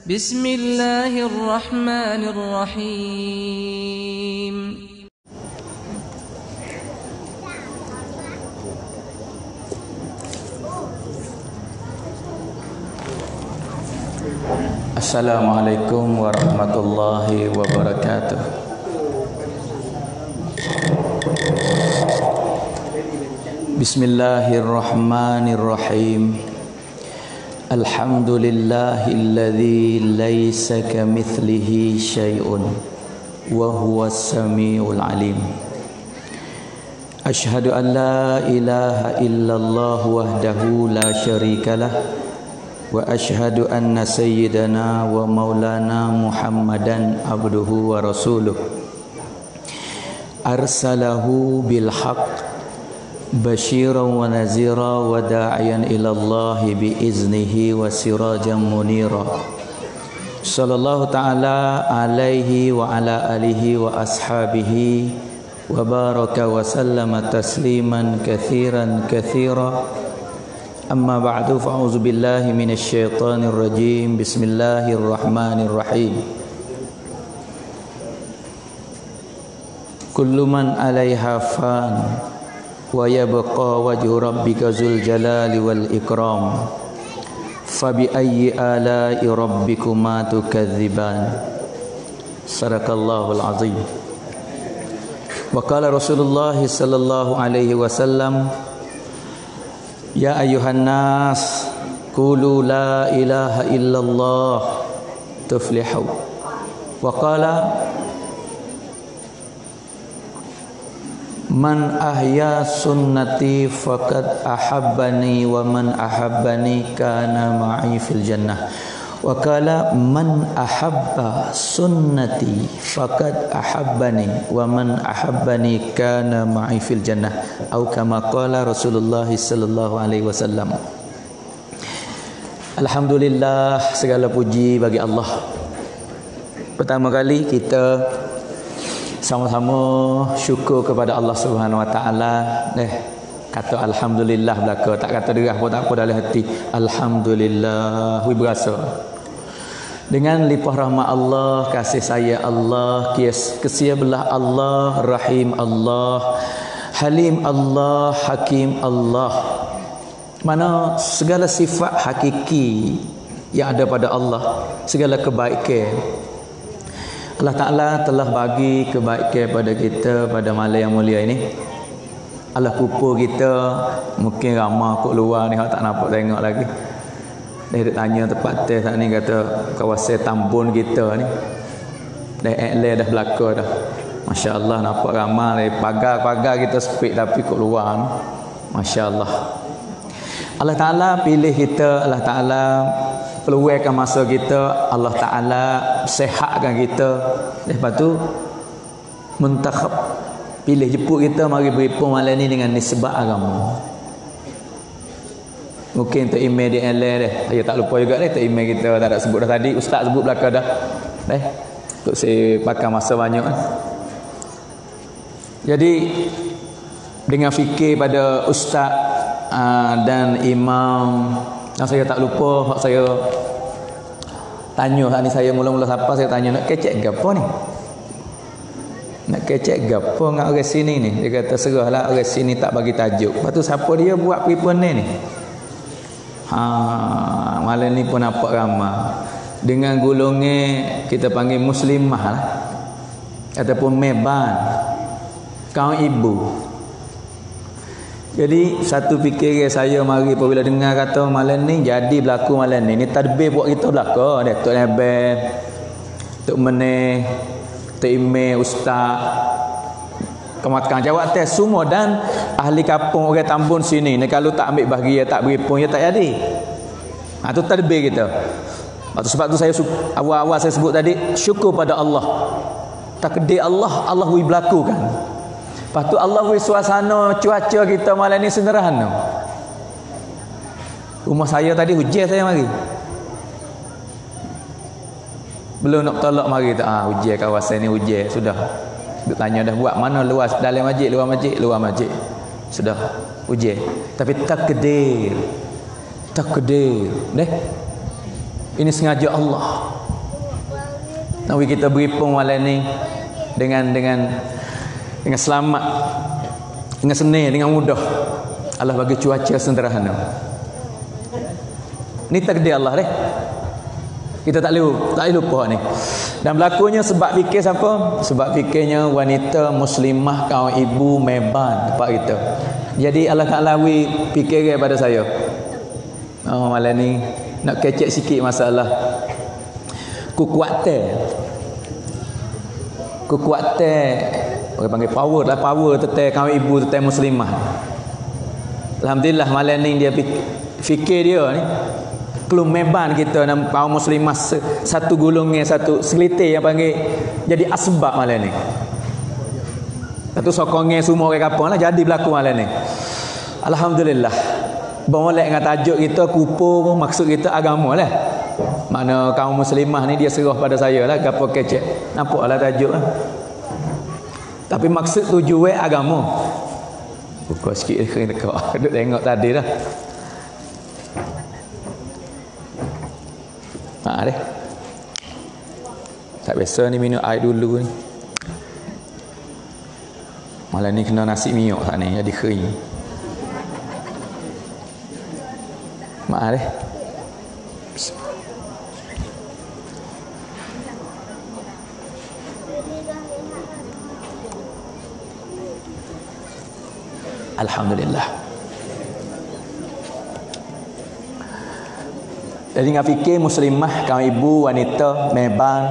Bismillahirrahmanirrahim. Assalamualaikum warahmatullahi wabarakatuh. Bismillahirrahmanirrahim. Alhamdulillahilladzi laisa kamitslihi syai'un wa huwas samiul alim. Asyhadu an la ilaha illallah wahdahu la syarikalah wa asyhadu anna sayyidana wa maulana Muhammadan abduhu wa rasuluh arsalahu bil haqq basyiran wa nazira wa da'iyan ila Allah bi iznihi wa sirajan munira sallallahu ta'ala alaihi wa ala alihi wa ashabihi wa baraka wa sallama tasliman katsiran katsira. Amma ba'du, fa'udzu billahi minasy syaithanir rajim. Bismillahirrahmanirrahim. Kullu man 'alaiha fan wa yabqa wajhu rabbika dzul jalali wal ikram. Fa bi ayyi ala'i rabbikuma tukadziban. Sadaqallahul azim. Wa qala Rasulullah sallallahu alaihi wasallam, ya ayuhan nas qulu la ilaha illallah tuflihu. Wa qala man ahya sunnati faqad ahabbani wa man ahabbani kana ma'i fil jannah. Wa qala man ahabba sunnati faqad ahabbani wa man ahabbani kana ma'i fil jannah, atau kama qala Rasulullah sallallahu alaihi wasallam. Alhamdulillah, segala puji bagi Allah. Pertama kali kita sama-sama syukur kepada Allah Subhanahu wa taala. Kata alhamdulillah belaka, tak kata derah pun tak apa dalam hati. Alhamdulillah, we berasa dengan limpah rahmat Allah, kasih sayang Allah, kesia belah Allah, Rahim Allah, Halim Allah, Hakim Allah. Mana segala sifat hakiki yang ada pada Allah, segala kebaikan Allah Ta'ala telah bagi kebaikan pada kita pada malam yang mulia ini. Allah pupur kita, mungkin ramai kot luar ni tak nampak tengok lagi. Dia tanya tempat teh saat ni, kata kawasan Tambun kita ni dah ekle dah belaka dah. Masya-Allah, nampak ramai pagar-pagar kita sepik tapi kot luar ni. Masya-Allah. Allah Taala pilih kita, Allah Taala peluangkan masa kita, Allah Taala sihatkan kita. Lepas tu muntakhab, pilih jemput kita mari beripun malam ni dengan nisbah agama. Mungkin Tok email dia dah. Saya tak lupa juga dah Tok email kita tak ada sebut dah tadi. Ustaz sebut belakang dah. Untuk saya pakai masa banyak. Jadi dengan fikir pada ustaz dan imam, yang saya tak lupa, saya tanya saat ni, saya mula-mula siapa saya tanya, nak kecek ke apa ni? Nak kecek gapo dengan orang sini ni? Dia kata serahlah, orang sini tak bagi tajuk. Lepas tu siapa dia buat peripun ni? Malam ni pun nampak ramai dengan golongan kita panggil muslimah lah, ataupun meban, kaum ibu. Jadi satu fikir saya mari apabila dengar kata malam ni jadi berlaku malam ni tadbir buat kita belaka dia Tok Nebel, Tok Meneh, Tok ustaz, kematakan jawab test semua, dan ahli kampung orang Tambun sini ni kalau tak ambil bahagia, tak beripun, ya tak jadi. Itu tadbir kita. Sebab tu saya awal-awal saya sebut tadi, syukur pada Allah. Takdir Allah, Allah wi berlakukan. Lepas tu Allah wi suasana cuaca kita malam ni sederhana. Rumah saya tadi hujan saya mari. Belum nak tolak mari tu. Hujan kawasan ni hujan sudah. Dia tanya dah buat mana luas, dalam masjid, luar masjid, luar masjid. Sudah hujan. Tapi takdir. Deh. Ini sengaja Allah. Tapi kita beri pengwalan ni dengan selamat, dengan senang, dengan mudah. Allah bagi cuaca sederhana. Ni takdir Allah deh. Kita tak boleh lupa ni. Dan berlakunya sebab fikir siapa? Sebab fikirnya wanita muslimah, kaum ibu meban tempat kita. Jadi Allah Ta'ala fikir pada saya. Oh, malam ni nak kecek sikit masalah kekuatan orang panggil power tetai kaum ibu, tetai muslimah. Alhamdulillah malam ni dia fikir dia ni kelum meban kita dan kaum muslimah satu golongan, satu selitir yang panggil jadi asbab malam ni. Satu sokongan semua orang kapal lah jadi berlaku malam ni. Alhamdulillah. Boleh dengan tajuk kita kupur, maksud kita agama lah. Mana kaum muslimah ni dia serah pada saya lah gapo kecek. Nampaklah tajuk lah. Tapi maksud tujuan agama. Buka sikit dekat. Duk tengok tadi dah. Deh. Tak biasa ni minum air dulu ni. Malam ni kena nasi miok tak ni jadi kering. Maaf deh. Alhamdulillah. Jadi ngah fikir muslimah, kaum ibu, wanita, meban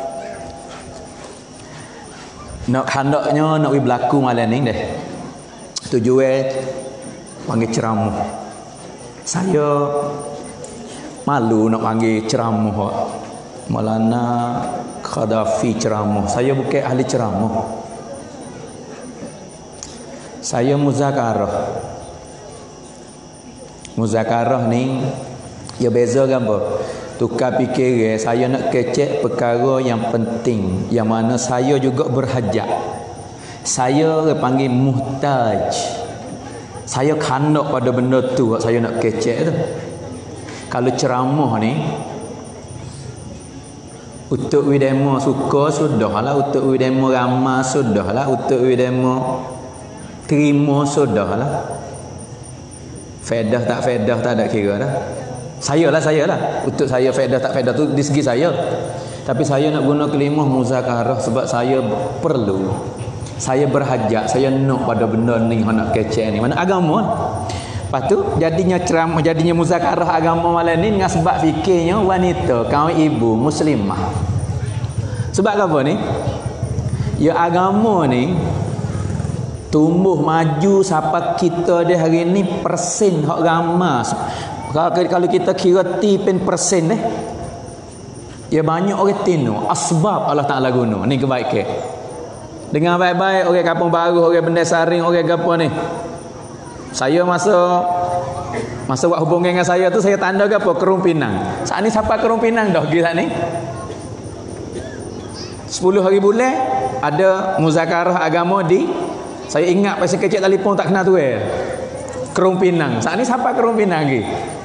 nak hendaknya nak berlaku malam ni deh. Tujuan panggil ceramah. Saya malu nak panggil ceramah. Maulana Qaddafi ceramah. Saya bukan ahli ceramah. Saya muzakarah. Muzakarah ni ya beza kan apa? Tukar fikir saya nak kecek perkara yang penting yang mana saya juga berhajat. Saya panggil muhtaj. Saya kandak pada benda tu saya nak kecek tu. Kalau ceramah ni untuk demo suka sudahlah, untuk demo ramah sudahlah, untuk demo terima sudahlah. Faedah tak faedah tak ada kira dah. Saya lah. Untuk saya faedah tak faedah tu di segi saya. Tapi saya nak guna kalimah muzakarah sebab saya perlu. Saya berhajat, saya nak pada benda ni nak kecek ni. Mana agama. Lepas tu jadinya ceramah, jadinya muzakarah agama malam ni dengan sebab fikirnya wanita, kaum ibu muslimah. Sebab apa ni? Ya agama ni tumbuh maju sampai kita di hari ni persen hak ramai. Kalau kita kira tipen persen ya banyak orang tino asbab Allah Ta'ala guna ni kebaikan. Dengan baik-baik orang kampung baru, orang benda saring, orang gapo ni. Saya masa buat hubungan dengan saya tu saya tanda gapo Kerung Pinang. Saat ni siapa Kerung Pinang dah pergi saat ni? 10 hari bulan ada muzakarah agama di saya ingat pasal kecil telefon tak kena tu Kerung Pinang. Saat ni siapa Kerung Pinang lagi?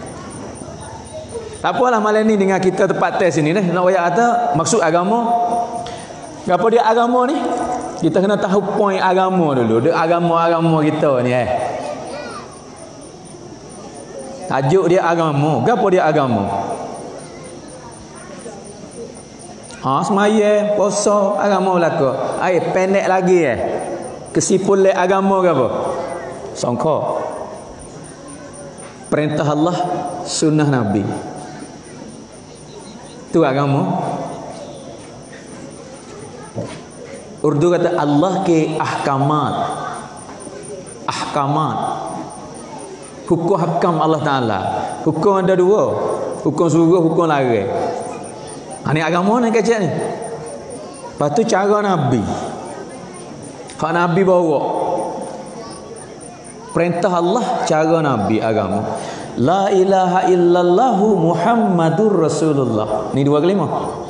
Tak apalah malam ni dengan kita tempat test sini nak wayak kata maksud agama. Apa dia agama ni? Kita kena tahu point agama dulu. Dia agama kita ni tajuk dia agama. Apa dia agama? Semaya, puasa, agama belaka. Pendek lagi kesimpulan agama ke apa? Sangka. Perintah Allah, sunnah Nabi. Itu agama. Urdu kata Allah ke ahkamat. Hukum hakam Allah Ta'ala. Hukum ada dua. Hukum suruh, hukum larang. Ini agama ni kecil ni. Lepas tu cara Nabi. Hak Nabi bawa. Perintah Allah, cara Nabi agama. La ilaha illallahu Muhammadur Rasulullah. Ni dua kalimah.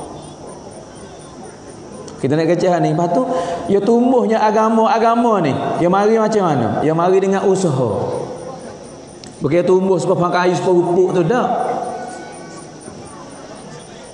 Kita nak kecil ni. Lepas tu ya tumbuhnya agama ni. Ya mari macam mana? Ya mari dengan usaha. Bukan tumbuh sebab kayu sebab pupuk tu dah.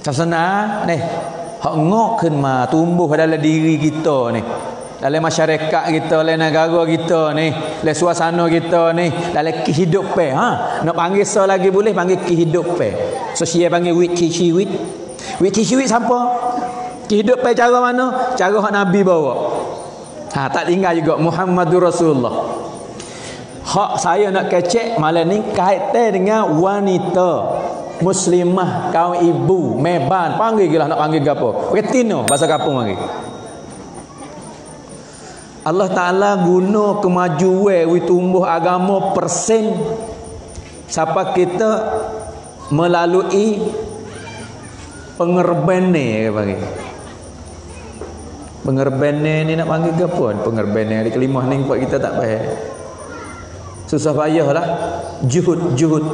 Sasana ni hak ngokขึ้นมาtumbuh dalam diri kita ni, dalam masyarakat kita, dalam negara kita ni, dalam suasana kita ni, dalam kehidupan. Nak panggil so lagi boleh panggil kehidupan. So saya panggil wit cici-wit. Wit cici-wit siapa? Kehidupan cara mana? Cara hak Nabi bawa. Tak tinggal juga Muhammadur Rasulullah. Hak saya nak kecek malam ni kaitan dengan wanita muslimah, kaum ibu, meban, panggil gila nak panggil gapo? Retino bahasa kampung panggil. Allah Taala guna kemajuan tumbuh agama persen siapa kita melalui pengerbene panggil. Pengerbene ni nak panggil gapo? Pengerbene hari kelima ni buat kita tak faham. Susah payahlah, juhud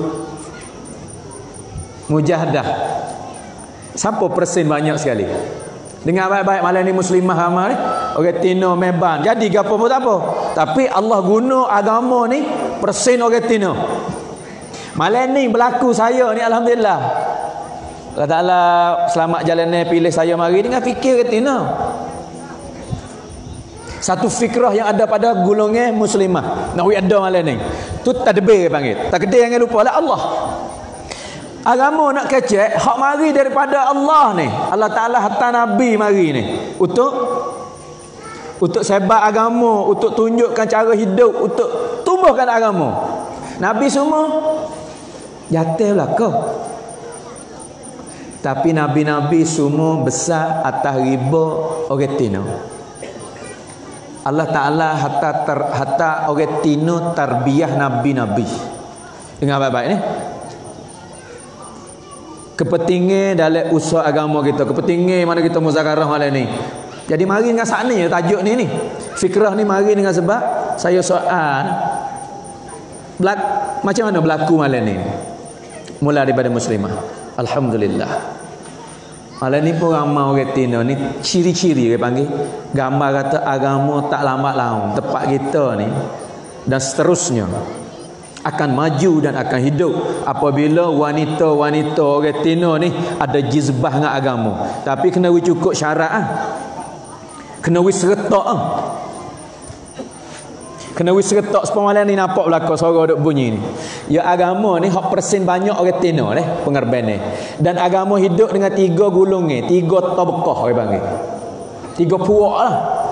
mujahadah. Siapa persen banyak sekali. Dengar baik-baik malam ni muslimah ramai, orang tino meban. Jadi gapo pun tak apa. Tapi Allah guna agama ni persen orang tino. Malam ni berlaku saya ni alhamdulillah. Allah Taala selamat jalannya pilih saya mari dengan fikir orang tino. Satu fikrah yang ada pada golongan muslimah. Nak ada malam ni. Tu tadbir panggil. Takdir jangan lupa lah Allah. Agama nak kecek hak mari daripada Allah ni. Allah Taala hantar nabi mari ni untuk sebar agama, untuk tunjukkan cara hidup, untuk tumbuhkan agama. Nabi semua jatuhlah kau. Tapi nabi-nabi semua besar atas riba orang tino. Allah Taala hatta orang tino tarbiyah nabi-nabi. Dengar baik-baik ni. Kepentingan dalam usaha agama kita, kepentingan mana kita muzakarah malam ni. Jadi mari dengan sana ya tajuk ni. Fikrah ni mari dengan sebab saya soal macam mana berlaku malam ni. Mula daripada muslimah. Alhamdulillah. Malam ni pun ramai orang tino ni ciri-ciri dia panggil. Gambar kata agama tak lambat laun tempat kita ni dan seterusnya akan maju dan akan hidup apabila wanita-wanita orang tino ni ada jizbah dengan agama. Tapi kena cukup syarat kena serta kena serta sepemalan ni nampak belaka suara duk bunyi ni. Ya agama ni hak persen banyak orang tino pengerban ni. Dan agama hidup dengan 3 golongan, 3 tabaqah orang panggil. 3 puak lah.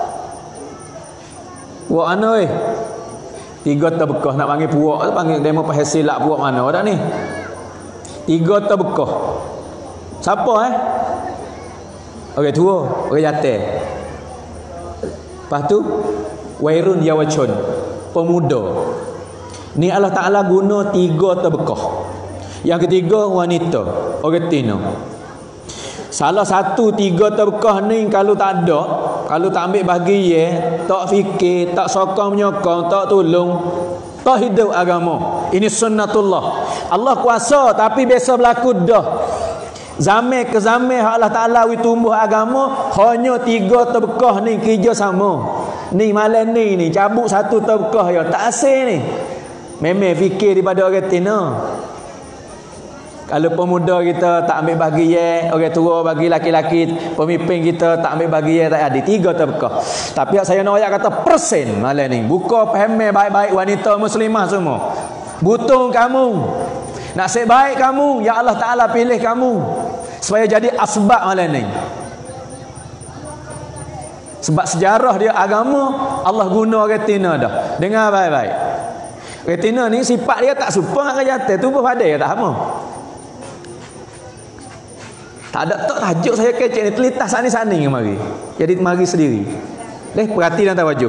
Puak mana 3 tabaqah nak panggil puak tu panggil demo pasal silap puak mana dah ni. 3 tabaqah. Siapa orang tua, orang jatuh. Lepas tu wairun yawacun, pemuda. Ni Allah Taala guna 3 tabaqah. Yang ketiga wanita, orang tino. Salah satu 3 tabaqah ni kalau tak ada, kalau tak ambil bahagian, tak fikir, tak sokong menyokong, tak tolong, tak hidup agama. Ini sunnatullah. Allah kuasa tapi biasa berlaku dah. Zaman ke zaman Allah Taala tumbuh agama hanya 3 tabaqah ni kerja sama. Ni malam ni cabut 1 tabaqah ya tak asing ni. Memang fikir daripada orang tino. Kalau pemuda kita tak ambil bahagian, orang tua bagi laki-laki, pemimpin kita tak ambil bahagian, tak ada 3 tabaqah. Tapi saya nak ayat kata persen malam ni. Buka faham baik-baik wanita muslimah semua. Butung kamu. Nasib baik kamu, ya Allah Taala pilih kamu supaya jadi asbab malam ni. Sebab sejarah dia agama Allah guna orang tina dah. Dengar baik-baik. Orang tina ni sifat dia tak serupa dengan jantan, tubuh padan dia tak sama. Tak ada tak tajuk saya kecek ni telitas sani-sani mari. Jadi mari sendiri. Perhati dan tawajuh.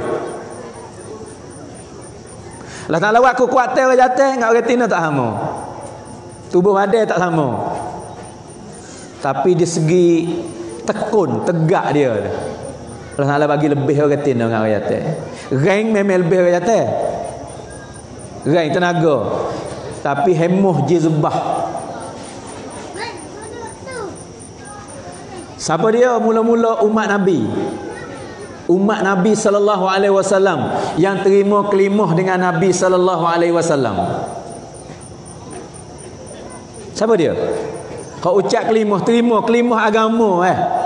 Allah Taala buat kekuatan orang jantan dengan orang tina tak sama. Tubuh badan tak sama. Tapi di segi tekun, tegak dia. Allah Taala bagi lebih orang tina dengan orang jantan. Rank memang lebih orang jantan. Rank tenaga. Tapi hemuh jizbah. Siapa dia? Mula-mula umat Nabi. Umat Nabi sallallahu alaihi wasallam yang terima kelimah dengan Nabi sallallahu alaihi wasallam. Siapa dia? Kau ucap kelimah agama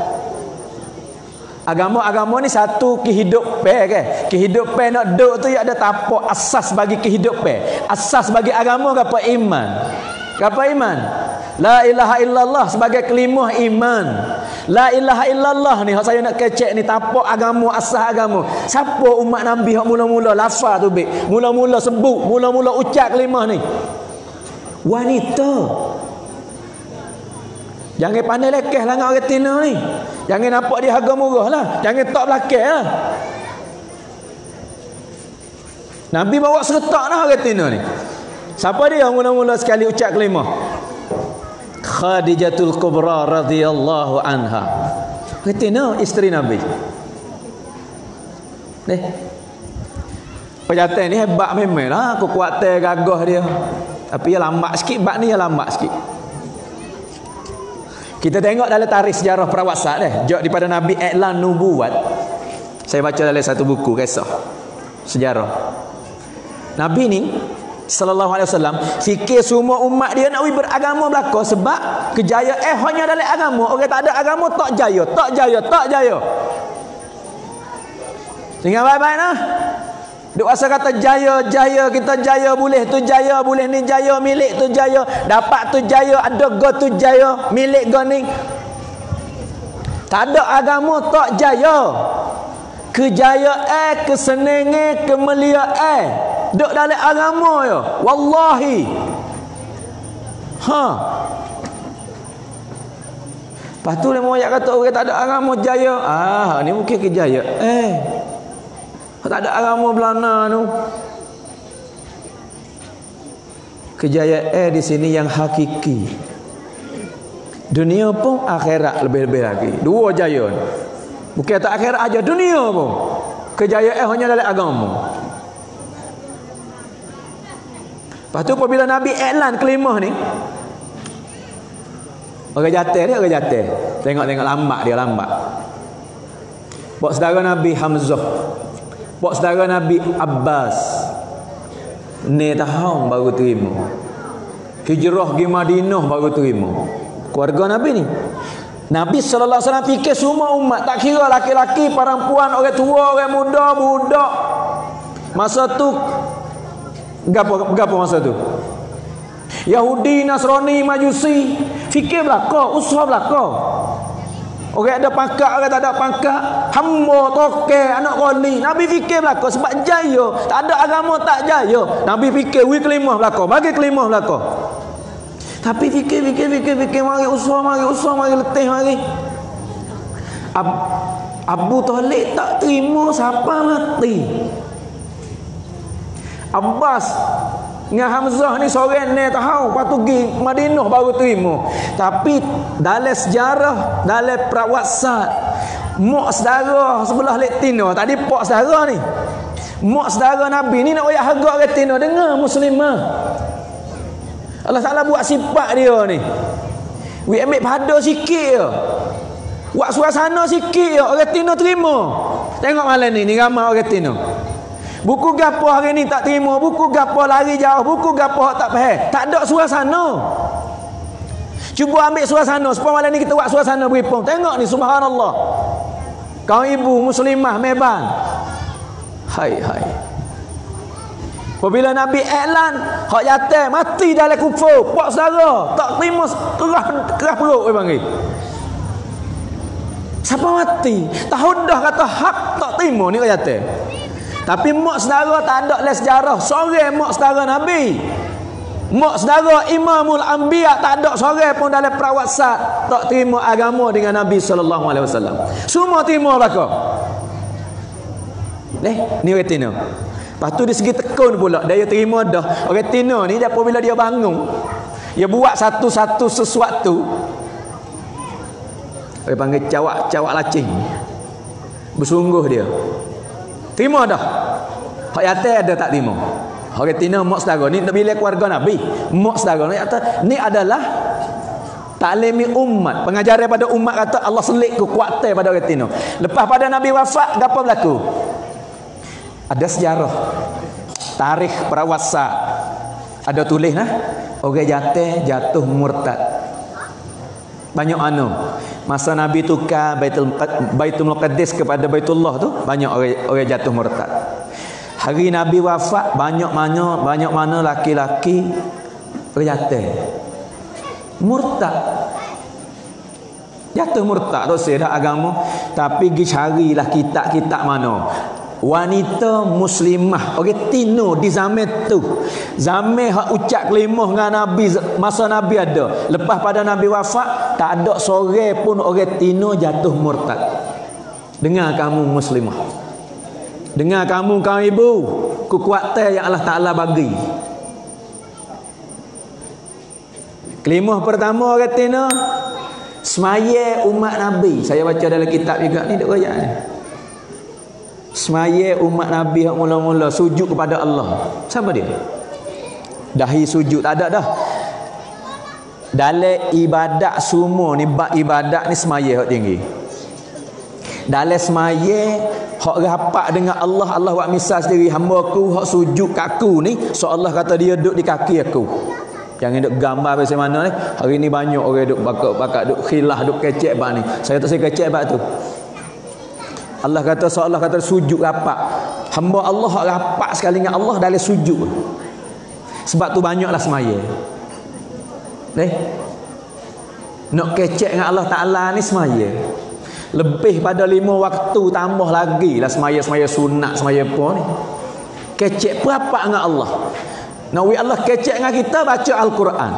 Agama ni satu kehidupan ke. Kehidupan nak duk tu ada tapak asas bagi kehidupan. Asas bagi agama apa? Iman. Apa iman? La ilaha illallah sebagai kelimah iman. La ilaha illallah ni hak saya nak kecek ni tapak agama, asas agama. Siapa umat Nabi hak mula-mula lafaz tu baik. Mula-mula sebut, mula-mula ucap kelimah ni. Wanita. Jangan pandai lekeh lah dengan orang tina ni. Jangan nampak dia harga murah lah. Jangan tak belakang lah. Nabi bawa seretak lah orang tina ni. Siapa dia mula-mula sekali ucap kelimah? Khadijatul Kubra radhiyallahu anha. Orang tina isteri Nabi. Perjalanan ni hebat memang lah. Kekuatan gagah dia. Tapi dia lambat sikit. Bab ni dia lambat sikit. Kita tengok dalam tarikh sejarah perawasat daripada Nabi iklan nubuat. Saya baca dalam satu buku kisah sejarah. Nabi ni sallallahu alaihi wasallam fikir semua umat dia nak beragama belaka sebab kejayaan hanya dalam agama. Orang tak ada agama tak jaya. Tinggal baik-baik nah. Duk rasa kata jaya, kita jaya boleh tu jaya, boleh ni jaya, milik tu jaya, dapat tu jaya, ada go tu jaya, milik go ni. Tak ada agama tak jaya. Kejayaan, kesenangan, kemuliaan duk dalam agama ya. Wallahi. Lepas tu dia moyak kata orang tak ada agama jaya. Ni mungkin kejayaan. Tak ada agama belana tu. Kejayaan di sini yang hakiki. Dunia pun akhirat lebih-lebih lagi. Dua jaya. Bukan tak akhirat aja, dunia pun. Kejayaan hanya dalam agama. Lepas tu apabila Nabi iklan kelimah ni, orang jatuh. Tengok lambat dia lambat. Buat saudara Nabi Hamzah, buat saudara Nabi Abbas, ni tahun baru terima. Hijrah pergi Madinah baru terima. Keluarga Nabi ni. Nabi sallallahu alaihi wasallam fikir semua umat, tak kira laki-laki, perempuan, orang tua, orang muda, budak. Masa tu gapo masa tu? Yahudi, Nasrani, Majusi, fikir belaka, usaha belaka. Orang ada pangkat, orang tak ada pangkat, hamba, toke, anak koli. Nabi fikir belaka sebab jaya. Tak ada agama tak jaya. Nabi fikir kelimah belaka, bagi kelimah belaka. Tapi fikir mari usaha, mari letih mari. Abu Talib tak terima siapa mati. Abbas dengan Hamzah ni seorang ni tahu patu pergi Madinah baru terima. Tapi dalam sejarah, dalam perawasat, mak saudara sebelah Letino, tadi pak saudara ni, mak saudara Nabi ni nak royak harga Letino dengar muslimah. Allah Ta'ala buat sifat dia ni. We ambil pada sikit je. Buat suasana sikit je. Orang Tino terima. Tengok malam ni ramai orang Tino. Buku gapo hari ni tak terima. Buku gapo lari jauh. Buku gapo tak faham. Tak ada suasana. Cuba ambil suasana. Supaya malam ni kita buat suasana beripung. Tengok ni subhanallah. Kau ibu muslimah meban. Hai. Apabila Nabi iklan hak jatuh mati dalam kufur, pak saudara tak terima, kerah perut dia panggil. Siapa mati? Tahu dah kata hak tak terima ni jatuh. Tapi mak saudara tak ada dalam sejarah seorang mak saudara Nabi. Mak saudara Imamul Anbiya tak ada seorang pun dalam perawasat tak terima agama dengan Nabi sallallahu alaihi wasallam. Semua terima belaka. Ni retina. Lepas tu dari segi tekun pula, dia terima dah. Orang Tino ni apabila dia bangun, dia buat satu-satu sesuatu. Dia panggil cawak lacing. Bersungguh dia. Terima dah. Hak yatim ada tak terima. Orang Tino mak saudara ni bila keluarga Nabi, mak saudara ni adalah taklimi umat, pengajaran pada umat kata Allah selik kekuatan pada orang Tino. Lepas pada Nabi wafat, apa berlaku? Ada sejarah tarikh perawasat ada tulis orang jatuh murtad. Banyak masa Nabi tukar Baitul Muqaddis kepada Baitullah tu, banyak orang jatuh murtad. Hari Nabi wafat, banyak mana laki-laki jatuh murtad. Jatuh murtad tu dah agama. Tapi pergi carilah kitab-kitab mana wanita muslimah orang tino di zaman tu, zaman hak ucap kelimah dengan Nabi, masa Nabi ada. Lepas pada Nabi wafat, tak ada seorang pun orang tino jatuh murtad. Dengar kamu muslimah, dengar kamu ibu, kekuatan yang Allah Ta'ala bagi. Kelimah pertama orang tino semaya umat Nabi. Saya baca dalam kitab juga ni, duk royak ni. Semaya umat Nabi yang mula-mula sujud kepada Allah. Siapa dia? Dahi sujud tak ada dah. Dalam ibadat semua ni, bab ibadat ni semaya hak tinggi. Dalam semaya hak rapat dengan Allah, Allah buat misal sendiri, hamba aku hak sujud kat aku ni, so Allah kata dia duduk di kaki aku. Jangan duk gambar macam mana ni. Hari ni banyak orang duk bakak duk khilah, duk kecek bab ni. Saya tak saya kecek bab tu. Allah kata, seolah kata sujud rapat. Hamba Allah rapat sekali dengan Allah dalam sujud. Sebab tu banyaklah semaya. Nak kecek dengan Allah Ta'ala ni semaya. Lebih pada 5 waktu tambah lagi lah semaya-semaya sunat, semaya apa ni. Kecek rapat dengan Allah. Nak Allah kecek dengan kita, baca Al-Quran.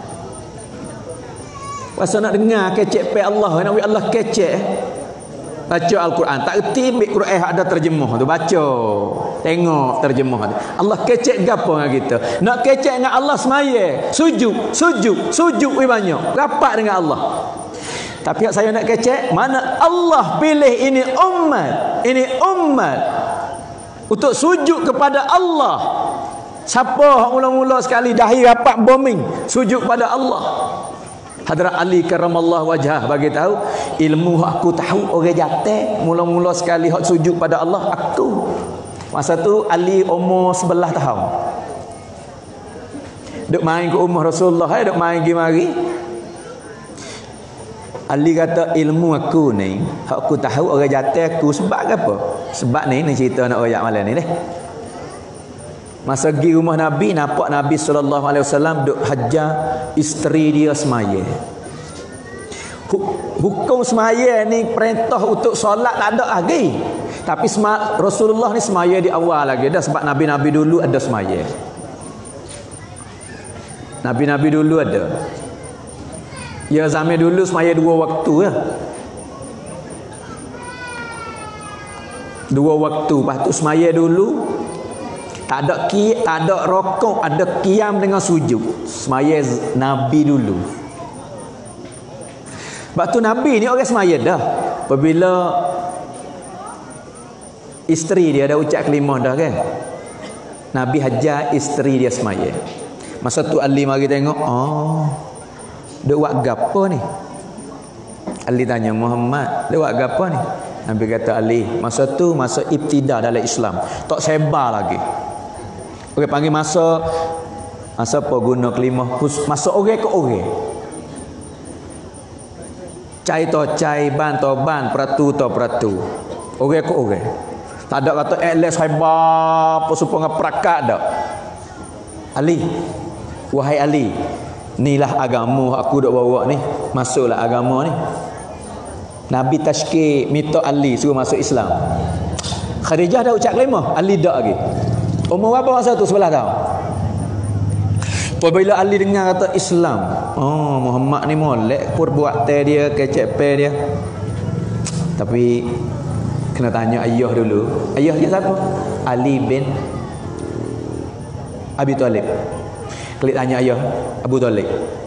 Pasal nak dengar kecek pe Allah, nak Allah kecek, baca Al-Quran. Tak erti ambil Quran ada terjemah tu, baca, tengok terjemah tu. Allah kecek gapo dengan kita. Nak kecek dengan Allah semaya, sujud banyak, rapat dengan Allah. Tapi saya nak kecek, mana Allah pilih ini umat untuk sujud kepada Allah. Siapa mula-mula sekali dahi rapat bombing sujud pada Allah? Hadrat Ali karamallahu wajhah bagi tahu, ilmu aku tahu orang jatuh mula-mula sekali hak sujud pada Allah aku. Masa tu Ali umur 11 tahun. Duk main ke rumah Rasulullah, duk main pergi mari. Ali kata, ilmu aku ni hak aku tahu orang jatuh aku sebab apa? Sebab ni cerita nak royak malam ni deh. Masa pergi rumah Nabi, nampak Nabi SAW duk hajar isteri dia semaya. Hukum semaya ni perintah untuk solat tak ada lagi. Tapi Rasulullah ni semaya di awal lagi dah, sebab Nabi-Nabi dulu ada semaya. Nabi-Nabi dulu ada. Ya zaman dulu semaya 2 waktu ya. 2 waktu. Lepas tu semaya dulu tak ada rokok, ada qiyam dengan sujud. Semaya Nabi dulu. Sebab tu Nabi ni orang semaya dah. Apabila isteri dia dah ucap kelimah dah kan, Nabi hajar isteri dia semaya. Masa tu Ali mari tengok, duk buat gapo ni? Ali tanya Muhammad, duk buat gapo ni? Nabi kata, Ali, masa tu masa ibtidah dalam Islam, tak sebar lagi. Orang panggil masa apa guna kelimah, masa orang ke orang. Cai to cai, ban to ban, peratu to peratu. Orang ke orang. Tak ada kata les hebat apa supaya perakat dak. Ali, wahai Ali, inilah agama aku dok bawa ni, masuklah agama ni. Nabi tashkil minta Ali suruh masuk Islam. Khadijah dah ucap kelimah, Ali dak lagi. Umur berapa masa tu? 11 tahun. Apabila Ali dengar kata Islam, Muhammad ni molek perbuatan dia, kecek pe dia. Tapi kena tanya ayah dulu. Ayah dia siapa? Ali bin Abi Talib. Klik tanya ayah Abu Talib.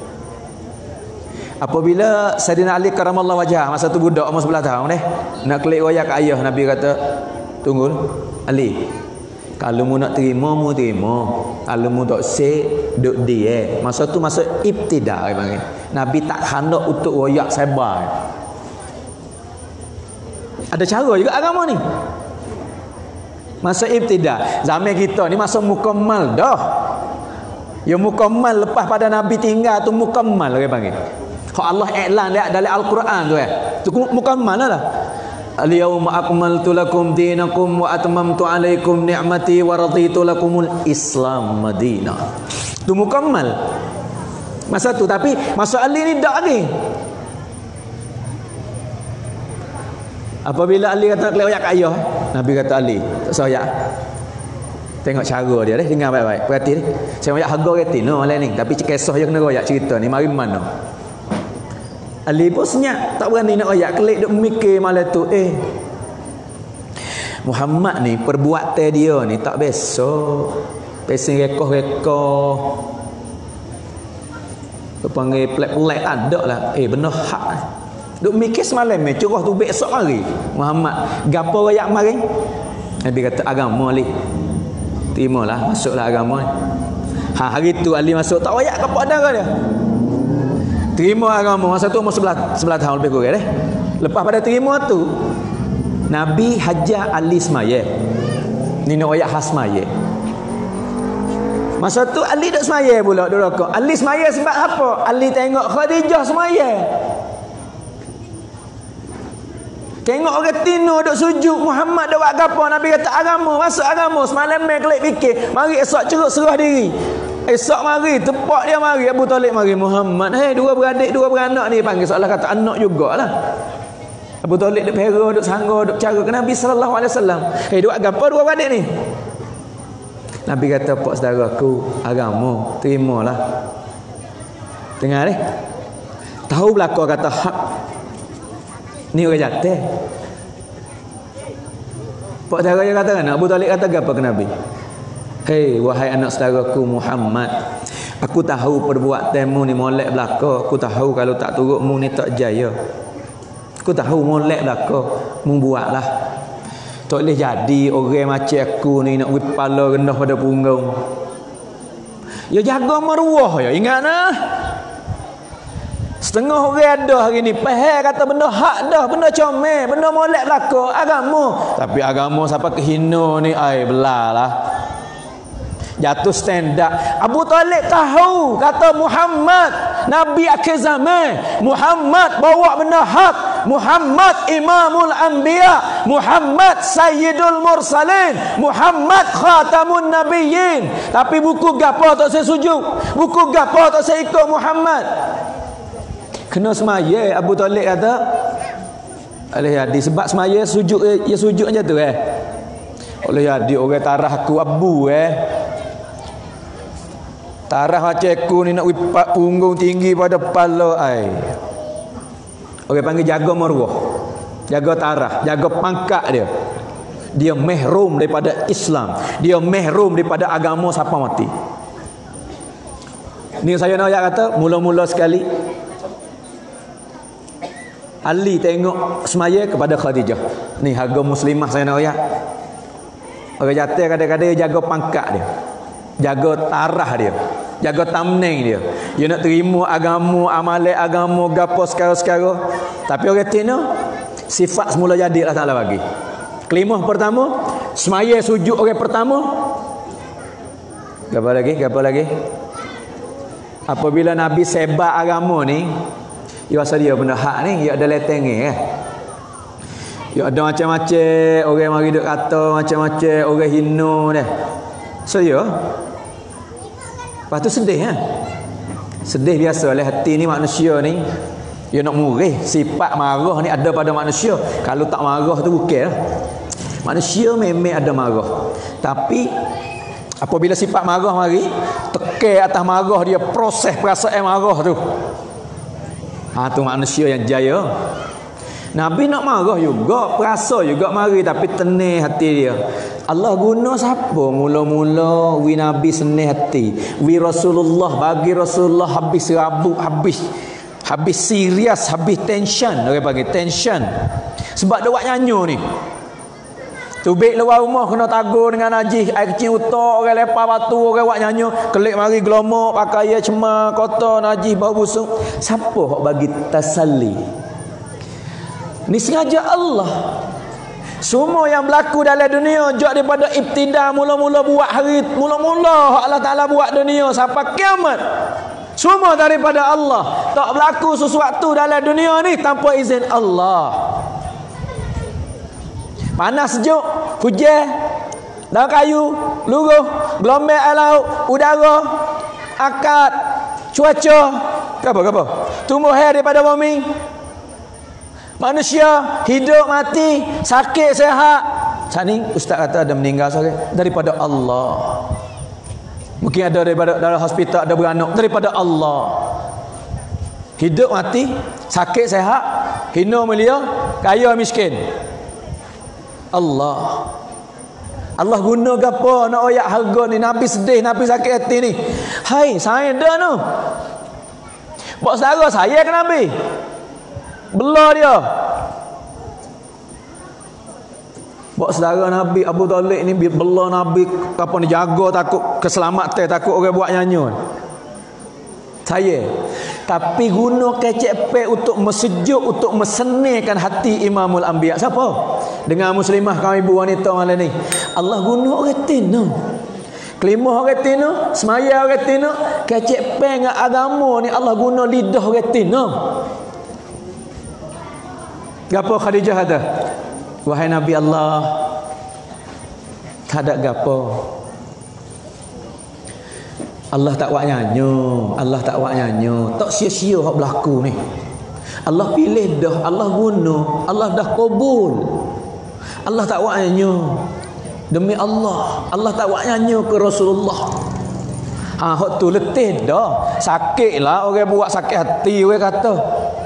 Apabila Sayyidina Ali karamallahu wajhah, masa tu budak umur 11 tahun nak klik royak ke ayah, Nabi kata, tunggu Ali, kalau mu nak terima, mu terima. Kalau mu tak say, duk dia. Masa tu masa ibtidah panggil. Nabi tak hendak untuk royak sebar. Ada cara juga agama ni. Masa ibtidah. Zaman kita ni masa mukammal dah. Ya mukammal lepas pada Nabi tinggal tu mukammal orang panggil. Hak Allah iklan dalam Al-Quran tu tu mukammal lah. Al-yawma akmaltu lakum dinakum wa atmamtu alaikum ni'mati wa raditu lakumul Islam madinah. Tu mukammal. Masa tu, tapi masa Ali ni tak lagi. Apabila Ali kata nak oyak ayah, Nabi kata Ali, tak saya. Tengok cara dia dengar baik-baik. Perhati ni. Saya oyak harga kereta no lain ni, tapi kisah je kena royak cerita ni mari mana. Ali pun senyap, tak berani nak oyak, kelik duk mikir malam tu, Muhammad ni perbuatan dia ni tak biasa. Pesen rekoh-rekoh. Panggil pelik-pelik ada lah. Benar hak. Duk mikir semalam ni, curah tu besok mari. Muhammad, gapo royak mari? Nabi kata agama Ali. Terimalah, masuklah agama ni. Hari tu Ali masuk, tak royak gapo darah dia. Terima agama. Masa tu umur 11 tahun lebih kurang Lepas pada terima tu, Nabi hajar Ali semaya. Ni nak royak khas semaya. Masa tu Ali duk semaya pula, duk rokok. Ali semaya sebab apa? Ali tengok Khadijah semaya. Tengok orang tino duk sujud, Muhammad duk buat gapo? Nabi kata agama, masuk agama. Semalam main kelik fikir, mari esok cerut serah diri. Esok mari, tepak dia mari, Abu Talib mari, Muhammad. Dua beradik, dua beranak ni panggil seolah kata anak jugalah. Abu Talib duk pera, duk sangga, duk cara ke Nabi sallallahu alaihi wasallam. Duk gapo dua beradik ni? Nabi kata, "Pak saudaraku, agama, terimalah." Dengar tahu belaka kata hak. Ni orang jatuh. Pak saudara dia kata kan, Abu Talib kata apa ke Nabi? Wahai anak saudaraku Muhammad, aku tahu perbuatanmu ni molek belaka. Aku tahu kalau tak turutmu ni tak jaya. Aku tahu molek belaka. Mu buatlah. Tak boleh jadi orang macam aku ni nak kepala rendah pada punggung. Ya jaga maruah ya, ingat nah. Setengah orang ada hari ni faham kata benda hak dah, benda comel, benda molek belaka agama. Tapi agama siapa kehina ni belalah. Jatuh stand up. Abu Talib tahu kata Muhammad Nabi akhir zaman, Muhammad bawa benda hak, Muhammad imamul anbiya, Muhammad sayyidul mursalin, Muhammad khatamun nabiyyin. Tapi buku gapo tak saya sujud, buku gapo tak saya ikut Muhammad. Kena semaya. Abu Talib kata oleh hadis sebab semaya sujud, ya sujud aja tu oleh hadis orang tarah aku abu tarah macam aku ni nak wipat punggung tinggi pada kepala orang panggil jaga maruah, jaga tarah, jaga pangkat dia. Dia mahrum daripada Islam, dia mahrum daripada agama siapa mati. Ni saya nak kata mula-mula sekali Ali tengok semaya kepada Khadijah. Ni harga muslimah saya nak ayat. Orang jatuh kadang-kadang dia jaga pangkat dia, jaga tarah dia, jaga tamneng dia. Dia nak terima agama, amalan agama gapo sekarang-sekarang. Tapi orang tino sifat semula jadi Allah Taala bagi. Kelimah pertama, semaya sujud orang pertama. Gapo lagi? Apabila Nabi sebar agama ni, ya asal dia benda hak ni, ya ada leteng ni ya ada macam-macam orang mari duk kata macam-macam, orang hina dah. So ya. Lepas tu sedih sedih biasa oleh hati ni manusia ni. Dia nak murih. Sifat marah ni ada pada manusia. Kalau tak marah tu bukan lah. Manusia memang ada marah. Tapi apabila sifat marah mari, tekan atas marah dia, proses perasaan marah tu. Tu manusia yang jaya. Nabi nak marah juga, perasa juga mari, tapi tenang hati dia. Allah guna siapa? Mula-mula wi Nabi senang hati. Wi Rasulullah, bagi Rasulullah habis rabuk, habis serius, habis tension. Orang panggil tension. Sebab dia buat nyanyi ni. Tubik luar rumah kena tagur dengan najis, air kecil utak, orang lepas batu, orang buat nyanyi, kelik mari gelomok, pakai cemar, kotor, najis, bau busuk. Siapa hok bagi tasalli? Ni sengaja Allah. Semua yang berlaku dalam dunia jauh daripada ibtida, mula-mula buat hari, mula-mula Allah Taala buat dunia sampai kiamat. Semua daripada Allah. Tak berlaku sesuatu dalam dunia ni tanpa izin Allah. Panas sejuk, hujan, daun kayu, luruh, gelombang air laut, udara, akad, cuaca, apa? Tumbuh air daripada bumi. Manusia hidup mati, sakit sihat. Sani ustaz kata ada meninggal seorang daripada Allah. Mungkin ada daripada dalam hospital ada beranak daripada Allah. Hidup mati, sakit sihat, hina mulia, kaya miskin. Allah. Allah guna gapo nak oyak harga ni, Nabi sedih, Nabi sakit hati ni. Hai, saya dah tu. Buat saudara saya ke Nabi? Belah dia. Buat saudara Nabi Abu Talib ni belah Nabi apa ni, jaga takut keselamatan, takut orang buat nyanyi. Saya. Tapi guna kecek pek untuk mesejuk, untuk mesenihkan hati Imamul Anbiya. Siapa? Dengan muslimah kaum ibu wanita malam ni. Allah guna orang tino. Kelimah orang tino, semaya orang tino, kecek pek dengan agama ni Allah guna lidah orang tino. Gapo Khadijah ada? Wahai Nabi Allah, tak ada gapo. Allah tak buat nyanyo, Allah tak buat nyanyo, tak sia-sia hak berlaku ni. Allah pilih dah, Allah guna, Allah dah kabul. Allah tak buat nyanyo. Demi Allah, Allah tak buat nyanyo ke Rasulullah. Hak tu letih dah. Sakitlah orang buat sakit hati orang kata.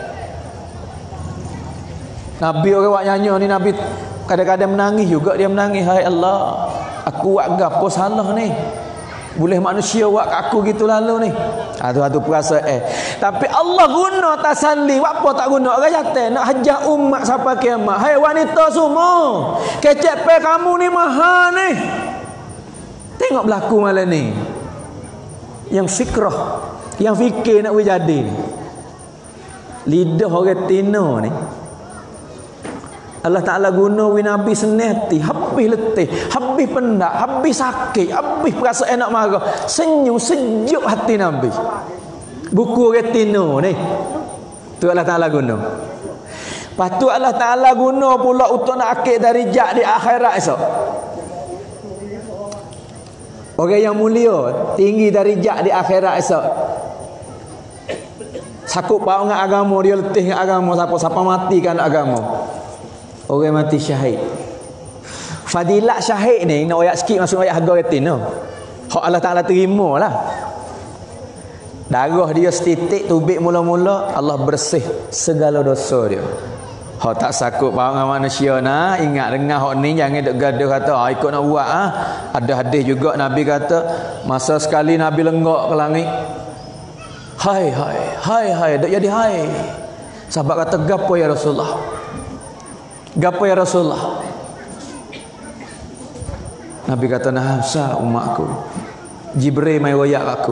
Nabi orang buat nyanyi ni, Nabi kadang-kadang menangis juga, dia menangis. Hai Allah, aku buat gapo salah ni? Boleh manusia buat kat aku gitu lalu ni. Atu perasa Tapi Allah guna tasalli. Apa tak guna orang jatuh nak hajar umat sampai kiamat. Hai wanita semua, kecek pe kamu ni mahal ni. Tengok berlaku malam ni. Yang fikrah, yang fikir nak jadi lidah orang tino ni. Allah Ta'ala guna Nabi senang hati, habis letih, habis penat, habis sakit, habis perasaan nak marah, senyum sejuk hati Nabi. Buku retino ni tu Allah Ta'ala guna. Lepas tu Allah Ta'ala guna pula untuk nak akid darjat di akhirat esok. Orang yang mulia tinggi darjat di akhirat esok. Sakut bau dengan agama, dia letih dengan agama, siapa mati kan agama. Orang mati syahid. Fadilat syahid ni nak ayat sikit masuk ayat harga retin tu. Hak Allah Ta'ala terima lah. Darah dia setitik tubik mula-mula, Allah bersih segala dosa dia. Hak tak sakut bau dengan manusia nah, ingat dengar hak ni, jangan duk gaduh kata ikut nak buat Ada hadis juga Nabi kata masa sekali Nabi lenggak ke langit. Hai dak jadi hai. Sahabat kata gapo ya Rasulullah? Gapo ya Rasulullah? Nabi kata nahsa umatku. Jibril mai royak aku.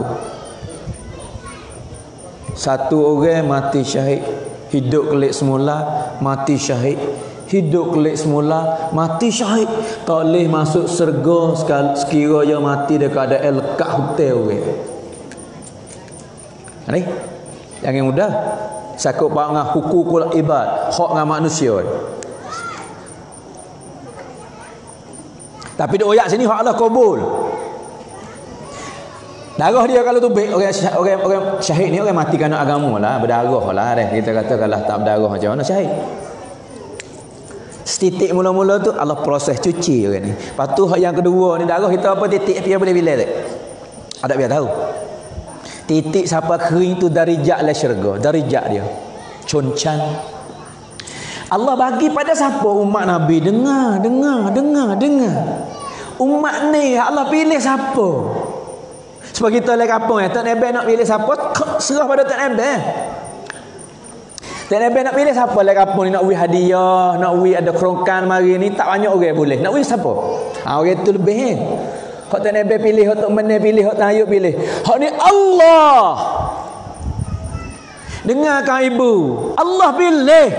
Satu orang mati syahid, hidup kelik semula, mati syahid, hidup kelik semula, mati syahid. Tak boleh masuk syurga sekiranya mati dekat ada lekat hotel orang. Ni yang mudah. Sakut bang dengan hukukul ibad, hak dengan manusia. Tapi dia oyak sini hak Allah kabul. Darah dia kalau tubik orang syahid ni, orang mati kerana agama lah, berdarah lah dah. Kita kata kalau tak berdarah macam mana syahid? Setitik mula-mula tu Allah proses cuci orang ni. Lepas tu yang kedua ni darah kita apa titik dia boleh bila tak? Ada biar tahu. Titik siapa kering tu darjat lah syurga, darjat dia. Concan. Allah bagi pada siapa? Umat Nabi. Dengar. Umat ni Allah pilih siapa? Sebab kita lagi kampung Tak Nabi nak pilih siapa, serah pada Tak Nabi. Tak Nabi nak pilih siapa lagi kampung ni, nak wi hadiah, nak wi ada kerokan mari ni, tak banyak orang boleh. Nak wi siapa? Orang tu lebih. Hak Tak Nabi pilih, hak tak mana pilih, hak tak ayuk pilih. Hak ni Allah. Dengarkan ibu, Allah pilih.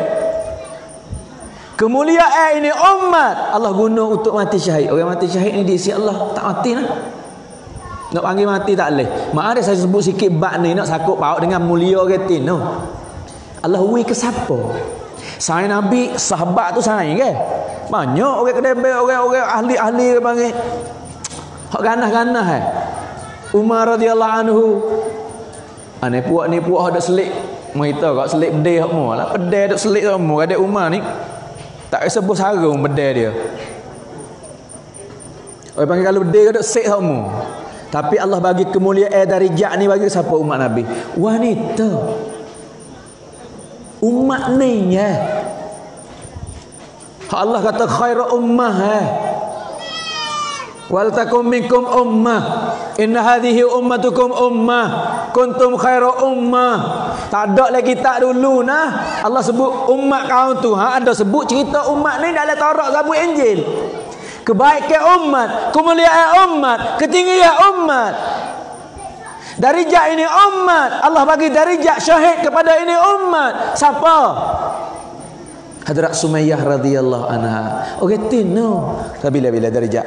Kemuliaan ini umat Allah guna untuk mati syahid. Orang mati syahid ni diisi Allah tak mati lah. Nak panggil mati tak boleh. Maaf dia saya sebut sikit bab ni nak sakut paut dengan mulia ketin tu. Allah wi ke siapa? Sayang Nabi, sahabat tu sayang ke? Banyak orang kedai, orang ahli-ahli ke panggil. Hak ganah-ganah Umar radhiyallahu anhu. Ni puak ada selik. Merita kat selik pedih hak mu lah. Pedih duk selik hak mu. Ada Umar ni tak rasa bos sarung pedih dia. Orang panggil kalau pedih duk sek hak mu. Tapi Allah bagi kemuliaan dari jak ni bagi siapa umat Nabi? Wanita. Umat ni Allah kata khairu ummah wal takum minkum ummah inna hadhihi ummatukum ummah kuntum khairu ummah. Tak ada lagi tak dulu nah. Allah sebut umat kau tu ada sebut cerita umat ni dalam Taurat Zabur Injil. Kebaikan umat, kemuliaan umat, ketinggian umat. Darjat ini umat. Allah bagi darjat syahid kepada ini umat. Siapa? Hadrat Sumayyah radhiyallahu anha. Orang tino. Bila darjat.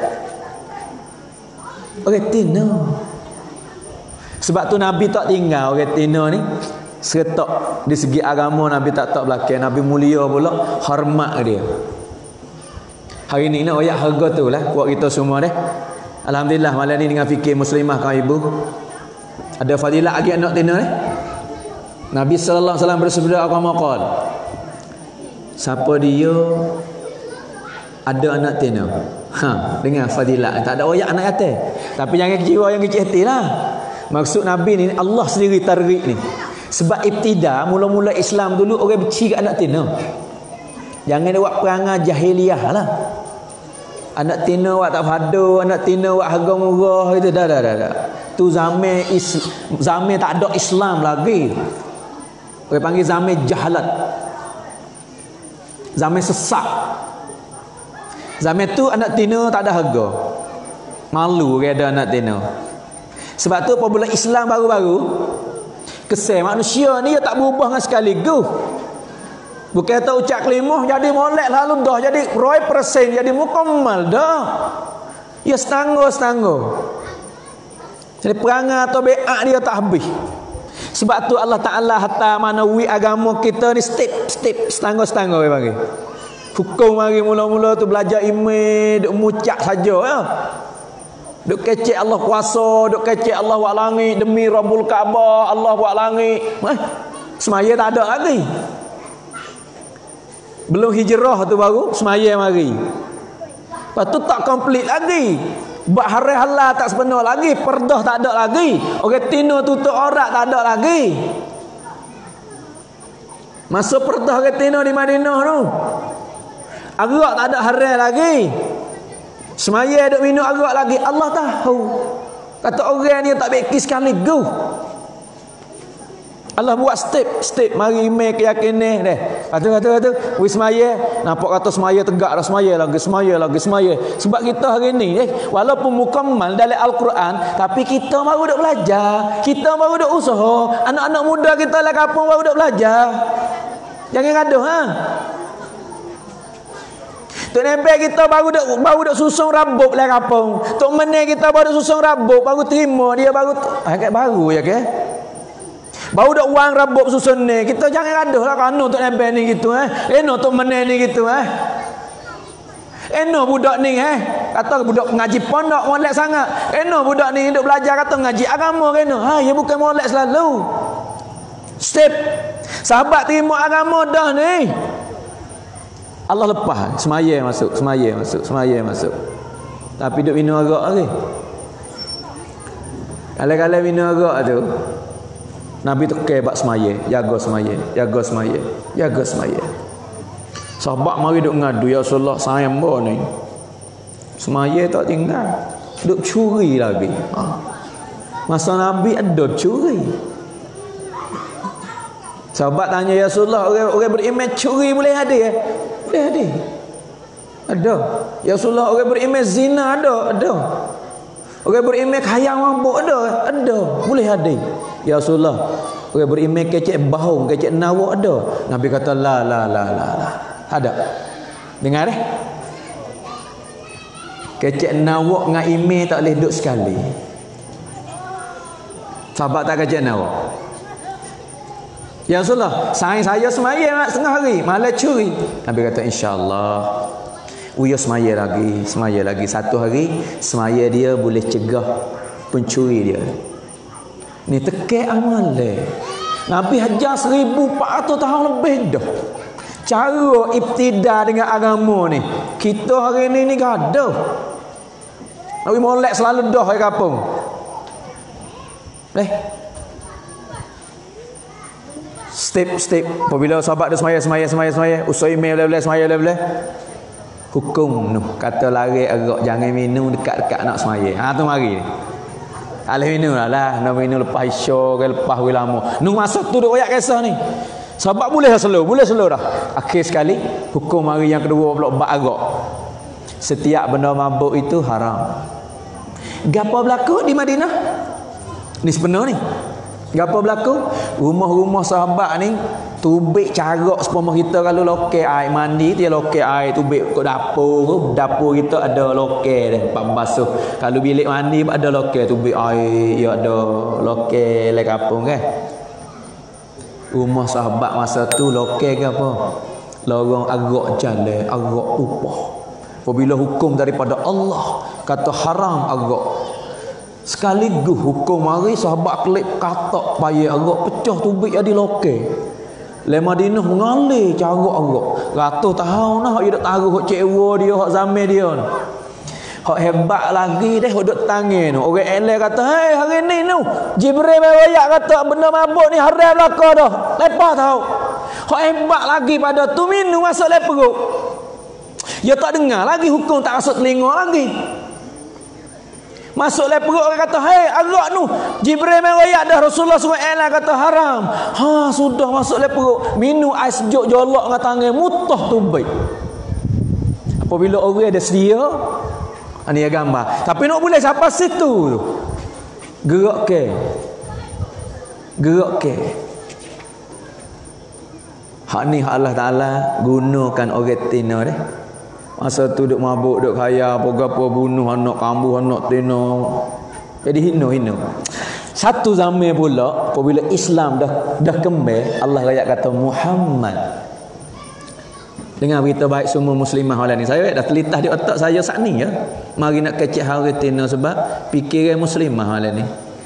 Orang tino. Sebab tu Nabi tak tinggal orang tino ni. Seretak di segi agama Nabi tak belakang. Nabi mulia pula, hormat dia. Hari ni nak ayat harga tu lah buat kita semua deh. Alhamdulillah malam ni dengan fikir muslimah kaum ibu. Ada fadilat lagi anak tina ni. Nabi sallallahu alaihi wasallam bersabda apa maqal. Siapa dia ada anak tina. Dengan fadilat. Tak ada ayat anak yatim. Tapi jangan jiwa yang kecil hati lah. Maksud Nabi ni Allah sendiri targik ni. Sebab ibtida mula-mula Islam dulu orang benci kat anak tina. Jangan buat perangai jahiliah lah. Anak tina buat tak padu, anak tina buat harga murah itu dah. Tu zaman tak ada Islam lagi. Orang panggil zaman jahalat. Zaman sesak. Zaman tu anak tina tak ada harga. Malu orang ada anak tina. Sebab tu apabila Islam baru-baru, kesal manusia ni dia tak berubah dengan sekaligus. Bukan kata ucap kelimah jadi molek lalu dah jadi 100% jadi mukammal dah. Ya setangguh. Jadi perangai atau be'ak dia tak habis. Sebab tu Allah Ta'ala hatta manawi agama kita ni step setangguh bagi. Hukum mari mula-mula tu belajar imej, duk mucak saja ya. Duk kecek Allah kuasa, duk kecek Allah buat langit demi Rabbul Kaabah, Allah buat langit. Semaya tak ada lagi. Belum hijrah tu baru semaya mari. Lepas tu tak komplit lagi. Bak hari halal tak sepenuh lagi, perdah tak ada lagi. Orang tino tutup aurat tak ada lagi. Masuk perdah orang tino di Madinah tu. Arak tak ada hari lagi. Semaya duk minum arak lagi. Allah tahu. Kata orang ni tak baik sekali go. Allah buat step mari imej keyakinan deh. Kata wis semaya, nampak kata semaya tegak dah semaya lagi. Sebab kita hari ni walaupun mukammal dalam Al-Quran, tapi kita baru duk belajar, kita baru duk usaha. Anak-anak muda kita lah kampung baru duk belajar. Jangan gaduh Tok Nempel kita baru duk susung rabuk lah kampung. Tok Meneh kita baru susung rabuk, baru terima dia baru baru ya ke? Baru dak wang rabuk susun ni. Kita jangan gaduh lah kanu Tok Nempel ni gitu Eno Tok Meneh ni gitu Eno budak ni kata budak ngaji pondok molek sangat. Eno budak ni duk belajar kata ngaji agama keno. Ya bukan molek selalu. Step sahabat terima agama dah ni. Allah lepas semaya masuk. Tapi duk minum arak lagi. Kala-kala minum arak tu Nabi tekan bab semaya, jaga semaya. Sahabat mari duk ngadu, ya Rasulullah sayang bo ni. Semaya tak tinggal. Duk curi lagi. Masa Nabi ada curi. Sahabat tanya ya Rasulullah, orang beriman curi boleh ada ya? Boleh ada. Ada. Ya Rasulullah, orang beriman zina ada. Orang beriman khayal mabuk ada. Boleh ada. Ya Rasulullah, orang beriman kecek bahung, kecek nawak ada. Nabi kata la. Ada. Dengar Kecek nawak dengan iman tak boleh duduk sekali. Sahabat tak kacau nak. Ya Rasulullah, sayang saya semaya setengah hari, malam curi. Nabi kata insya-Allah. Uya semaya lagi. Satu hari semaya dia boleh cegah pencuri dia. Ni tekek amal dia. Nabi hajar 1400 tahun lebih dah. Cara ibtida dengan agama ni. Kita hari ni gaduh. Nabi molek selalu dah di kampung. Step apabila sahabat dia semaya usai email semaya hukum tu kata lari agak jangan minum dekat-dekat nak semaya. Tu mari ni. Alih minum lah nak minum lepas isya ke lepas lama. Nu masa tu duk royak kisah ni. Sahabat boleh slow dah. Akhir sekali hukum hari yang kedua pula bab agak. Setiap benda mabuk itu haram. Gapo berlaku di Madinah? Ni sebenar ni. Gapo berlaku? Rumah-rumah sahabat ni tubik carak sepama kita kalau lokek air mandi dia lokek air tubik kat dapur kita ada lokek dah pembasuh. Kalau bilik mandi ada lokek tubik air ya ada lokek le kampung kan. Rumah sahabat masa tu lokek ke apa? Lorong agak jalan, agak upah. Apabila hukum daripada Allah kata haram agak sekaligus hukum mari sahabat kelip katak payah agak pecah tubik jadi lokek. Le Madinah mengalir cara agak. Ratus tahun dah dia dak taruh hak cewa dia, hak zaman dia. Hak hebat lagi dah hak duk tangan tu. Orang elok kata, "Hei, hari ni tu Jibril royak kata benda mabuk ni haram belaka dah." Lepas tahu. Hak hebat lagi pada tu minum masuk le perut. Dia tak dengar lagi hukum tak masuk telinga lagi. Masuk le perut orang kata, "Hei, arak tu Jibril royak dah Rasulullah SAW kata haram." Sudah masuk le perut. Minum ais sejuk jolok dengan tangan mutah tubik. Apabila orang ada sedia, ni gambar. Tapi nak boleh siapa situ tu. Gerak ke. Hak ni Allah Taala gunakan orang tina deh. Masa tu duk mabuk, duk kaya, apa-apa bunuh anak kambuh, anak tina. Jadi hina. Satu zaman pula apabila Islam dah kembali, Allah ayat kata Muhammad. Dengar berita baik semua muslimah malam ni. Saya dah terlintas di otak saya saat ni ya. Mari nak kecek hari tina sebab fikiran muslimah malam ni.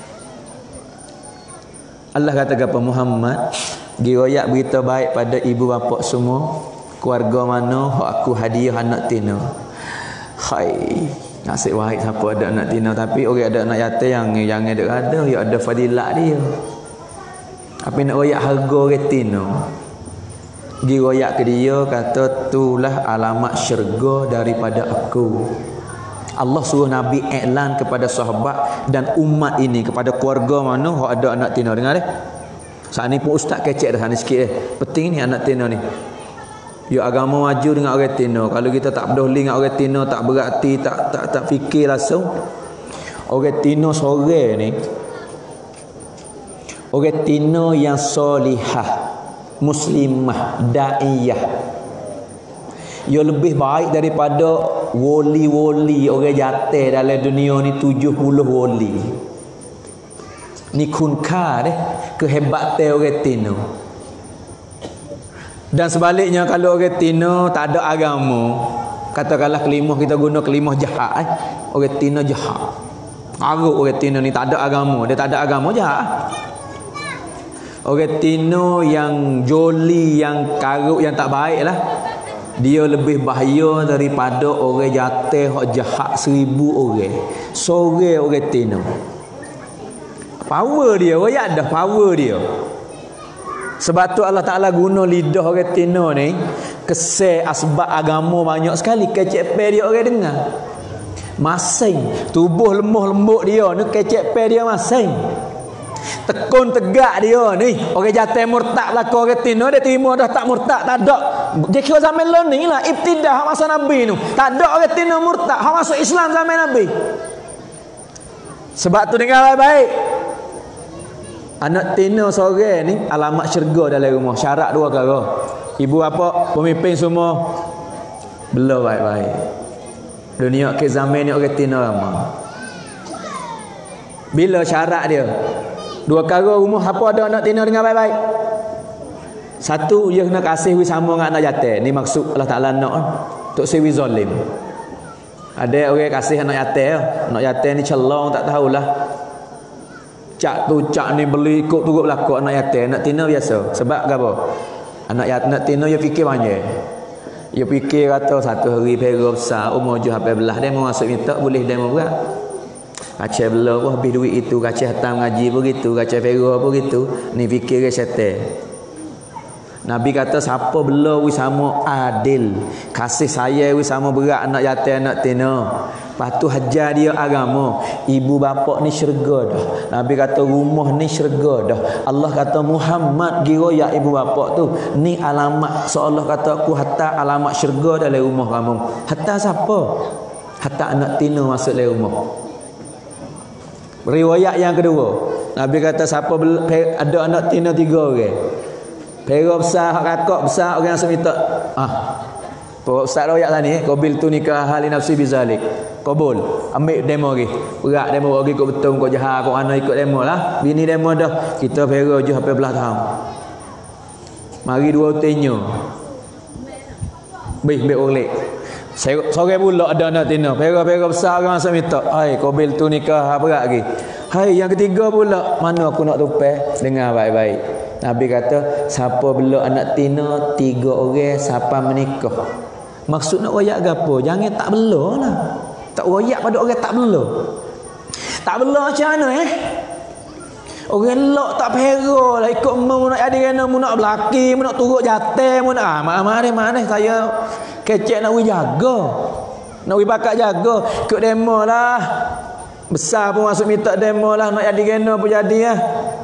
Allah kata apa Muhammad, diriwayat berita baik pada ibu bapa semua. Keluarga mana hak aku hadiah anak tina. Hai, nasib baik siapa ada anak tina, tapi orang ada anak yatim yang ada ya ada fadilat dia. Apa nak royak harga orang tina. Diriwayat ke dia kata itulah alamat syurga daripada aku. Allah suruh Nabi iklan kepada sahabat dan umat ini kepada keluarga mana hak ada anak tina. Dengar deh. Saat ni pun ustaz kecek dah sana sikit Penting ni anak tina ni. Ya agama maju dengan orang tina. Kalau kita tak peduli dengan orang tina, tak berarti, tak fikir langsung. Orang tina sore ni, orang tina yang solihah, muslimah, daiyah, ia lebih baik daripada wali-wali orang jatuh dalam dunia ni 70 wali. Ni kunka deh kehebatan orang tina. Dan sebaliknya kalau orang tina tak ada agama, katakanlah kelimah kita guna kelimah jahat orang tina jahat. Aruk orang tina ni tak ada agama, dia tak ada agama jahat. Orang tina yang joli, yang karuk, yang tak baik lah, dia lebih bahaya daripada orang jatuh hak jahat 1000 orang. Sore orang tina. Power dia, orang ada power dia. Sebab tu Allah Ta'ala guna lidah orang tina ni kesel asbab agama banyak sekali. Kecek pe dia orang dengar masing. Tubuh lemah lembut dia ni kecek pe dia masing. Tekun tegak dia ni. Orang jatuh murtad belaka orang tina, dia terima dah tak murtad. Tak ada. Dia kira zaman lo ni lah ibtidah masa Nabi tu. Tak ada orang tina murtad hak masuk Islam zaman Nabi. Sebab tu dengar baik-baik. Anak tina sore ni alamat syurga dalam rumah. Syarat dua perkara. Ibu bapa, pemimpin semua bela baik-baik. Dunia ke zaman ni orang tina ramai. Bila syarat dia? Dua perkara rumah apa ada anak tina dengan baik-baik. Satu, dia kena kasih sama dengan anak yatim. Ni maksud Allah Ta'ala nak tok sewi zalim. Ada orang kasih anak yatim. Anak yatim ni celong tak tahulah. Cak tu cak ni beli ikut turut berlaku anak yatim. Anak tina biasa. Sebab apa? Anak tina dia fikir banyak. Dia fikir kata satu hari pera besar umur 18 dia mau masuk minta boleh dia mau berat. Kacau belah pun habis duit itu, kacau hatam ngaji pun gitu, kacau pera pun gitu. Ni fikir dia syaitan. Nabi kata siapa bela wi sama adil, kasih sayang wi sama berat anak yatim anak tina. Lepas tu hajar dia agama. Ibu bapa ni syurga dah. Nabi kata rumah ni syurga dah. Allah kata Muhammad gira ya ibu bapa tu. Ni alamat seolah kata aku hatta alamat syurga dalam rumah kamu. Hatta siapa? Hatta anak tina masuk dalam rumah. Riwayat yang kedua, Nabi kata siapa ada anak tina 3 orang. Pera besar, kakak besar, orang yang seminta. Ustaz royak lah ni, qabil tu nikah ahli nafsi bizalik. Qabul. Ambil demo lagi. Berat demo lagi kau betul kau jahat kau ana ikut demo lah. Bini demo dah. Kita pera je 18 tahun. Mari dua tenyo. Baik oleh. Sore pula ada anak tina. Pera besar orang masa minta. Hai, qabil tu nikah berat lagi. Hai, yang ketiga pula, mana aku nak tupai? Dengar baik-baik. Nabi kata, siapa bela anak tina 3 orang siapa menikah. Maksud nak royak gapo? Jangan tak bela lah. Tak royak pada orang tak bela. Tak bela macam mana Orang lok tak pera lah ikut mu nak jadi kena mu nak belaki, mu nak turut jatah, mu nak mana saya kecek nak jaga. Nak bakat jaga, ikut demo lah. Besar pun masuk minta demo lah, nak jadi kena pun jadi lah.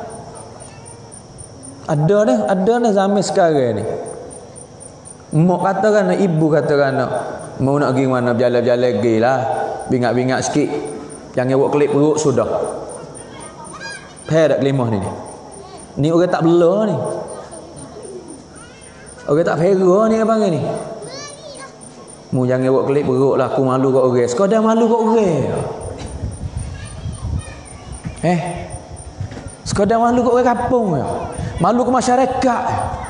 Ada dah zaman sekarang ni. Mak katakan, ibu katakan mau nak pergi mana berjalan-jalan pergi lah. Bingat-bingat sikit. Jangan buat kelip perut sudah. Payah tak kelimah ni. Ni orang tak bela ni. Orang tak pera ni apa ni. Mu jangan buat kelip perut lah. Aku malu kat orang. Sekadar malu kat orang. Sekadar malu kat orang kampung. Malu ke masyarakat.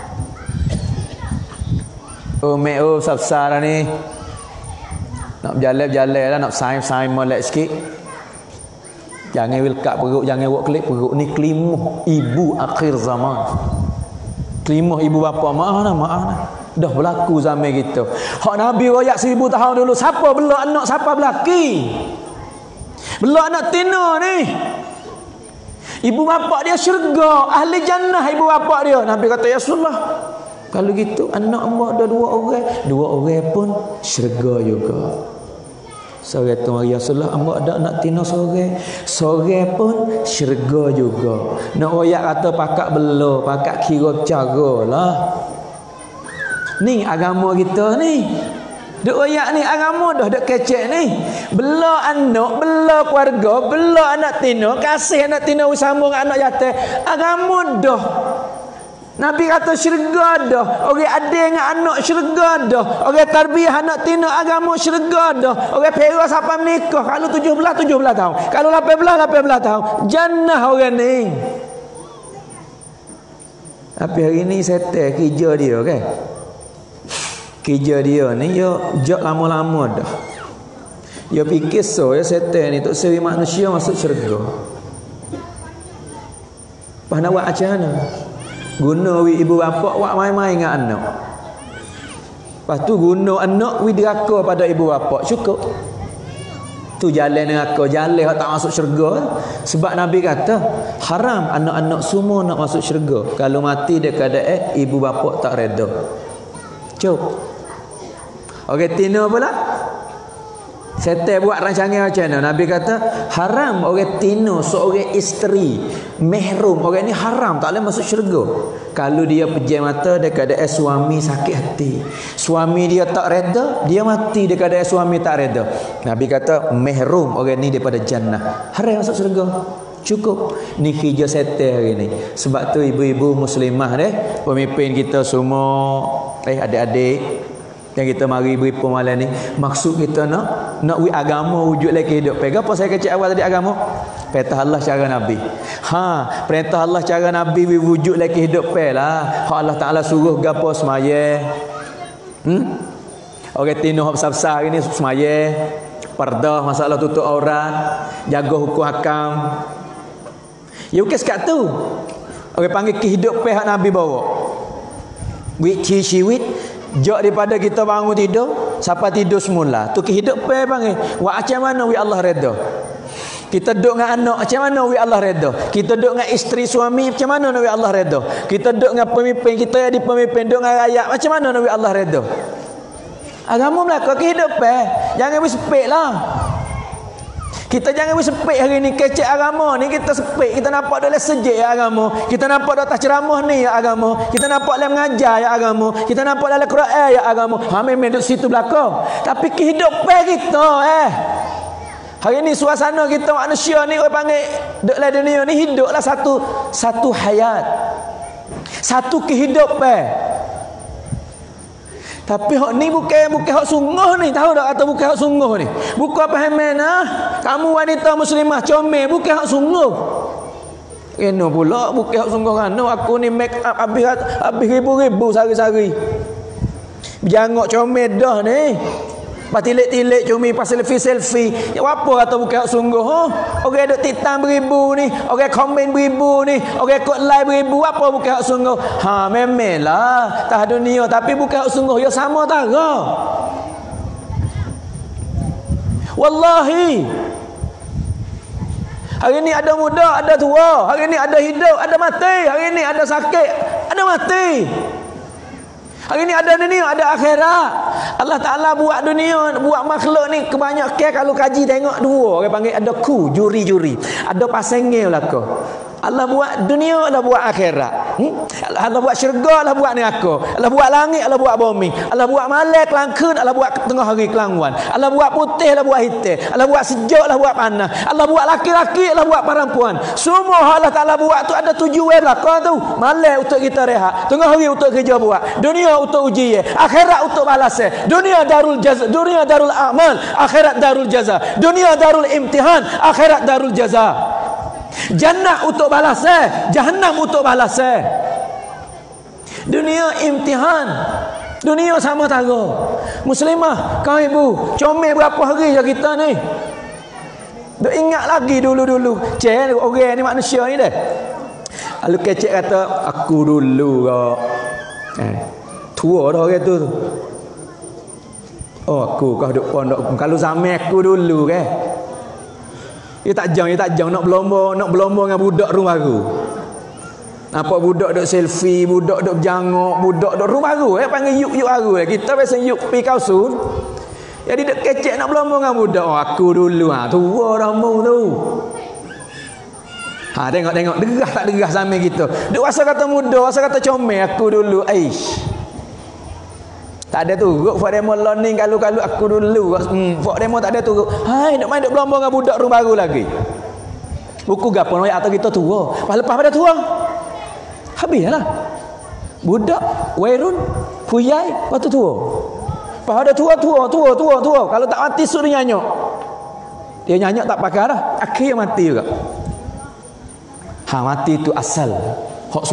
Besar lah ni. Nak berjalan-jalan lah, nak saing-saing molek sikit. Jangan wilkat perut, jangan buat kelip perut. Ni kelimuh ibu akhir zaman. Kelimuh ibu bapa, maaf lah. Dah berlaku zaman kita. Hak Nabi royak 1000 tahun dulu. Siapa bela anak, siapa belaki? Bela anak tina ni. Ibu bapa dia syurga, ahli jannah ibu bapa dia. Nabi kata, ya Rasulullah, kalau gitu anak mak ada 2 orang pun syurga juga. Seorang tu ya Rasulullah, mak ada anak tina seorang pun syurga juga. Nak royak kata pakak bela, pakak kira cara lah. Ni agama kita ni. Duk royak ni agama dah duk kecek ni. Bela anak, bela keluarga, bela anak tina, kasih anak tina bersama dengan anak yatim. Agama dah. Nabi kata syurga dah. Orang adil dengan anak syurga dah. Orang tarbiyah anak tina agama syurga dah. Orang pera sampai menikah kalau 17 tahun. Kalau 18 tahun. Jannah orang ni. Tapi hari ni setel kerja dia kan. Kerja dia ni dia jak lama-lama dah. Dia fikir ya setan ni tok seri manusia masuk syurga. Pas nak buat macam mana? Guna ibu bapa buat main-main dengan anak. Lepas tu guna anak diraka pada ibu bapa. Cukup. Tu jalan neraka, jalan tak masuk syurga. Sebab Nabi kata haram anak-anak semua nak masuk syurga. Kalau mati dia keadaan ibu bapa tak reda. Cukup. Orang tina pula setan buat rancangan macam mana? Nabi kata haram orang tina seorang isteri mahrum. Orang ni haram tak boleh masuk syurga. Kalau dia pejam mata dia keadaan suami sakit hati, suami dia tak reda, dia mati dia keadaan suami tak reda. Nabi kata mahrum orang ni daripada jannah, haram masuk syurga. Cukup. Ni kerja setan hari ni. Sebab tu ibu-ibu muslimah pemimpin kita semua adik-adik yang kita mari beri pemahaman ni, maksud kita nak agama wujud lagi hidup. Pega apa saya kecil awal tadi agama? Perintah Allah cara Nabi. Perintah Allah cara Nabi wujud lagi hidup lah. Hak Allah Taala suruh gapo semaya. Orang tino hak besar-besar ini semaya. Pardah, masalah tutup aurat, jaga hukum hakam. Ya bukan sekat tu. Orang panggil kehidupan hak Nabi bawa. Ciwit jok daripada kita bangun tidur sampai tidur semula. Tu kehidupan panggil. Wa macam mana wi Allah redha? Kita duduk dengan anak macam mana wi Allah redha? Kita duduk dengan isteri suami macam mana wi Allah redha? Kita duduk dengan pemimpin kita jadi pemimpin, duduk dengan rakyat macam mana wi Allah redha? Agama melaka kehidupan. Jangan bersepik lah. Kita jangan bersepik hari ni kecek agama ni, kita sepik. Kita nampak dalam sejik ya agama. Kita nampak dalam ceramah ni ya agama. Kita nampak dalam mengajar ya agama. Kita nampak dalam Quran ya agama. Memang duduk situ belakang. Tapi kehidupan kita hari ni suasana kita manusia ni orang panggil duduk dalam dunia ni hiduplah satu hayat. Satu kehidupan. Tapi hak ni bukan hak sungguh ni. Tahu tak kata bukan hak sungguh ni? Bukan apa hemena. Kamu wanita muslimah comel bukan hak sungguh. Kena pula bukan hak sungguh kan. Aku ni make up habis ribu-ribu sehari-hari. Berjangok comel dah ni. Patilik-tilik cumi pas selfie. Ya apa kata bukan hak sungguh? Orang duk titan beribu ni, orang komen beribu ni, orang ikut live beribu, apa bukan hak sungguh? Memelah tah dunia tapi bukan hak sungguh. Ya sama tara. Wallahi. Hari ni ada muda, ada tua. Hari ni ada hidup, ada mati. Hari ni ada sakit, ada mati. Hari ni ada dunia, ada akhirat. Allah Ta'ala buat dunia, buat makhluk ni kebanyakan kalau kaji tengok dua. Orang panggil ada juri-juri. Ada pasangnya lah kau. Allah buat dunia, Allah buat akhirat. Allah buat syurga, Allah buat neraka. Allah buat langit, Allah buat bumi. Allah buat malam, kelangkun, Allah buat tengah hari kelangwan. Allah buat putih, Allah buat hitam. Allah buat sejuk, Allah buat panas. Allah buat laki-laki, Allah buat perempuan. Semua Allah Ta'ala buat tu ada tujuan belakang tu. Malam untuk kita rehat, tengah hari untuk kerja buat, dunia untuk ujian, akhirat untuk balasan. Dunia darul jaza, dunia darul amal, akhirat darul jaza. Dunia darul imtihan, akhirat darul jaza. Jannah untuk balasan, jahannam untuk balasan. Dunia imtihan, dunia sama tara. Muslimah, kau ibu, comel berapa hari je kita ni. Duk ingat lagi dulu-dulu. Cek orang ni manusia ni dah. Lalu kecek kata aku dulu kau. Tua dah orang tu. Oh aku kau duk pondok. Kalau zaman aku dulu ke. Dia tak jang nak berlomba dengan budak rumah baru. Nampak budak duk selfie, budak duk berjangok, budak duk rumah baru panggil yuk baru. Kita biasa yuk pi kausun. Jadi duk kecek nak berlomba dengan budak. Oh aku dulu tua dah mu tu. Tengok derah tak derah zaman kita. Duk rasa kata muda, rasa kata comel aku dulu. Tak ada turut Fak demo learning kalau aku dulu. Fak demo tak ada turut. Nak main duk berlomba dengan budak rumah baru lagi. Buku gapo nak atau kita tua. Lepas pada tua. Habislah. Budak, wairun, kuyai, lepas tu tua. Lepas ada tua. Kalau tak mati suruh dia nyanyok. Dia nyanyok tak pakai dah. Akhir mati juga. Mati itu asal. Hak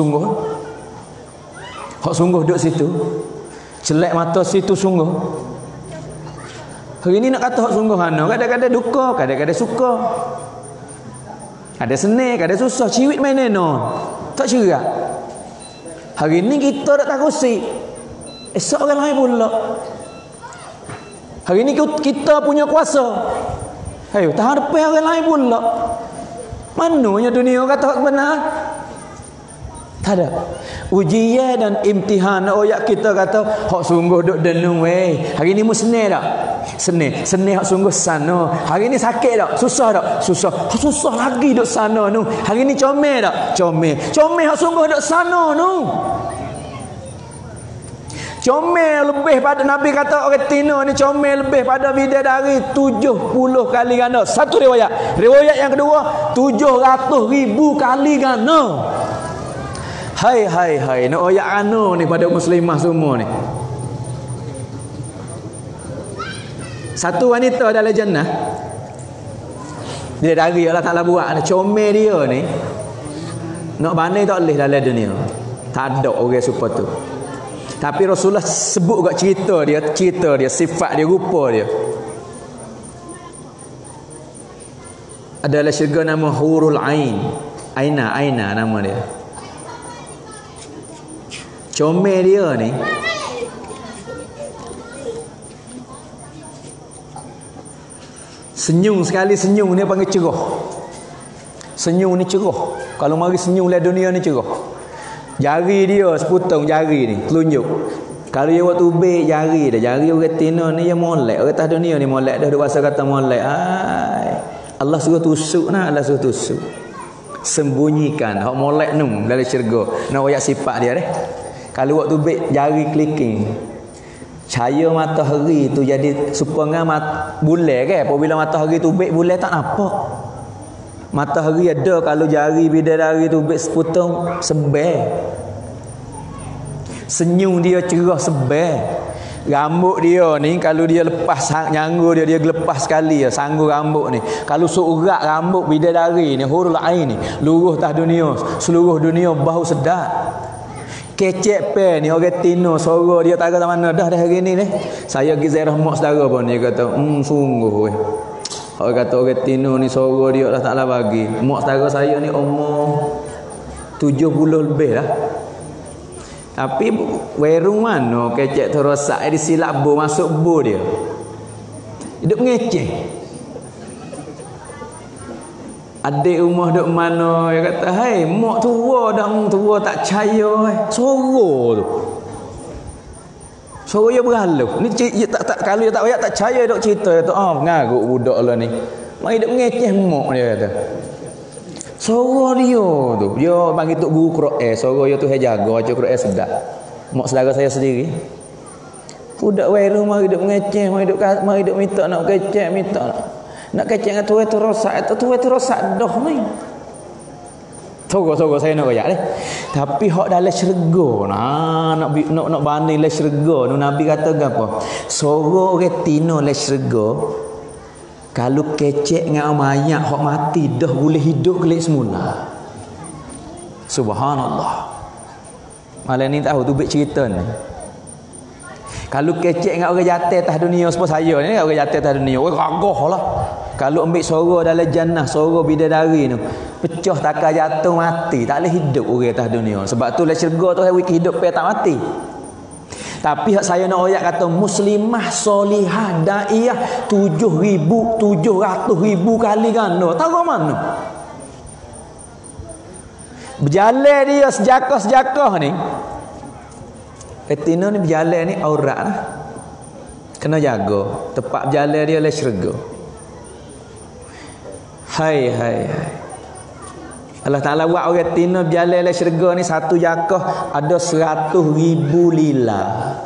sungguh duduk situ. Celak mata situ sungguh. Hari ni nak kata hak sungguh kadang-kadang duka, kadang-kadang suka. Ada senang, kadang susah. Ciwit main neno. Tak cerak. Hari ni kita tak kursi. Esok orang lain pula. Hari ni kita punya kuasa. Tahan depan orang lain pula. Mananya dunia kata hak benar? Tak ada. Ujian dan imtihan. Kita kata hak sungguh duk denung hari ni musnah tak? Senang hak sungguh sana. Hari ni sakit tak? Susah tak? Susah lagi duk sana nu. Hari ni comel tak? Comel hak sungguh duk sana nu. Comel lebih pada Nabi kata orang Tino ni comel lebih pada bidadari 70 kali ganda. Satu riwayat yang kedua 700,000 kali ganda. Hai nak oyak anu ni pada muslimah semua ni. Satu wanita dalam jannah Dia dari Allah Ta'ala buat ni. Comel dia ni. Nak banding tak boleh dalam dunia. Tak ada orang super tu. Tapi Rasulullah sebut kat cerita dia, sifat dia, rupa dia. Adalah syurga nama Hurul Ain. Aina nama dia. Comel dia ni. Senyum sekali senyum dia panggil cerah. Senyum ni cerah. Kalau mari senyum lah dunia ni cerah. Jari dia seputong jari ni telunjuk. Kalau dia waktu ubik jari dia, jari orang tina ni dia molek. Orang atas dunia ni molek dah rasa kata molek. Allah suruh tusuk nah, Allah suruh tusuk. Sembunyikan hak molek num dalam syurga. Nak ayat sifat dia deh. Kalau waktu ubik jari clicking. Cahaya matahari tu jadi supaya bulan ke? Apabila matahari tu ubik bulan tak nampak. Matahari ada kalau jari bidadari tu ubik seputong sebel. Senyum dia cerah sebel. Rambut dia ni kalau dia lepas nyanggu dia lepas sekali ya sanggu rambut ni. Kalau seurat rambut bidadari ni hurul ain ni luruh tah dunia, seluruh dunia bau sedap. Kecek pe ni orang tino suara dia tak kata mana dah hari ni ni. Saya pergi ziarah mak saudara pun dia kata sungguh weh. Orang kata orang tino ni suara dia Allah Taala bagi. Mak saudara saya ni umur 70 lebih dah. Tapi werung mana kecek tu rosak di silap bo masuk bo dia. Hidup ngeceh. Adik rumah duk mana dia kata, "Hai, mak tua dah, tua tak percaya suara tu." Suara dia berhalu. Ni tak kalau dia tak payah tak percaya duk cerita tu. Ngaruk budak lah ni. Mai duk ngeceh mak dia kata. Suara dia tu, dia panggil tok guru Quran. Suara dia tu hai jaga baca Quran sedap. Mak saudara saya sendiri. Budak weru mari duk ngeceh, mari duk minta nak kecek, minta nak kecek dengan tua tu rosak dah ni. Tunggu saya nak royak deh. Tapi hak dalam syurga nak banding dalam syurga tu Nabi kata apa? Suara orang tino dalam syurga kalau kecek dengan mayat hak mati dah boleh hidup kembali semula. Subhanallah. Malam ni tahu tu bik cerita ni. Kalau kecek dengan orang jatuh atas dunia seperti saya ni orang jatuh atas dunia, orang ragah lah. Kalau ambil suara dalam jannah, suara bidadari tu, pecah takar jatuh mati, tak boleh hidup orang atas dunia. Sebab tu dalam syurga tu hari hidup pe tak mati. Tapi hak saya nak ayat kata muslimah solihah daiyah 7,700,000 kali ganda. Tahu mana? Berjalan dia sejakah-sejakah ni. Retina ni berjalan ni aurat lah. Kena jaga. Tempat berjalan dia lah syurga. Hai. Allah Ta'ala buat orang retina berjalan lah syurga ni satu jakah ada 100,000 lila.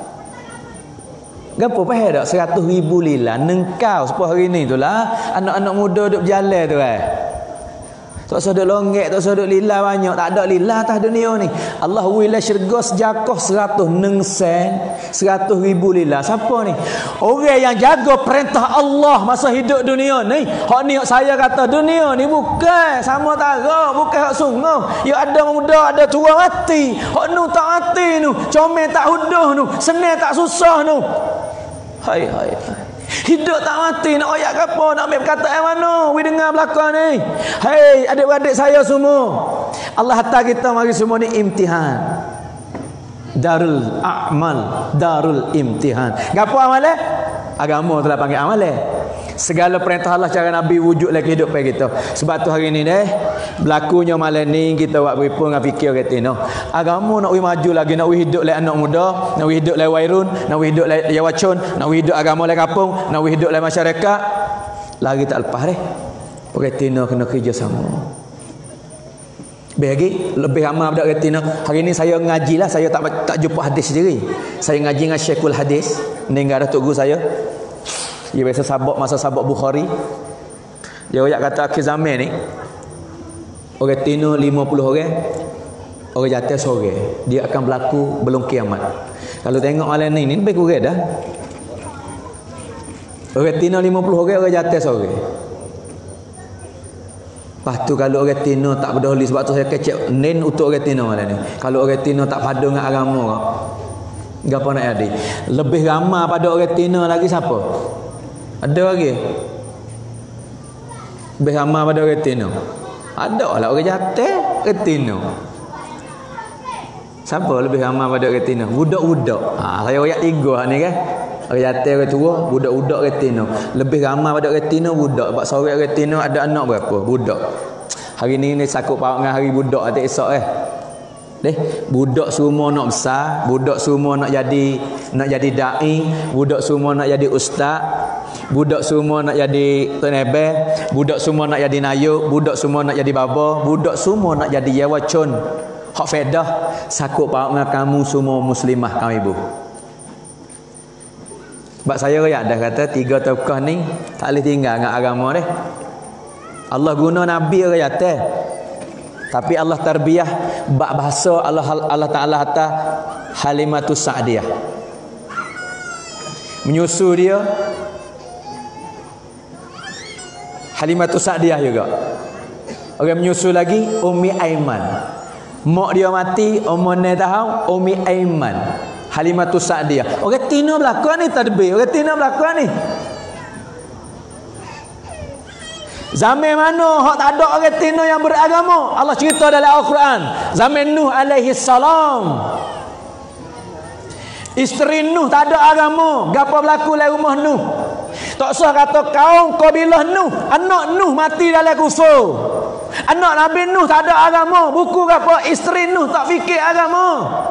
Gapo faham tak 100,000 lila? Nengkau sepuluh hari ni tu lah anak-anak muda duk berjalan tu tak sedut longgek, tak sedut lila banyak. Tak ada lila atas dunia ni. Allah wila syurga sejakah 100 sen 100,000 lila. Siapa ni? Orang yang jaga perintah Allah masa hidup dunia ni. Hak ni hak saya kata dunia ni bukan sama tara, bukan hak sungguh. Ya ada muda, ada tua mati. Hak nu tak mati nu, comel tak huduh nu, senang tak susah nu. Hai. Hidup tak mati nak ayat ke apa, nak ambil perkataan mana we dengar belakang ni. Hei adik-adik saya semua, Allah hantar kita mari semua ni imtihan. Darul a'mal, darul imtihan. Gapo amalan? Agama telah panggil amalan. Segala perintah Allah cara Nabi wujud lagi hidup pada kita. Sebab tu hari ni berlakunya malam ni kita buat beripun dengan fikir kata no. Agama nak maju lagi, nak hidup lagi anak muda, nak hidup lagi wairun, nak hidup lagi yawacun, nak hidup agama lagi kampung, nak hidup lagi masyarakat. Lagi tak lepas Retina kena kerja sama. Bagi lebih ramai budak retina. Hari ni saya ngaji lah, saya tak jumpa hadis sendiri. Saya ngaji dengan Syekhul Hadis, meninggal dah tok guru saya. Dia biasa masa sabak Bukhari. Dia kata akhir zaman ni orang tino 50 orang, orang jatuh sore. Dia akan berlaku belum kiamat. Kalau tengok malam ni lebih kurang dah. Orang tino 50 orang, orang jatuh sore. Lepas tu kalau orang Tino tak peduli, sebab tu saya kecek nen untuk orang Tino malam ni. Kalau orang Tino tak padu dengan agama, gapo nak jadi? Lebih ramai pada orang Tino lagi siapa? Ada lagi? Lebih ramai pada orang Tino. Ada lah orang Jateng, orang Tino. Siapa lebih ramai pada orang Tino? Budak-budak. Saya royak 3 ni kan. Orang Jateng orang tua, budak-budak orang Tino. Lebih ramai pada orang Tino budak. Sebab seorang orang Tino ada anak berapa? Budak. Hari ni sakut paut dengan hari budak tak esok budak semua nak besar, budak semua nak jadi dai, budak semua nak jadi ustaz, budak semua nak jadi penebel, budak semua nak jadi nayuk, budak semua nak jadi baba, budak semua nak jadi yawacun. Hak fedah sakut paut dengan kamu semua muslimah kamu ibu. Sebab saya dah kata 3 tokoh ni tak boleh tinggal dengan agama dia. Allah guna Nabi orang Jateng. Tapi Allah tarbiyah bahasa Allah Taala kata Halimatus Sa'diyah. Menyusu dia Halimatus Sa'diyah juga. Orang menyusu lagi Ummi Aiman. Mak dia mati umur 9 tahun, Ummi Aiman. Halimatus Sa'diyah. Orang Tino belakang ni tadbir. Orang Tino belakang ni. Zaman mana hak tak ada orang Tino yang beragama? Allah cerita dalam Al-Quran. Zaman Nuh alaihi salam. Isteri Nuh tak ada agama. Gapo berlaku dalam rumah Nuh? Tak usah kata kaum kabilah Nuh. Anak Nuh mati dalam kufur. Anak Nabi Nuh tak ada agama. Buku gapo? Isteri Nuh tak fikir agama.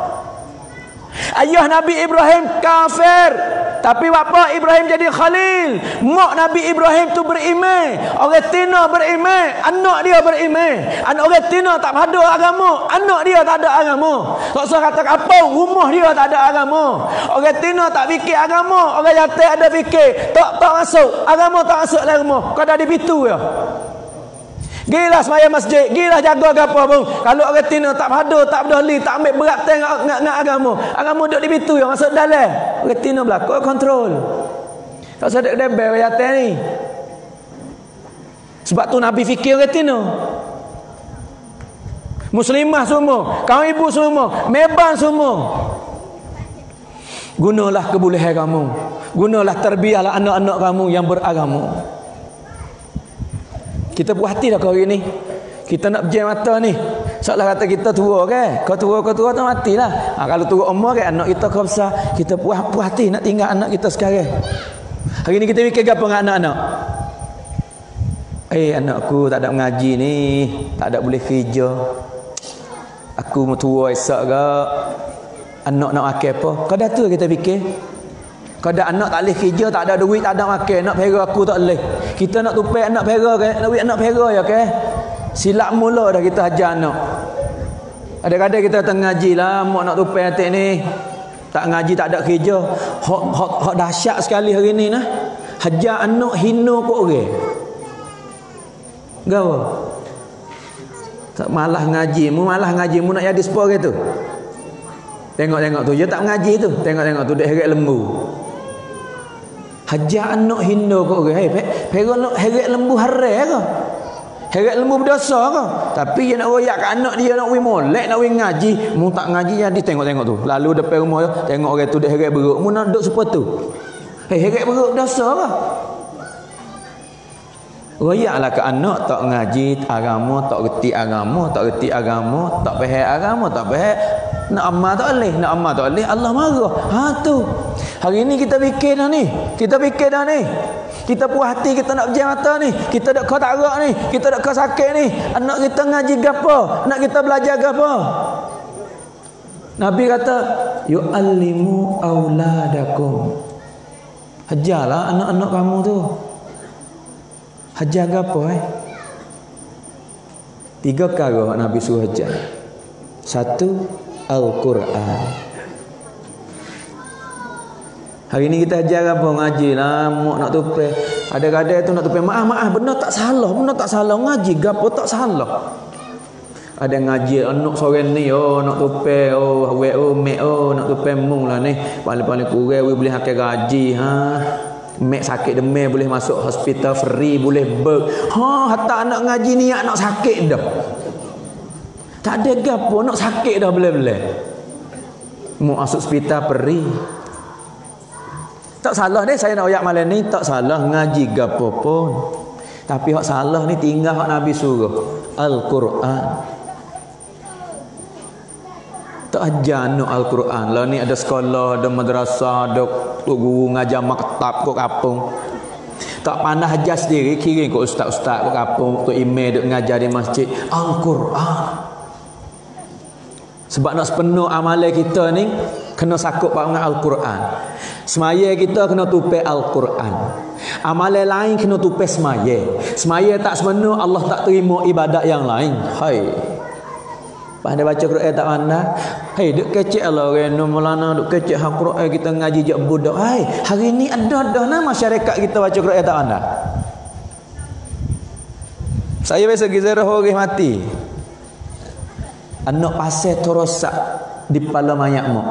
Ayah Nabi Ibrahim kafir, tapi bapa Ibrahim jadi khalil. Mak Nabi Ibrahim tu beriman. Orang Tino beriman, anak dia beriman. Anak orang Tino tak ada agama, anak dia tak ada agama. Tak usah kata apa, rumah dia tak ada agama. Orang Tino tak fikir agama, orang Jateng ada fikir. Tak masuk, agama tak masuk dalam rumah. Kau dah di pintu ya. Gilah sembahyang masjid, gilah jaga gapo pun. Kalau orang Tino tak padu, tak peduli, tak ambil berat tengok dengan agama. Agama duduk di pintu yang masuk dalam. Orang Tino belakang kontrol. Tak usah dek debel orang Jateng ni. Sebab tu Nabi fikir orang Tino. Muslimah semua, kaum ibu semua, meban semua. Gunalah kebolehan kamu. Gunalah terbiarlah anak-anak kamu yang beragama. Kita puas hati dah kau hari ni. Kita nak berjaya mata ni. Seolah kata kita tua kan. Kau tua tak matilah. Kalau tua umur kan anak kita kau besar. Kita puas hati nak tinggal anak kita sekarang. Hari ni kita fikir apa dengan anak-anak? Anakku tak ada mengaji ni. Tak ada boleh kerja. Aku mau tua esok ke. Anak nak makan apa? Kau dah tua kita fikir. Kau ada anak tak boleh kerja, tak ada duit, tak ada makan, nak pera aku tak boleh. Kita nak tupai anak pera ke? Nak duit anak pera ya ke? Silap mula dah kita ajar anak. Ada-kadang kita tak ngaji lah, mak nak tupai atik ni. Tak ngaji, tak ada kerja. Hak dahsyat sekali hari ni nah. Hajar anak hina kok orang. Gapo? Tak malah ngaji, mu nak jadi sepor gitu. Tengok tu, dia tak mengaji tu. Tengok tu, dia heret lembu. Hajar anak hina kau orang. Heret lembu haram ke? Heret lembu berdosa ke? Tapi dia nak royak kat anak dia, nak wui molek, nak wui ngaji. Mu tak ngaji jadi tengok tu. Lalu depan rumah dia, tengok orang tu dia heret beruk. Mu nak duduk seperti tu. Heret beruk berdosa ke? Royaklah ke anak tak ngaji agama, tak reti agama, tak faham agama, tak faham. Nak amal tak boleh, Allah marah. Tu. Hari ni kita fikir dah ni. Kita puas hati, kita nak berjaya mata ni. Kita nak kau tak gerak ni. Kita nak kau sakit ni. Anak kita ngaji gapo? Anak kita belajar gapo? Nabi kata, yu'allimu auladakum. Hajarlah anak-anak kamu tu. Hajar gapo 3 perkara Nabi suruh hajar. 1, Al-Quran. Hari ni kita ajar apa? Ngaji lah, mak nak tupai. Ada-ada tu nak tupai. Maaf, benar tak salah. Ngaji gapo tak salah. Ada ngaji anak sore ni, nak tupai, mek, nak tupai mung lah ni. Paling-paling kurang boleh hakil gaji, mek sakit demam boleh masuk hospital free, boleh hatta anak ngaji ni anak sakit dah. Tak ada gapo nak sakit dah boleh-boleh. Mau masuk hospital free. Tak salah deh saya nak ayat malam ni, tak salah ngaji gapo pun. Tapi hak salah ni tinggal hak Nabi suruh, Al-Quran. Tak ajar no Al-Quran. Lah ni ada sekolah, ada madrasah, ada guru ngajar maktab kat kampung. Tak pandai ajar sendiri, kirim ke ustaz-ustaz kat kampung, ke imam duk ngajar di masjid Al-Quran. Sebab nak sepenuh amalan kita ni kena sakut dengan Al-Quran. Semaya kita kena tupai Al-Quran. Amalan lain kena tupai semaya. Semaya tak sepenuh, Allah tak terima ibadat yang lain. Hai. Pandai baca Quran tak pandai. Hai, duk kecek Allah orang Maulana, duk kecek hak Quran kita ngaji jak budak. Hai, hari ni ada dah nah masyarakat kita baca Quran tak pandai. Saya biasa pergi ziarah orang mati. Anak pasal terosak di kepala mayat mak.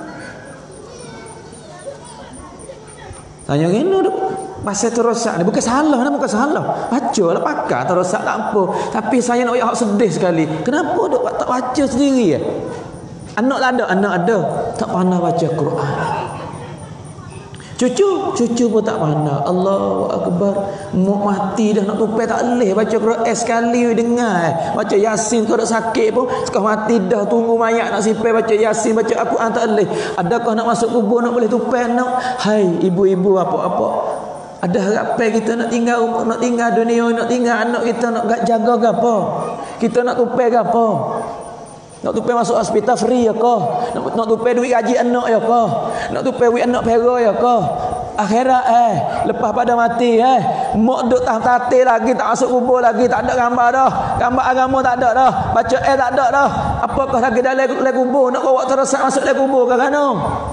Tanya gini duk pasal terosak ni bukan salah, bukan salah. Baca lah pakar terosak tak apa. Tapi saya nak hak sedih sekali. Kenapa duk tak baca sendiri ya? Anak ada, tak pandai baca Quran. Cucu pun tak pandai. Allahu Akbar. Mau mati dah nak tupai tak boleh baca Quran sekali dengar. Baca Yasin kau dak sakit pun sekali mati dah tunggu mayat nak sipai baca Yasin, baca Al-Quran tak boleh. Adakah nak masuk kubur nak boleh tupai anak? Hai ibu-ibu apa-apa. Ada harapan kita nak tinggal dunia, nak tinggal anak kita nak jaga ke apa? Kita nak tupai ke apa? Nak tupai masuk hospital free ya kah? Nak tupai duit gaji anak ya kah? Nak tupai duit anak pera ya kah? Akhirat lepas pada mati mak duk tate lagi, tak masuk kubur lagi, tak ada gambar dah. Gambar agama tak ada dah. Baca tak ada dah. Apakah lagi dalam kubur nak bawa terosak masuk dalam kubur ke kan?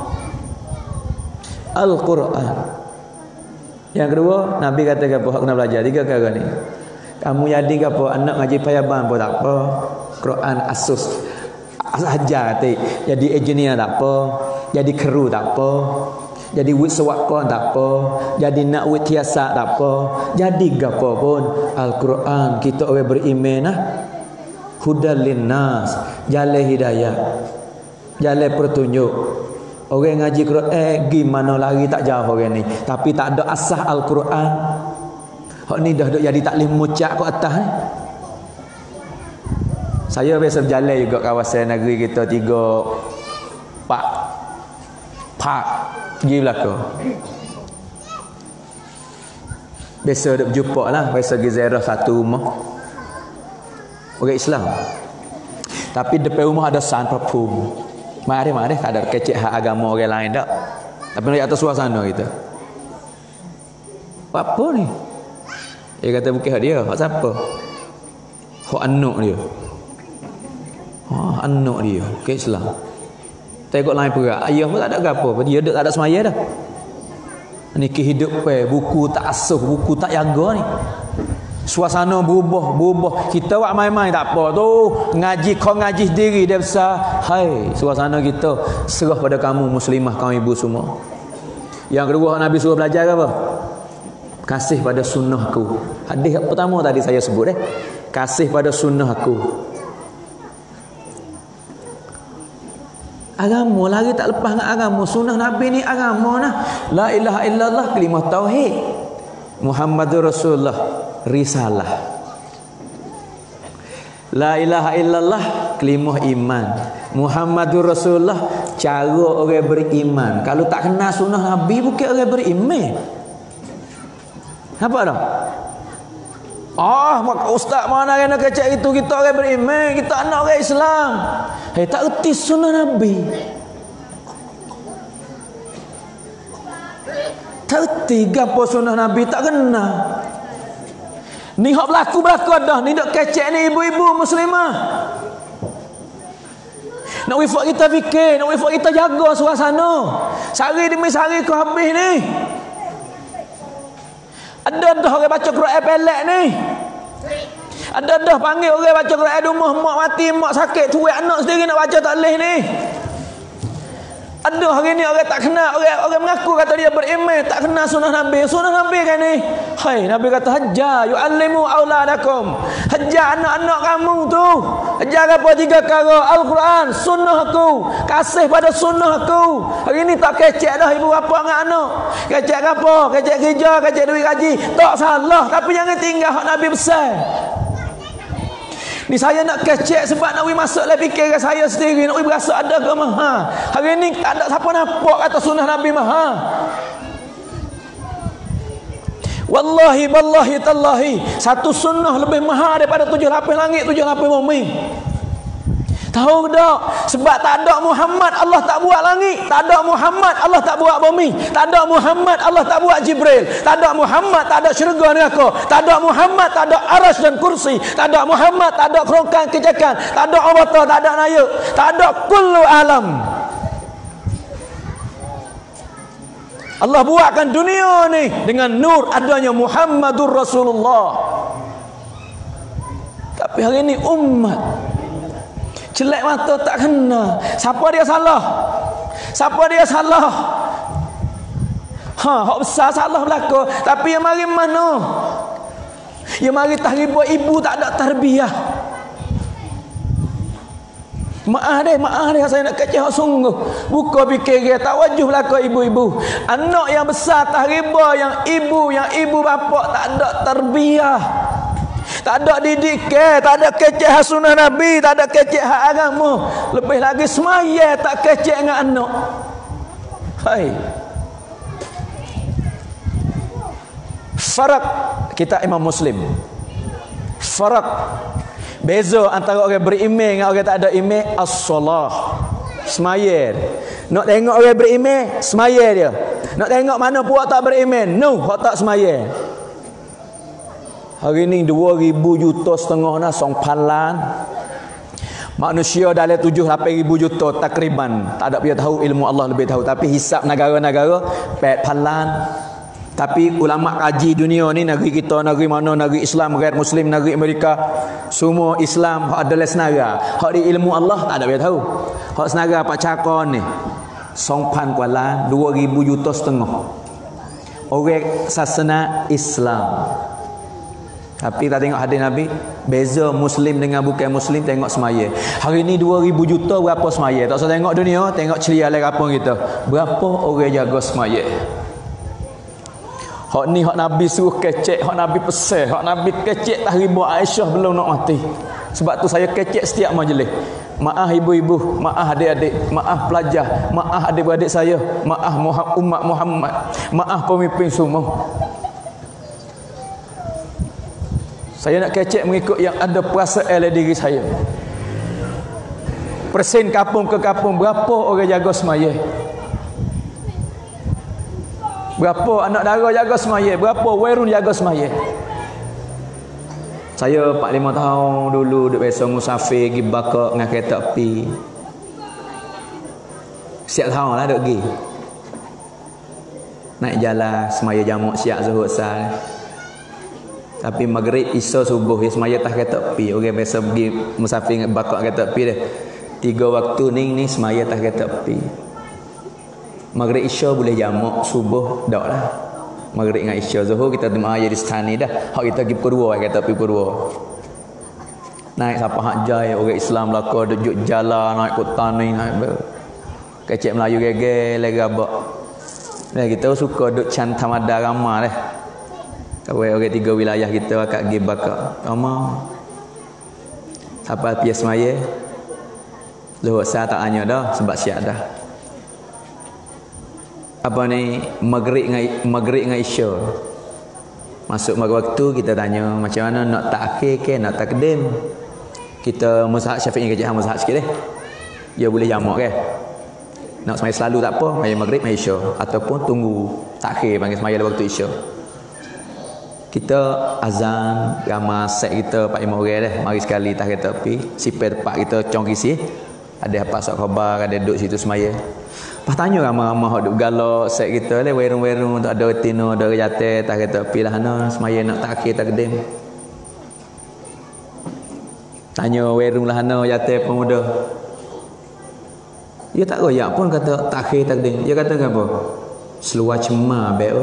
Al-Quran. Yang kedua, Nabi kata apa? Hak kena belajar 3 perkara ni. Kamu jadi ke apa? Anak ngaji payaban pun tak apa. Quran asus ajar kata. Jadi engineer tak apa. Jadi kru tak apa. Jadi wiswakon tak apa. Jadi nak witiasa tak apa. Jadi gapo pun Al-Quran kita orang beriman hudal linnas, jalan hidayah, jalan petunjuk. Orang ngaji Quran gimana lari tak jauh orang ni. Tapi tak ada asah Al-Quran. Hak ni dah duk jadi taklim mucak kat atas ni. Saya biasa berjalan juga kawasan negeri kita 3 pak pergi belakang. Biasa duk berjumpa lah, biasa pergi ziarah satu rumah orang Islam. Tapi depan rumah ada san parfum. Mari tak ada kecek hak agama orang lain tak. Tapi nak atas suasana kita. Apa ni? Dia kata bukan hak dia, hak siapa? Hak anak dia. Anak dia ke Islam. Tengok lain perak. Ayah pun tak ada apa. Dia tak ada semaya dah. Ni kehidup buku tak asuh, buku tak jaga ni. Suasana berubah. Kita buat main-main tak apa tu. Ngaji kau ngaji sendiri dia besar. Hai, suasana kita serah pada kamu muslimah, kamu ibu semua. Yang kedua Nabi suruh belajar apa? Kasih pada sunnahku. Hadis pertama tadi saya sebut kasih pada sunnahku. Agama lagi tak lepas dengan agama. Sunnah Nabi ni agama nah. La ilaha illallah, kalimah tauhid. Muhammadur Rasulullah, risalah. La ilaha illallah, kalimah iman. Muhammadur Rasulullah, cara orang beriman. Kalau tak kenal sunnah Nabi bukan orang beriman. Apa dah? Ustaz mana kena kecek itu, kita orang beriman, kita anak orang Islam. Tak erti sunnah Nabi. Tak erti gapo sunnah Nabi, tak kena. Ni hak berlaku dah, ni dok kecek ni ibu-ibu muslimah. Nak wifak kita fikir, nak wifak kita jaga suasana. Sehari demi sehari kau habis ni. Ada dah orang baca Quran pelak ni. Ada dah panggil orang baca Quran di rumah, mak mati, mak sakit, cuek anak sendiri nak baca tak boleh ni. Ada hari ni orang tak kenal, orang mengaku kata dia beriman, tak kenal sunnah Nabi. Sunnah Nabi kan ni. Hai, Nabi kata hajja yu'allimu auladakum. Hajja anak-anak kamu tu. Hajja apa 3 perkara? Al-Quran, sunnah aku, kasih pada sunnah aku. Hari ni tak kecek dah ibu bapa dengan anak. Kecek apa? Kecek kerja, kecek duit gaji. Tak salah, tapi jangan tinggal hak Nabi besar. Ni saya nak kecek sebab nak masuk dalam fikiran saya sendiri, nak berasa ada ke maha. Hari ni tak ada siapa nampak kata sunnah Nabi maha. Wallahi wallahi tallahi, satu sunnah lebih maha daripada 7 lapis langit, 7 lapis bumi. Tahu tak? Sebab tak ada Muhammad, Allah tak buat langit. Tak ada Muhammad, Allah tak buat bumi. Tak ada Muhammad, Allah tak buat Jibril. Tak ada Muhammad, tak ada syurga neraka. Tak ada Muhammad, tak ada aras dan kursi. Tak ada Muhammad, tak ada kerongkang kejakan. Tak ada awata, tak ada nayuk. Tak ada kullu alam. Allah buatkan dunia ni dengan nur adanya Muhammadur Rasulullah. Tapi hari ni umat celak mata tak kena. Siapa dia salah? Siapa dia salah? Hak besar salah belaka. Tapi yang mari mana? Yang mari tahribu ibu tak ada tarbiyah. Maaf deh saya nak kecek hak sungguh. Buka fikir dia tawajuh belaka ibu-ibu. Anak yang besar tahribu yang ibu bapa tak ada tarbiyah. Tak ada didikan, tak ada kecek hak sunnah Nabi, tak ada kecek hak agama. Lebih lagi semaya tak kecek dengan anak. Hai. Farak kita Imam Muslim. Farak beza antara orang beriman dengan orang tak ada iman, as-solah. Semaya. Nak tengok orang beriman, semaya dia. Nak tengok mana puak tak beriman, hak tak semaya. Hari ni 2,000 juta setengah nak song palan. Manusia dalam 7-8,000 juta takriban. Tak ada dia tahu, ilmu Allah lebih tahu. Tapi hisap negara-negara 4 palan. Tapi ulama kaji dunia ni, negeri kita, negeri mana, negeri Islam, negeri Muslim, negeri Amerika, semua Islam, hak ada senara. Hak di ilmu Allah tak ada dia tahu. Hak senara Pak Cakon ni song pan kuala 2,000 juta setengah. Orang sasana Islam. Tapi tak tengok hadis Nabi, beza Muslim dengan bukan Muslim tengok semaya. Hari ni 2,000 juta berapa semaya? Tak usah tengok dunia, tengok ceria dalam kampung kita. Berapa orang jaga semaya? Hak ni hak Nabi suruh kecek, hak Nabi pesan, hak Nabi kecek tahribu Aisyah belum nak mati. Sebab tu saya kecek setiap majlis. Maaf ibu-ibu, maaf adik-adik, maaf pelajar, maaf adik-adik saya, maaf umat Muhammad, maaf pemimpin semua. Saya nak kecek mengikut yang ada perasaan dalam diri saya. Persen kampung ke kampung, berapa orang jaga semaya? Berapa anak dara jaga semaya? Berapa wairun jaga semaya? Saya 4-5 tahun dulu duduk biasa musafir pergi bakar dengan kereta api. Siap tahun lah duduk pergi. Naik jalan semaya jamak siap zuhur sal. Tapi maghrib, isya, subuh ya semaya tak kereta api. Orang biasa pergi musafir dengan bakar kereta api dah. 3 waktu ni semaya tak kereta api. Maghrib isya boleh jamak, subuh dak lah. Maghrib dengan isya, zuhur kita temaya di stani dah. Hak kita pergi pukul 2 kereta api pukul 2. Naik siapa hak jai orang Islam belaka duduk jalan naik kota ni naik kecek Melayu gege legabak. Nah kita suka duduk cantamada ramah dah. Orang 3 wilayah kita akak pergi bakar ramah. Siapa pias maya? Zuhur saya tak tanya dah sebab siap dah. Apa ni maghrib dengan isya. Masuk waktu kita tanya macam mana nak takhir ke nak takdim. Kita mazhab Syafi'i ke mazhab sikit deh. Dia boleh jamak ke? Nak semaya selalu tak apa, maya maghrib maya isya ataupun tunggu takhir panggil semaya waktu isya. Kita azan ramai set kita 4-5 orang dah. Mari sekali tak kereta api, sipir tempat kita cong kisi. Ada apa sok khabar, ada duduk situ semaya. Pas tanya ramai-ramai hok duk galak set kita le werung-werung tak ada tino, ada jate tak kereta api lah ana semaya nak takhir takdim. Tanya werung lah ana jate pemuda. Dia tak royak pun kata takhir takdim. Dia kata apa? Seluar cemar baik.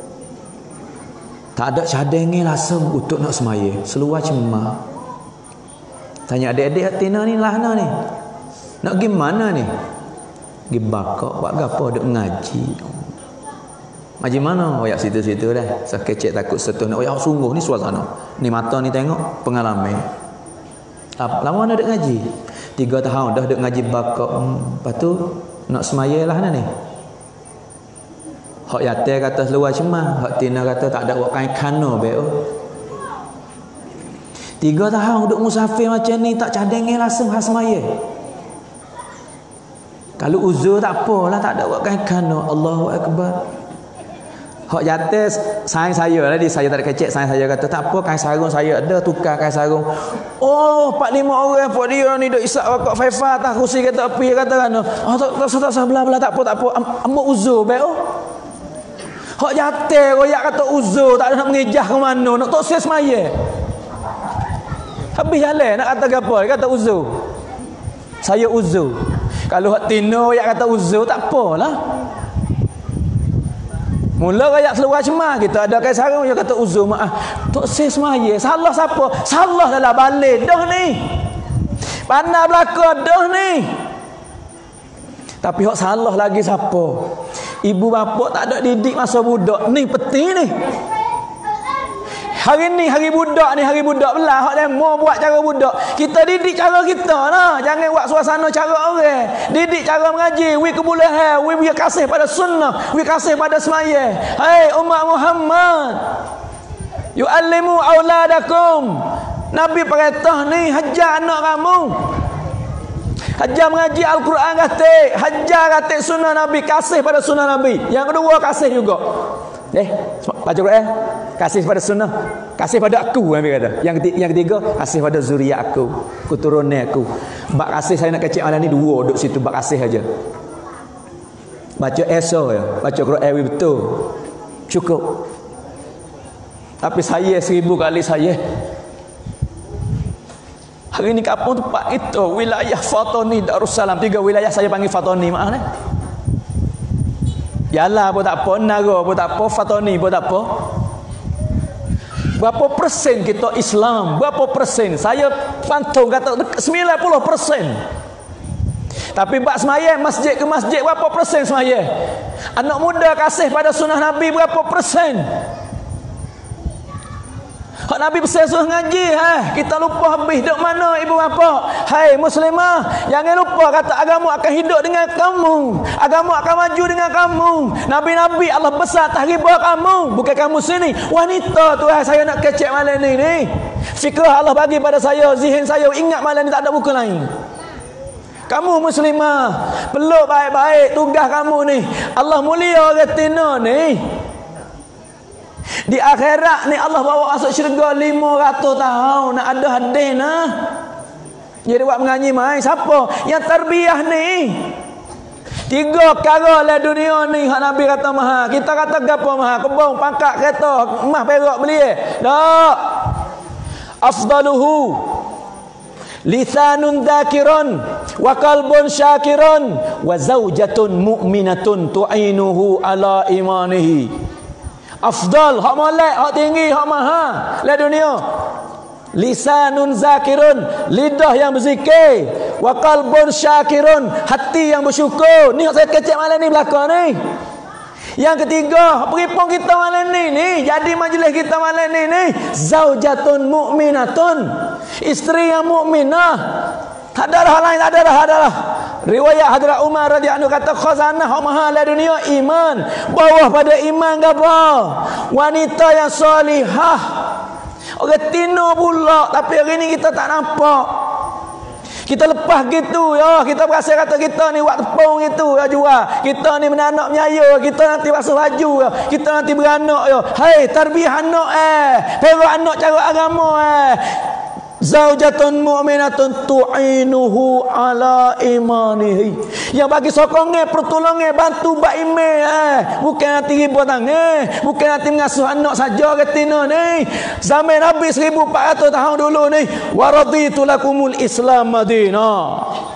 Tak ada cadangnya langsung untuk nak semaya. Seluar cemar. Tanya adik-adik Atina ni lahna ni. Nak pergi mana ni? Pergi bakak buat gapo duk ngaji. Ngaji mana? Royak situ-situ dah. Saya kecek takut setuh nak royak sungguh ni suasana. Ni mata ni tengok pengalaman. Lama nak duk ngaji. 3 tahun dah duk ngaji bakak. Lepas tu nak semaya lah ni. Hak yatir kata seluar cemar, hak tina kata tak ada buat kain kano baik. 3 tahun duk musafir macam ni tak cadangnya langsung khas semaya. Kalau uzur tak apalah, tak ada buat kain kano. Allahu akbar. Hak yatir sayang saya lah, saya tak ada kecek, sayang saya kata tak apa kain sarung saya ada, tukar kain sarung. Oh 4-5 orang pun dia ni duk isap wakak Faifah atas kursi kata api kata kan. Oh tak belah tak apa amuk uzur baik. Hak jatuh royak kata uzur, tak ada nak mengejah ke mana, nak tok ses maya. Habis jalan nak kata gapo? Kata uzur. Saya uzur. Kalau hak tino royak kata uzur tak apalah. Mula royak seluar cemar kita ada kain sarung dia kata uzur maaf. Tok ses maya. Salah siapa? Salah dalam balik dah ni. Pandai belaka dah ni. Tapi hak salah lagi siapa? Ibu bapa tak ada didik masa budak. Ni peti ni. Hari ni hari budak ni, hari budak belah. Hak demo buat cara budak. Kita didik cara kita lah. Jangan buat suasana cara orang. Didik cara mengaji. We kebolehan. We kasih pada sunnah. We kasih pada semaya. Hai umat Muhammad. Yu'allimu auladakum. Nabi perintah ni hajar anak kamu. Hajar mengaji Al-Quran kata, hajar kata sunnah Nabi, kasih pada sunnah Nabi. Yang kedua kasih juga. Baca Quran, kasih pada sunnah, kasih pada aku Nabi kata. Yang ketiga, kasih pada zuriat aku, keturunan aku. Bak kasih saya nak kecil malam ni 2 duduk situ bak kasih aja. Baca esok ya, baca Quran betul. Cukup. Tapi saya 1000 kali saya. Hari ni kampung tempat itu wilayah Fatani Darussalam. 3 wilayah saya panggil Fatani, maaf ni. Yalah pun tak apa, Nara pun tak apa, Fatani pun tak apa. Berapa persen kita Islam? Berapa persen? Saya pantau kata 90%. Tapi bab semaya masjid ke masjid berapa persen semaya? Anak muda kasih pada sunnah Nabi berapa persen? Hak Nabi pesan suruh ngaji, kita lupa habis duk mana ibu bapa. Hai muslimah, jangan lupa kata agama akan hidup dengan kamu. Agama akan maju dengan kamu. Nabi-nabi Allah besar atas riba kamu, bukan kamu sini. Wanita tu saya nak kecek malam ni. Fikrah Allah bagi pada saya, zihin saya ingat malam ni tak ada buku lain. Kamu muslimah, peluk baik-baik tugas kamu ni. Allah mulia retina ni. Di akhirat ni Allah bawa masuk syurga 500 tahun. Nak ada hadis nah. Jadi buat mengaji mai siapa? Yang tarbiyah ni. 3 perkara lah dunia ni hak Nabi kata maha. Kita kata gapo maha? Kebun, pangkat, kereta, emas, perak beli. Tak. Afdaluhu lisanun dzakirun wa qalbun syakirun wa zaujatun mu'minatun tu'inuhu ala imanihi. Afdal, hak molek, hak tinggi, hak maha la dunia. Lisanun zakirun, lidah yang berzikir, wa qalbun syakirun, hati yang bersyukur. Ni saya kecek malam ni belakang ni. Yang ketiga, peripong kita malam ni, jadi majlis kita malam ni, zaujatun mu'minatun, isteri yang mukminah. Tak ada hal lain, tak ada dah. Riwayat Hadrat Umar radhiyallahu anhu kata khazanah mahal dunia iman. Bawah pada iman apa? Wanita yang salihah. Orang tino pula tapi hari ni kita tak nampak. Kita lepas gitu ya, kita berasa kata kita ni buat tepung gitu ya jual. Kita ni menanak menyaya, kita nanti basuh baju ya. Kita nanti beranak ya. Hai tarbiyah anak perak anak cara agama Zaujatun mu'minatun tu'inuhu ala imanihi. Yang bagi sokongan, pertolongan, bantu bak iman bukan nanti ribu tangan, bukan nanti mengasuh anak saja ketina ni. Zaman Nabi 1400 tahun dulu ni, wa raditu lakumul Islam Madinah.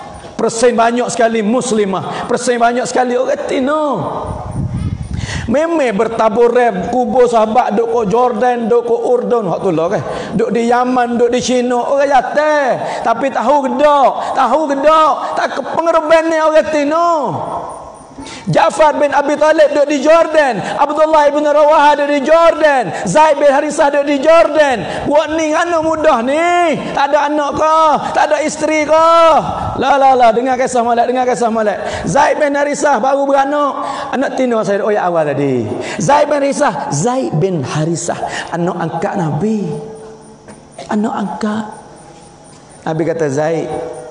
persen banyak sekali muslimah, persen banyak sekali orang tino. Memang bertabur kubur sahabat duk ko Jordan, duk ko Urdun, hak tu lah kan. Duk di Yaman, duk di China, orang jatuh. Tapi tahu gedak, tak pengerban ni orang tino. Ja'far bin Abi Talib duduk di Jordan, Abdullah bin Rawaha duduk di Jordan, Zaid bin Harisah duduk di Jordan. Buat ni anu mudah ni, tak ada anak kau, tak ada isteri kau. La dengar kisah molek. Zaid bin Harisah baru beranak, anak tino saya oyak awal tadi. Zaid bin Harisah anak angkat Nabi. Anak angkat Nabi kata Zaid,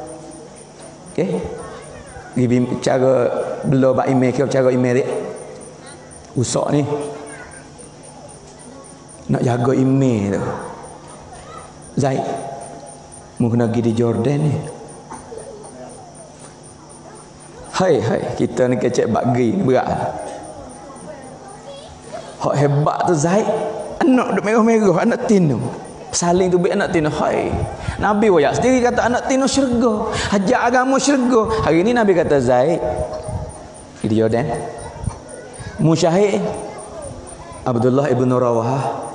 cara bela bak email ke cara email dia usah ni nak jaga email tu. Zaid mu kena pergi di Jordan ni. Hai kita ni kecek bagi berat. Hak hebat tu Zaid, anak duk merah-merah, anak tino saling tu anak tino. Hai Nabi wayak sendiri kata anak tino syurga, hajat agama syurga. Hari ni Nabi kata Zaid di Jordan musyahid Abdullah ibn Rawaha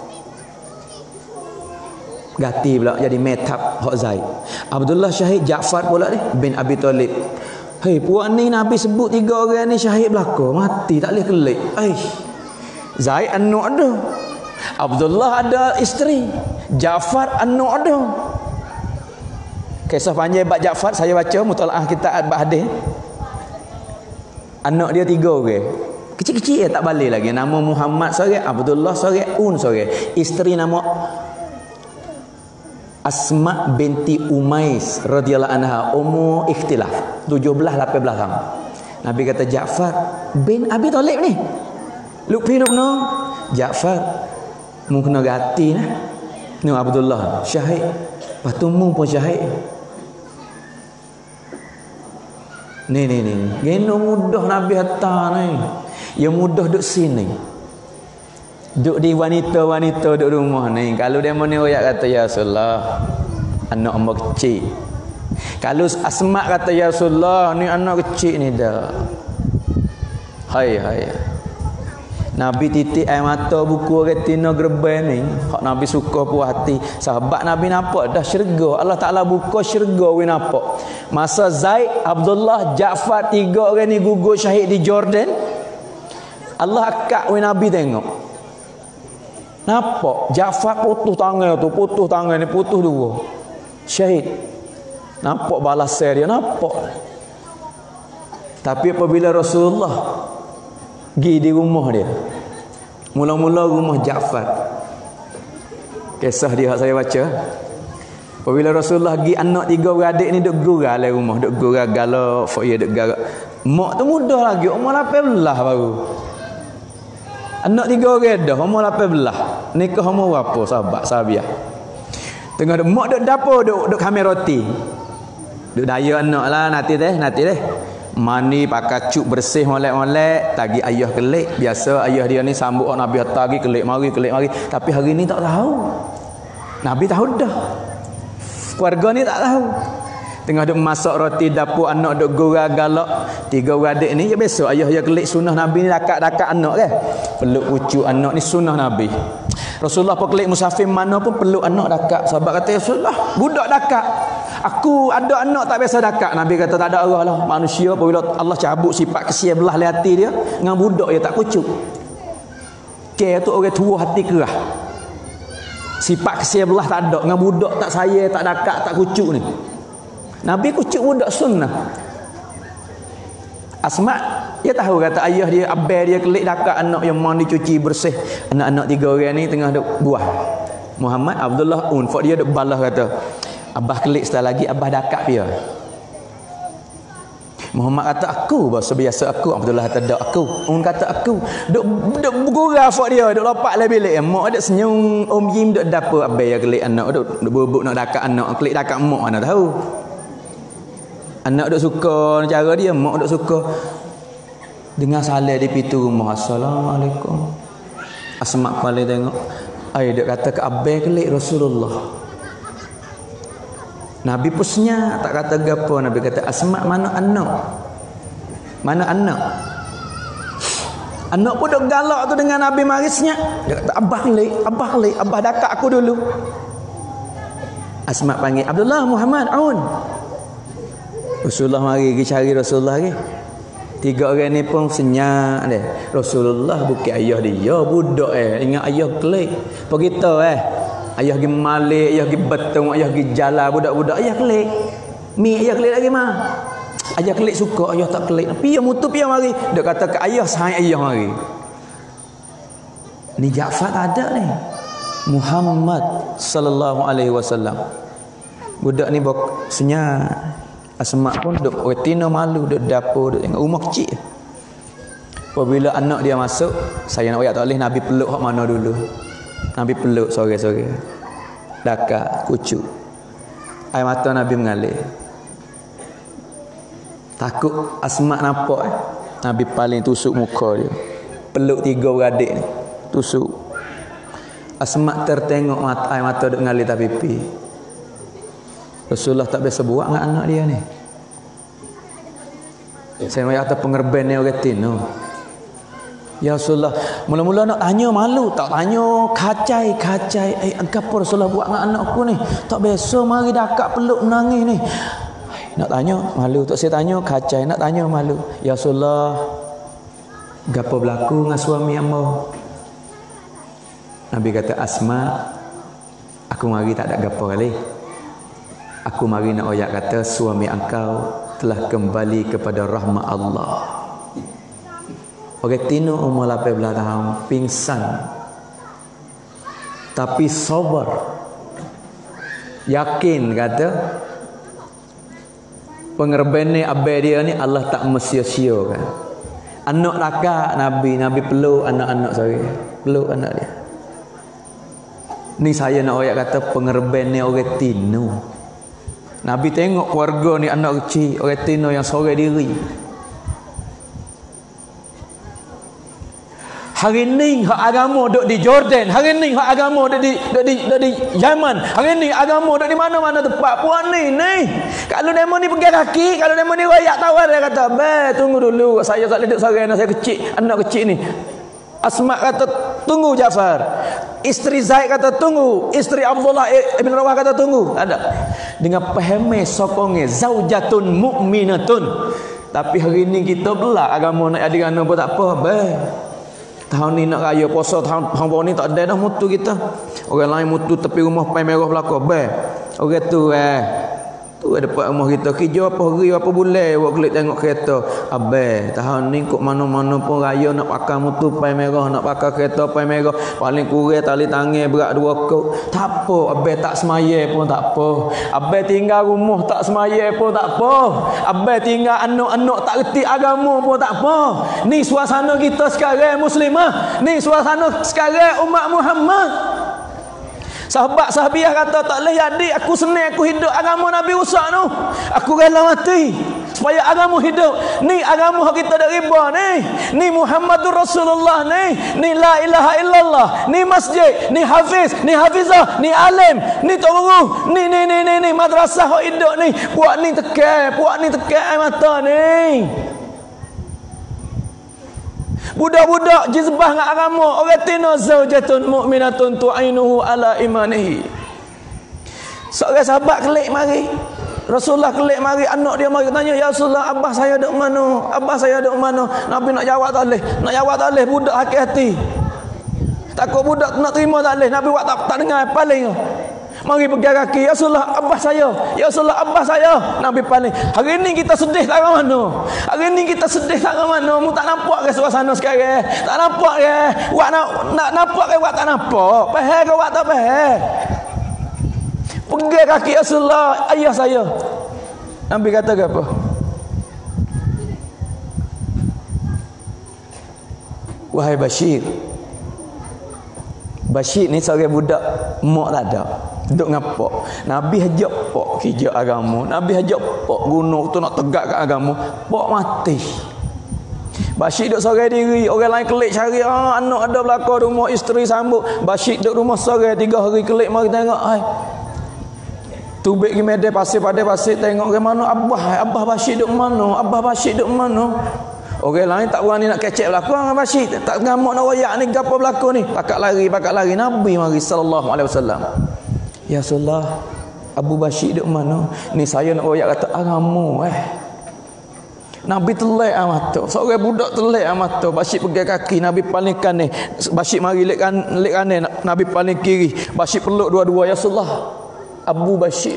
ganti pula jadi metap hak Zaid. Abdullah syahid, Ja'far pula ni bin Abi Talib. Hei puak ni Nabi sebut 3 orang ni syahid belaka, mati tak boleh kelik. Zaid anak ada, Abdullah ada isteri, Ja'far anak ada. Kisah panjang bab Ja'far saya baca mutalaah kitab bab hadis. Anak dia 3 orang. Kecil-kecil tak balik lagi. Nama Muhammad seorang, Abdullah seorang, seorang. Isteri nama Asma binti Umais radhiyallahu anha, umur ikhtilaf 17-18 tahun. Nabi kata Ja'far bin Abi Talib ni. Luk pinuk no. Ja'far mu kena gati nah. Ni Abdullah syahid. Lepas tu mu pun syahid. Ni. Geno mudah Nabi hantar ni. Yang mudah duduk sini. Duduk di wanita-wanita duduk rumah ni. Kalau dia mana royak kata ya Rasulullah, anak hamba kecil. Kalau Asma kata ya Rasulullah, ni anak kecil ni dah. Hai. Nabi titik air mata buku retina gerban ni. Hak Nabi suka puas hati. Sahabat Nabi nampak dah syurga. Allah Ta'ala buka syurga we nampak. Masa Zaid, Abdullah, Ja'far 3 orang ni gugur syahid di Jordan. Allah akak we Nabi tengok. Nampak Ja'far putus tangan ni, putus 2. Syahid. Nampak balasan dia, nampak. Tapi apabila Rasulullah pergi di rumah dia, mula-mula rumah Ja'far, kisah dia saya baca. Apabila Rasulullah pergi, anak 3 beradik ni duk gurau dalam rumah, duk gurau galak, dia duk garap. Mak tu muda lagi, umur 18 baru. Anak 3 orang dah, umur 18. Nikah umur berapa sahabat sahabiah. Tengah mak duk dapur, duk khamir roti. Duk daya anak lah, nanti deh. Mani pakai cuk bersih molek-molek, tagi ayah kelik. Biasa ayah dia ni sambut Nabi tagi kelik mari. Tapi hari ni tak tahu. Nabi tahu dah. Keluarga ni tak tahu. Tengah duk masak roti dapur, anak duk gurau galak. 3 beradik ni ya biasa ayah dia kelik sunnah Nabi ni dakat-dakat anak kan. Peluk pucuk anak ni sunnah Nabi. Rasulullah pekelik musafir mana pun peluk anak dakat. Sahabat kata ya Rasulullah, budak dakat. Aku ada anak tak biasa dakat. Nabi kata tak ada arah lah. Manusia apabila Allah cabut sifat kesian belah hati dia, dengan budak dia tak kucuk. Tu orang tua hati kerah. Sifat kesian belah tak ada. Dengan budak tak sayang, tak dakat, tak kucuk ni. Nabi kucuk budak sunnah. Asma dia tahu kata ayah dia, abang dia kelik dakat anak yang mandi cuci bersih. Anak-anak 3 orang ni tengah duk buah. Muhammad, Abdullah, Fak dia duk balas kata, abah kelik setelah lagi abah dakat dia. Muhammad kata aku bahasa biasa aku. Abdullah kata dak aku. Kata aku. Duk bergurau fak dia, duk lopak dalam bilik. Mak ada senyum, Jim duk dapur abang yang kelik anak duk bubuk nak dakat anak, kelik dakat mak mana tahu. Anak duk suka cara dia, mak duk suka. Dengar salam di pintu rumah, Assalamualaikum. Asma kali tengok. Ai duk kata ke abang kelik Rasulullah. Nabi pusnya tak kata gapo. Nabi kata Asma mana anak? Mana anak? Anak pun dok galak tu dengan Nabi marisnya. Dia kata abah lek, abah dakak aku dulu. Asma panggil Abdullah Muhammad Aun. Rasulullah mari pergi cari Rasulullah lagi. 3 orang ni pun senyap dia. Rasulullah bukan ayah dia, budak ingat ayah kelik. Begitu ayah pergi malik, ayah pergi betung, ayah pergi jalan budak-budak ayah kelik. Mi ayah kelik lagi mah. Ayah kelik suka, ayah tak kelik. Piye mutu piye mari. Dia kata ke ayah sayang ayah mari. Ni Ja'far ada ni. Muhammad sallallahu alaihi wasallam. Budak ni senyap. Asma pun duduk retina malu, duduk dapur, duduk tengok rumah kecil. Apabila anak dia masuk, saya nak ayat tak boleh Nabi peluk hak mana dulu. Nabi peluk sore-sore. Dakak, kucuk. Air mata Nabi mengalir. Takut Asma nampak Nabi paling tusuk muka dia. Peluk 3 beradik ni. Tusuk. Asma tertengok mata, air mata duk mengalir tak pipi. Rasulullah tak biasa buat dengan anak dia ni. Saya nak kata pengerben ni orang tino. Ya Rasulullah, mula-mula nak tanya malu, tak tanya kacai. Apa Rasulullah buat dengan anak aku ni? Tak biasa mari dakak peluk menangis ni. Nak tanya malu, tak saya tanya kacai, nak tanya malu. Ya Rasulullah, gapo berlaku dengan suami hamba? Nabi kata Asma, aku mari tak ada gapo kali. Aku mari nak ayat kata suami engkau telah kembali kepada rahmat Allah. Orang tino umur 18 tahun pingsan. Tapi sabar. Yakin kata pengerben ni abai dia ni Allah tak mesia-siakan. Anak laka Nabi peluk anak-anak saya. Peluk anak dia. Ni saya nak ayat kata pengerben ni orang tino. Nabi tengok keluarga ni anak kecil, orang tino yang sorang diri. Hari ni hak agama duk di Jordan, hari ni hak agama duk di Yaman, hari ni agama duk di mana-mana tempat. Puan ni kalau demo ni pergi kaki, kalau demo ni royak tawar dia kata, "Be, tunggu dulu, saya tak boleh duk sorang saya kecil, anak kecil ni." Asma kata, "Tunggu Ja'far." Isteri Zaid kata tunggu, isteri Abdullah ibn Rawah kata tunggu. Ada dengan pahame sokonge zaujatun mukminatun. Tapi hari ni kita belah agama nak ada pun tak apa. Tahun ni nak raya puasa, tahun ni tak ada dah mutu kita. Orang lain mutu tepi rumah pai merah belaka. Orang tu tu depan rumah kita kerja apa hari apa bulan buat klik tengok kereta. Abang tahun ni kok mana-mana pun raya nak pakai mutu pai merah, nak pakai kereta pai merah, paling kurang tali tangan berat 2 kok. Tak apa, abang tak semaya pun tak apa. Abang tinggal rumah tak semaya pun tak apa. Abang tinggal anak-anak tak reti agama pun tak apa. Ni suasana kita sekarang muslimah. Ni suasana sekarang umat Muhammad. Sahabat sahabiah kata tak boleh jadi aku senang aku hidup agama Nabi rusak tu. Aku rela mati supaya agama hidup. Ni agama kita dak riba ni. Ni Muhammadur Rasulullah ni la ilaha illallah, ni masjid, ni hafiz, ni hafizah, ni alim, ni guru, ni madrasah hok hidup ni. Puak ni tekan mata ni. Budak-budak jizbah dengan agama, orang tino zaujatun mukminatun tu'inuhu ala imanihi. Seorang sahabat kelik mari. Rasulullah kelik mari, anak dia mari tanya, "Ya Rasulullah, abah saya duk mana? Abah saya duk mana?" Nabi nak jawab tak boleh. Nak jawab tak boleh, budak hati-hati. Takut budak nak terima tak boleh. Nabi buat tak dengar paling. Mari pergi kaki, "Ya Rasulullah, abah saya. Ya Rasulullah, abah saya." Nabi paling. Hari ni kita sedih tak ke mana? Hari ni kita sedih tak ke mana? Mu tak nampak ke suasana sekarang? Tak nampak ke? Wak nak nampak ke wak tak nampak? Faham ke wak tak faham? Pergi kaki ya Rasulullah, ayah saya. Nabi kata ke apa? Wahai Bashir. Bashir ni seorang budak mak tak ada. Duduk ngapok. Nabi hajak pok kerja agama. Nabi hajak pok gunung tu nak tegak kat agama. Pok mati. Bashir duduk sorang diri. Orang lain kelik cari. Anak ada belakang rumah, isteri sambut. Bashir duduk rumah sorang 3 hari kelik. Mari tengok. Tu Tubik pergi Medan pasir pada pasir tengok ke mana Abah Bashir duk mana? Abah Bashir duk mana? Orang lain tak berani nak kecek berlaku Abah Bashir. Tak ngamuk nak royak ni gapo berlaku ni. Pakat lari. Nabi mari sallallahu alaihi wasallam. Ya Rasulullah, Abu Bashir duk mana? Ni saya nak royak kata agama Nabi telek mata. Seorang budak telek mata. Bashir pegang kaki, Nabi palingkan ni. Bashir mari lek kanan, Nabi paling kiri. Bashir peluk dua-dua. Ya Rasulullah, Abu Bashir.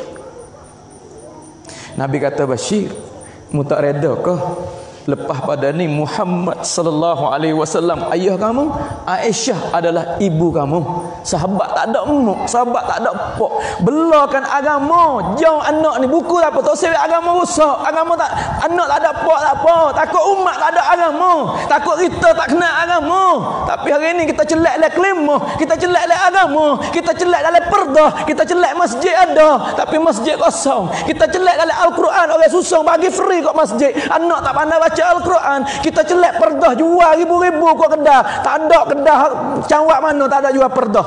Nabi kata, Bashir, mu tak reda ke lepas pada ni Muhammad sallallahu alaihi wasallam ayah kamu, Aisyah adalah ibu kamu. Sahabat tak ada emak, sahabat tak ada pak. Belakan agama, jauh anak ni buku tak apa, tak sewek agama rusak. Agama tak, anak tak ada pak tak apa. Takut umat tak ada agama, takut kita tak kenal agama. Tapi hari ni kita celak dalam kelimah, kita celak dalam agama, kita celak dalam perdah, kita celak masjid ada tapi masjid kosong. Kita celak dalam Al-Quran, orang susung bagi free kat masjid. Anak tak pandai baca Al-Quran, kita celak perdah jual ribu-ribu kat kedah. Tak ada kedah cawak mana tak ada jual perdah.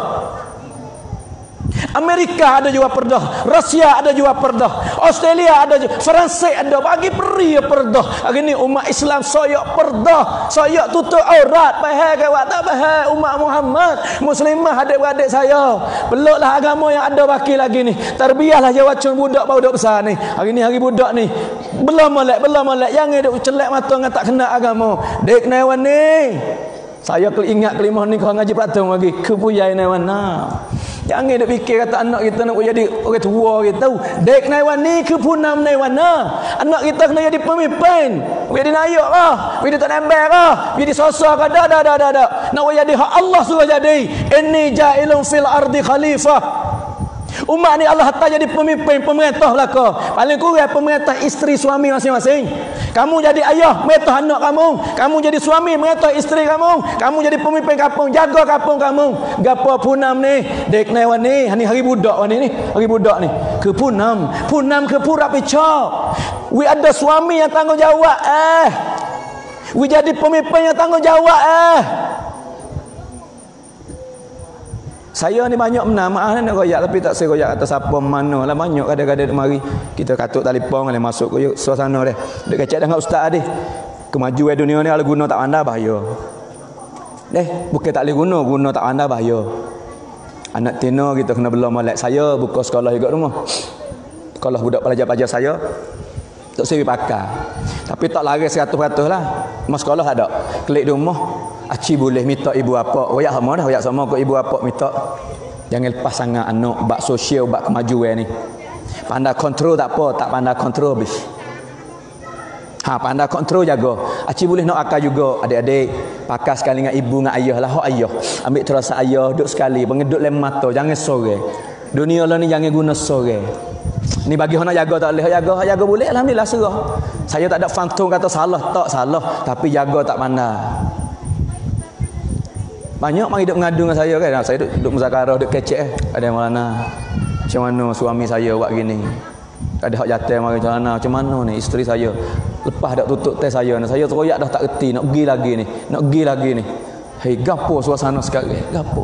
Amerika ada jual perdah, Rusia ada jual perdah, Australia ada jual, Perancis ada, bagi peri perdah. Hari ni umat Islam soyak perdah, soyak tutup aurat, pahal ke wak tak pahal. Umat Muhammad, muslimah adik-beradik saya, peluklah agama yang ada baki lagi ni. Terbiahlah jawacun budak budak besar ni. Hari ni hari budak ni belum molek, jangan duk celak mata dengan tak kena agama. Dek newan ni, saya ingat kelimah ni kau ngaji patung lagi kepuyai newan nah. Jangan duk fikir kata anak kita nak jadi orang tua kita. Dek newan ni kepunam newan nah. Anak kita kena jadi pemimpin. Jadi naik lah, jadi tak nembel lah, jadi sosok dah. Nak jadi hak Allah suruh jadi. Inni ja'ilun fil ardi khalifah. Umat ni Allah hantar jadi pemimpin, pemerintah belaka. Paling kurang pemerintah isteri suami masing-masing. Kamu jadi ayah, merintah anak kamu. Kamu jadi suami, merintah isteri kamu. Kamu jadi pemimpin kampung, jaga kampung kamu. Gapo punam ni, dek newan ni, hari budak ni, hari budak ni. Ke punam ke pura picak. We ada suami yang tanggungjawab we jadi pemimpin yang tanggungjawab Saya ni banyak maaf nak royak tapi tak saya royak atas apa mana lah. Banyak kadang-kadang mari kita katuk telefon boleh masuk ke suasana dia. Dek kecek dengan ustaz dia. Kemajuan dunia ni kalau guna tak pandai bahaya. Bukan tak boleh guna tak pandai bahaya. Anak tina kita kena bela molek. Saya buka sekolah juga rumah. Sekolah budak pelajar-pelajar saya tak sewi pakar. Tapi tak lari 100% lah. Mas sekolah ada. Klik di rumah. Aci boleh minta ibu apa. Royak sama ke ibu apa minta. Jangan lepas sangat anak bak sosial, bak kemajuan ni. Pandai kontrol tak apa, tak pandai kontrol habis. Pandai kontrol jaga. Aci boleh nak akal juga adik-adik. Pakar sekali dengan ibu dengan ayah lah, hak ayah. Ambil terasa ayah duduk sekali, pengeduk lem mata, jangan sore. Dunia lah ni jangan guna sore. Ni bagi orang nak jaga tak boleh, jaga boleh alhamdulillah serah. Saya tak ada fantung kata salah, tak salah, tapi jaga tak pandai. Banyak mari duk mengadu dengan saya kan. Saya duk muzakarah, duk kecek ada yang mana. Macam mana suami saya buat gini. Ada hak jatuh mari macam mana ni isteri saya. Lepas dak tutup teh saya ni. Saya teroyak dah tak reti nak pergi lagi ni. Hei gapo suasana sekarang? Gapo?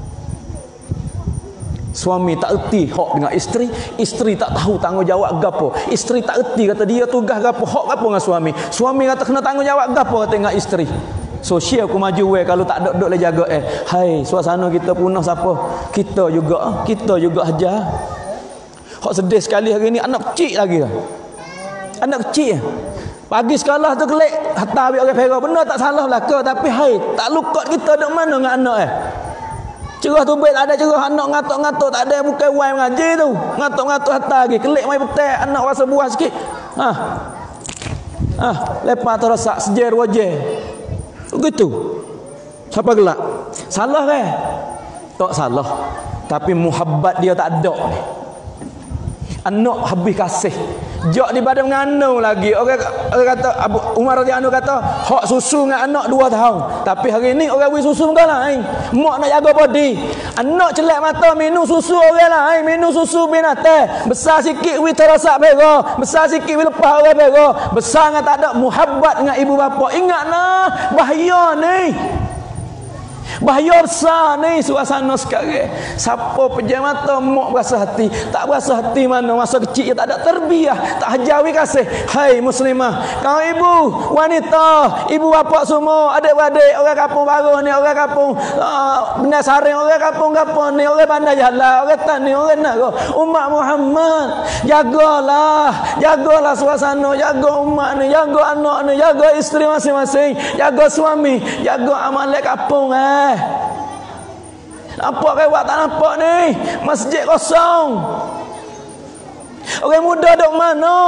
Suami tak erti hak dengan isteri tak tahu tanggungjawab gapo. Isteri tak erti kata dia tugas gapo, hak gapo dengan suami. Suami kata kena tanggungjawab gapo kata dengan isteri. Sosial aku maju kalau tak duk le jaga hai suasana kita punah siapa? Kita juga aja. Hak sedih sekali hari ni anak kecil lagi. Anak kecil. Pagi sekolah tu kelik hatta ambil orang perak benar tak salah belaka tapi hai tak lukot kita duk mana dengan anak Cerah tu baik tak ada cerah anak ngatok-ngatok tak ada bukan wai mengaji tu. Ngatok-ngatok hatta lagi kelik mai betek anak rasa buah sikit. Lepas terasa sejer wajah. Begitu. Siapa gelak? Salah ke? Tak salah. Tapi muhabbat dia tak ada ni. Anak habis kasih. Jok di badan nganu lagi. Orang kata Abu Umar radhiyallahu anhu kata, hak susu dengan anak 2 tahun. Tapi hari ni orang beri susu dengan lain. Mak nak jaga body. Anak celak mata minum susu orang lain, minum susu binatang. Besar sikit we terasa bera, besar sikit we lepas orang bera. Besar dengan tak ada muhabbat dengan ibu bapa. Ingat nah, bahaya ni. Bahaya besar ni suasana sekarang. Siapa pejam mata mak berasa hati, tak berasa hati mana masa kecil tak ada terbiah, tak hajawi kasih. Hai muslimah, kau ibu, wanita, ibu bapa semua, adik-adik, orang kampung baru ni, orang kampung benar saring, orang kampung ni, orang bandar jalan, orang tani, orang nak umat Muhammad, jagalah suasana, jaga umat ni, jaga anak ni, jaga isteri masing-masing, jaga suami, jaga amalan kampung. Nampak rewak tak nampak ni? Masjid kosong. Orang muda duk mana?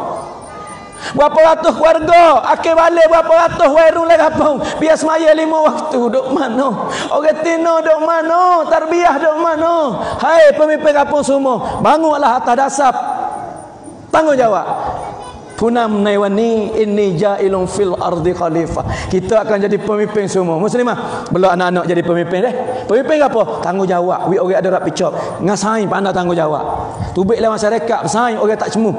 Berapa ratus keluarga, akhir balik berapa ratus warung lagi kampung. Biar semaya 5 waktu duk mana? Orang tino duk mana? Tarbiyah duk mana? Hai pemimpin kampung semua, bangunlah atas dasar tanggungjawab. Punam naiwani inni ja'ilun fil ardi khalifah. Kita akan jadi pemimpin semua. Muslimah, belum anak-anak jadi pemimpin deh. Pemimpin apa? Tanggungjawab. We orang ada rak picok. Ngasai pandai tanggungjawab. Tubiklah masyarakat bersaing orang tak cemu.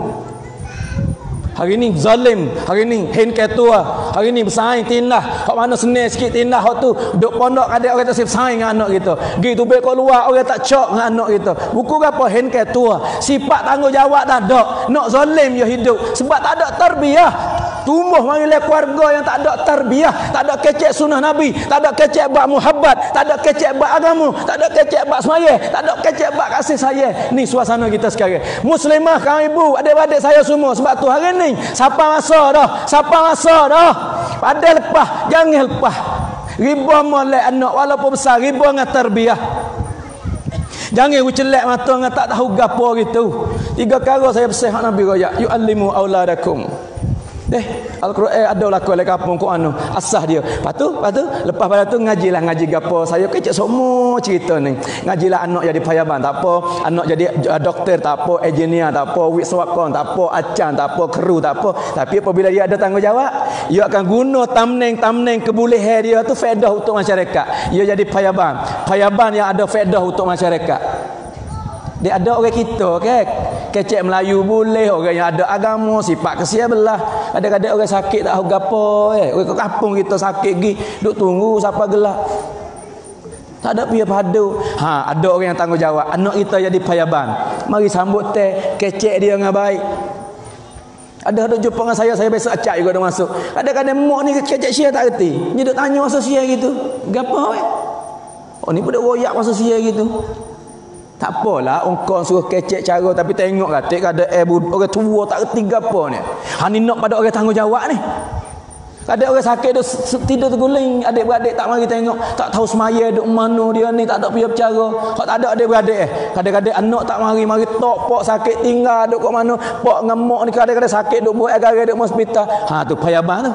Hari ni zalim, hari ni hen ketua, hari ni bersaing tindah. Hak mana senang sikit tindah hak tu duk pondok kadang orang tak bersaing dengan anak kita. Gi tubik kat luar orang tak cok dengan anak kita. Buku apa hen ketua. Sifat tanggungjawab tak ada. Nak zalim dia hidup sebab tak ada tarbiyah. Tumbuh marilah keluarga yang tak ada tarbiyah, tak ada kecek sunnah Nabi, tak ada kecek bab muhabbat, tak ada kecek bab agama, tak ada kecek bab semaya, tak ada kecek bab kasih sayang. Ni suasana kita sekarang. Muslimah, kaum ibu, adik-adik saya semua, sebab tu hari ni siapa masa dah. Pada lepas, jangan lepas. Riba molek anak walaupun besar, riba dengan tarbiyah. Jangan ucelak mata dengan tak tahu gapo gitu. 3 kali saya pesan hak Nabi royak, yu'allimu auladakum. Al-Quran ada laku oleh kampung ku anu asah dia. Lepas tu lepas pada tu ngaji gapo. Saya kecek semua cerita ni. Ngajilah anak jadi payaban tak apa, anak jadi doktor tak apa, engineer tak apa, wiswakon tak apa, acan tak apa, kru tak apa. Tapi apabila dia ada tanggungjawab, dia akan guna tamneng kebolehan dia tu faedah untuk masyarakat. Dia jadi payaban yang ada faedah untuk masyarakat. Dia ada orang kita kecek Melayu boleh, orang yang ada agama sifat kesian belah. Kadang-kadang orang sakit tak tahu gapo orang kat kampung kita sakit gi duk tunggu siapa gelak. Tak ada pihak padu. Ada orang yang tanggungjawab. Anak kita jadi payaban. Mari sambut teh, kecek dia dengan baik. Ada jumpa dengan saya biasa acak juga dah masuk. Kadang-kadang mak ni kecek sia tak reti. Dia duk tanya masa sia gitu. Gapo Oh ni budak royak masa sia gitu. Tak apalah engkau suruh kecek cara tapi tengok katik ada orang tua tak reti gapo ni. Ni nak pada orang tanggungjawab ni. Ada orang sakit tu tidur terguling, adik-beradik tak mari tengok, tak tahu semaya duk mana dia ni, tak ada pihak bercara. Hak tak ada adik-beradik kadang-kadang anak tak mari tok pok sakit tinggal duk kat mana, pok ngemok ni kadang-kadang sakit duk buat agar duk hospital. Tu payabang tu.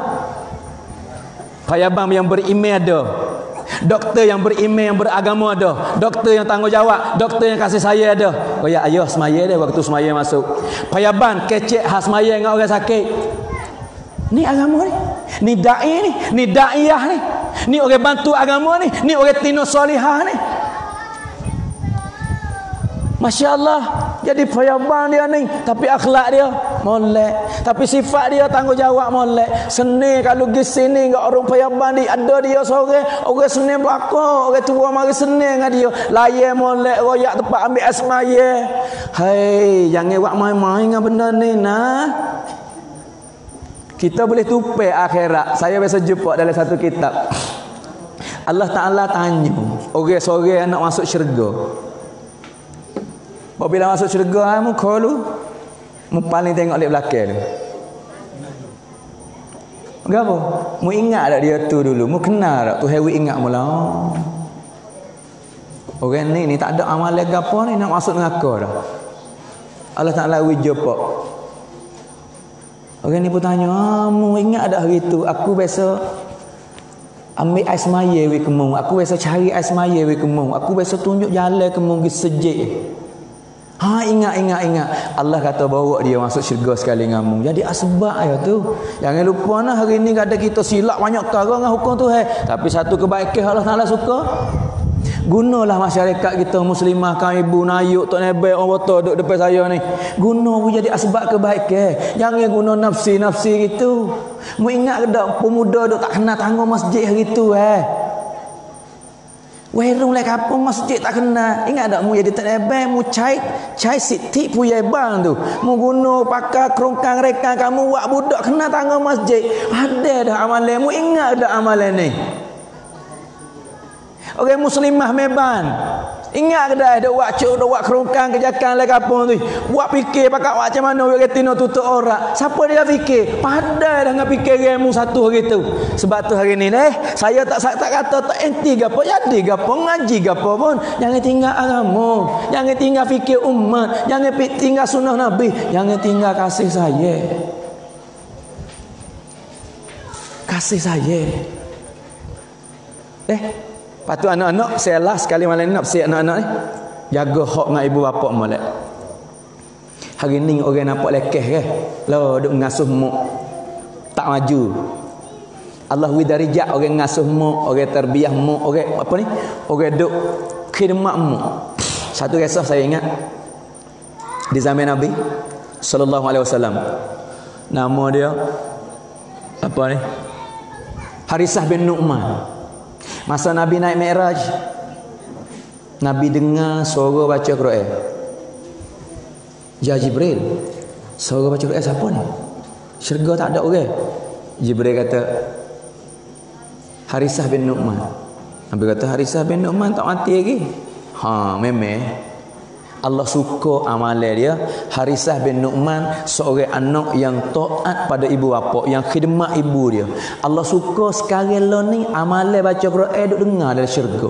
Payabang yang beriman ada. Doktor yang beriman, yang beragama ada. Doktor yang tanggungjawab, doktor yang kasih sayang ada. Oh ya ayah semaya dia waktu semaya masuk. Payaban kecek khas semaya dengan orang sakit. Ni agama ni. Ni dai ni daiyah ni. Ni orang bantu agama ni orang tino solihah ni. Masya-Allah, jadi payaban dia ni, tapi akhlak dia molek, tapi sifat dia tanggungjawab molek. Senang kalau pergi sini enggak orang payaban ni ada dia seorang, orang senang belaka, orang tua mari senang dengan dia. Layan molek royak tempat ambil asmaya. Hai, jangan buat main-main dengan benda ni nah. Kita boleh tupai akhirat. Saya biasa jumpa dalam satu kitab. Allah Ta'ala tanya orang-orang nak masuk syurga. Bila masuk syurga, muka lu paling tengok lihat belakang tu. Kenapa? Mu ingat tak dia tu dulu? Mu kenal tak? Tu hewi ingat mula. Orang ni tak ada amalan gapo ni nak masuk neraka dah. Allah Ta'ala jumpa. Orang ni pun tanya, mu ingat tak hari tu? Aku biasa ambil ais maya we kemung. Aku biasa cari ais maya we kemung. Aku biasa tunjuk jalan kemung pergi sejik. Ingat. Allah kata bawa dia masuk syurga sekali ngamu. Jadi asbab ya tu. Jangan lupa nah hari ni kadang kita silap banyak perkara dengan hukum tu tapi satu kebaikan Allah Taala suka. Gunalah masyarakat kita muslimah, kaum ibu nayuk tok nebel orang boto duduk depan saya ni. Guna pun jadi asbab kebaikan. Jangan guna nafsi gitu. Mu ingat ke dak pemuda duk tak kenal tangga masjid hari tu Werung lek kampung masjid tak kenal. Ingat tak mu jadi tak lebih mu cai siti puye bang tu. Mu guna pakai kerongkang rekan kamu buat budak kena tangga masjid. Ada dah amalan mu, ingat dah amalan ni. Orang muslimah meban. Ingat ke dah buat cuk buat kerongkang kejakan lek kampung tu. Buat fikir pakai macam mana orang tino tutup orang. Siapa dia fikir? Padai dah ngap fikir ilmu satu hari tu. Sebab tu hari ni saya tak kata tak enti gapo jadi gapo ngaji gapo pun. Jangan tinggal agama, jangan tinggal fikir umat, jangan tinggal sunnah Nabi, jangan tinggal kasih saya. Kasih saya. Patu anak-anak saya lah sekali malam ni nak siap anak-anak ni jaga hak dengan ibu bapa molek. Hari ni orang nampak lekeh ke? Lah duk ngasuh mak tak maju. Allah widarijak orang ngasuh mak, orang terbiah mak, orang apa ni? Orang duk khidmat mak. Satu kisah saya ingat di zaman Nabi sallallahu alaihi wasallam. Nama dia apa ni? Harisah bin Nu'man. Masa Nabi naik Mi'raj, Nabi dengar suara baca Quran. Ya Jibril, suara baca Quran siapa ni? Syurga tak ada orang. Jibril kata Harisah bin Nu'man. Nabi kata Harisah bin Nu'man tak mati lagi. Memang Allah suka amalan dia. Harisah bin Nu'man seorang anak yang taat pada ibu bapa, yang khidmat ibu dia. Allah suka sekarang lo ni amalan baca Quran duk dengar dari syurga.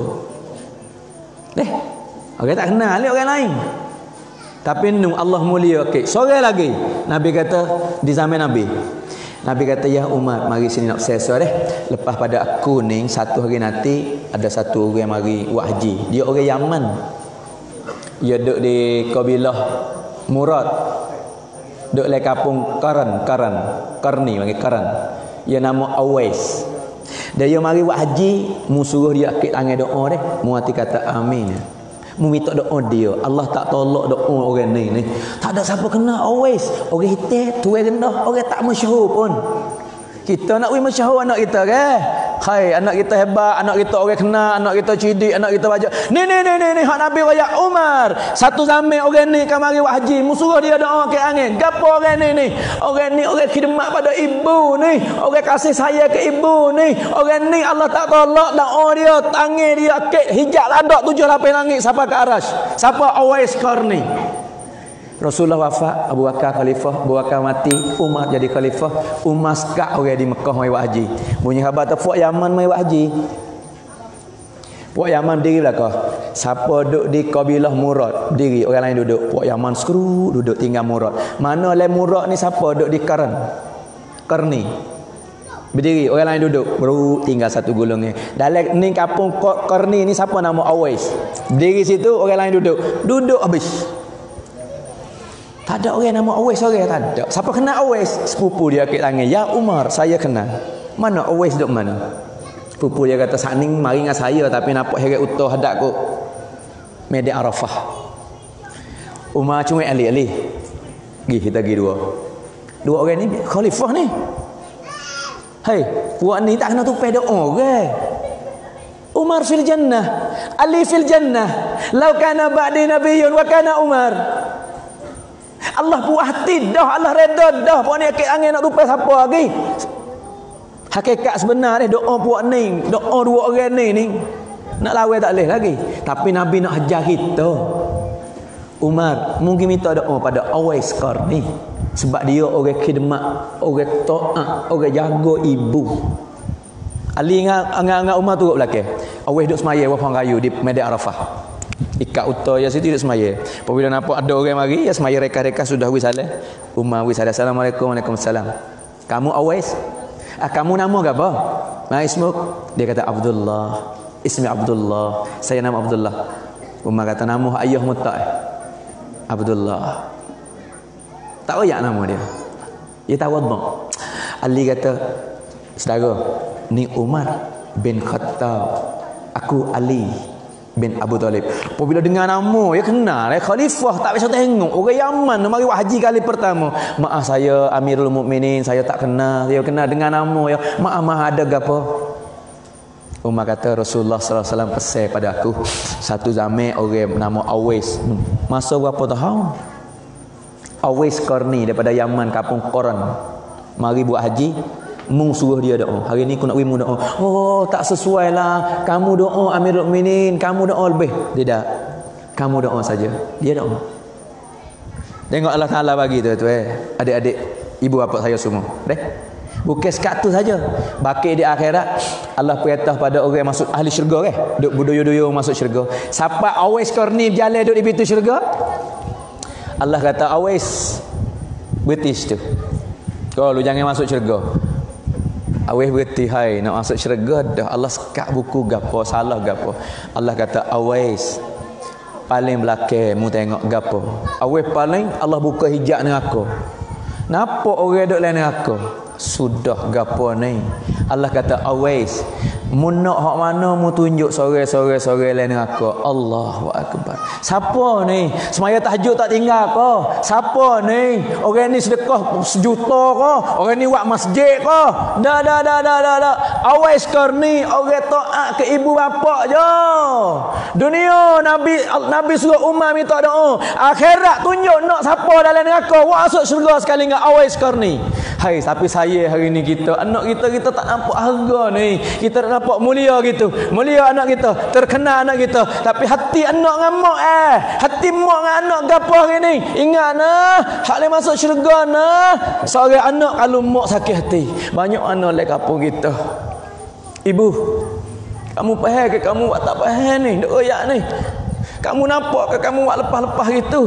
Orang tak kenal ni orang lain. Tapi Allah mulia. Okey, seorang lagi Nabi kata di zaman Nabi. Nabi kata, ya Umar, mari sini nak sesa Lepas pada aku ni satu hari nanti ada satu orang mari buat haji. Dia orang Yaman. Dia duduk di kabilah Murad. Duduk di kampung Karni panggil Karan. Dia nama Awais. Dia mari buat haji, mu suruh dia akid tangan doa mu hati kata amin. Mu minta doa dia. Allah tak tolak doa orang ni. Tak ada siapa kena Awais. Orang hitam, tuai rendah, orang tak masyhur pun. Kita nak masyhur anak kita ke? Hai, anak kita hebat, anak kita orang kenal, anak kita cidik, anak kita baca. Ni hak Nabi raya Umar. Satu zaman orang ni kan mari buat haji, musuh dia doa ke angin. Gapo orang ni? Orang ni orang khidmat pada ibu ni, orang kasih sayang ke ibu ni. Orang ni Allah tak tolak doa dia, tangan dia ke hijab landak 7 lapis langit sampai ke arasy. Siapa Awais Qarni? Rasulullah wafat, Abu Bakar khalifah, Abu Bakar mati, Umar jadi khalifah. Umar sekat orang di Mekah mai buat haji. Bunyi khabar tu puak Yaman mai buat haji. Puak Yaman diri belakang. Siapa duduk di kabilah Murad, diri orang lain duduk. Puak Yaman skru duduk tinggal Murad. Mana lain Murad ni siapa duduk di Karni. Berdiri, orang lain duduk. Baru tinggal satu gulungnya. Dalam ni kampung Karni ni siapa nama Awais. Berdiri situ, orang lain duduk. Duduk habis. Tak ada orang nama Awais orang tak ada. Siapa kenal Awais? Sepupu dia akid tangan. Ya Umar, saya kenal. Mana Awais duduk mana? Sepupu dia kata saning mari dengan saya tapi nampak heret utuh hadap kok. Medan Arafah. Umar cuik ali. Kita pergi dua orang ni khalifah ni. Hei, puak ni tak kena tupai doa ke? Umar fil jannah, Ali fil jannah. Lau kana ba'di nabiyyun wa kana Umar. Allah puas hati dah, Allah reda dah. Puak ni akid angin nak tupai siapa lagi? Hakikat sebenar doa puak ni, doa dua orang ni nak lawan tak boleh lagi. Tapi Nabi nak ajar kita. Umar mungkin minta doa pada Awais Qarni sebab dia orang khidmat, orang taat, orang jaga ibu. Ali dengan Umar turut belakang. Awais duduk semaya wafang kayu di Medan Arafah. Ikat utah ya situ duduk semaya. Apabila nampak ada orang mari, ya semaya reka-reka sudah wisalah. Umar wisalah. Assalamualaikum, waalaikumsalam. Kamu Awais? Kamu nama apa? Ma ismuk? Dia kata Abdullah. Ismi Abdullah. Saya nama Abdullah. Umar kata nama ayahmu tak? Abdullah. Tak royak nama dia. Dia tawaduk. Ali kata, saudara, ni Umar bin Khattab. Aku Ali bin Abu Talib. Apabila dengar nama, ya kenal khalifah, tak bisa tengok. Orang Yaman mari buat haji kali pertama. Maaf saya Amirul Mukminin, saya tak kenal. Dia kenal dengan nama ya. Maaf ada gapo? Umar kata Rasulullah sallallahu alaihi wasallam pesan pada aku, satu zaman orang nama Awais. Masa berapa tahun? Awais Qarni daripada Yaman, kampung Qaran. Mari buat haji, mung suruh dia doa. Hari ni aku nak wimu doa. Oh, tak sesuai lah. Kamu doa Amirul Mukminin, kamu doa lebih. Tidak. Kamu doa saja. Dia doa. Tengok Allah Taala bagi tu adik-adik, ibu bapa saya semua. Deh. Bukan sekat tu saja. Baki di akhirat Allah perintah pada orang masuk ahli syurga duk budoyo-doyo masuk syurga. Siapa Awais Qarni berjalan duk di pintu syurga? Allah kata Awais betis tu. Kau lu jangan masuk syurga. Awais berhenti, hai nak masuk syurga dah. Allah sekat buku gapo, salah gapo. Allah kata Awais paling belakang mu tengok gapo. Awais paling Allah buka hijab dengan aku. Napa orang duk lain dengan aku? Sudah gapo ni. Allah kata Awais, mu nak hak mana mu tunjuk sore lain dengan aku. Allahu akbar. Siapa ni? Semaya tahajud tak tinggal ke? Siapa ni? Orang ni sedekah sejuta ke? Orang ni buat masjid ke? Dah. Awais Qarni orang taat ke ibu bapa je. Dunia Nabi suruh Umar minta doa. Akhirat tunjuk nak siapa dalam neraka. Wa masuk syurga sekali dengan Awais Qarni. Hai, tapi saya hari ni anak kita tak nampak harga ni. Kita tak nampak mulia gitu. Mulia anak kita, terkenal anak kita. Tapi hati anak dengan mak hati mak dengan anak gapo hari ni. Ingat nah, hak le masuk syurga nah. Seorang anak kalau mak sakit hati. Banyak anak le kampung kita. Ibu, kamu faham ke kamu buat tak faham ni? Duk royak ni. Kamu nampak ke kamu buat lepas-lepas gitu?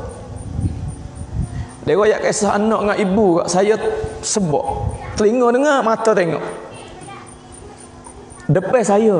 Dia royak kisah anak dengan ibu kat saya sebab telinga dengar, mata tengok. Depan saya.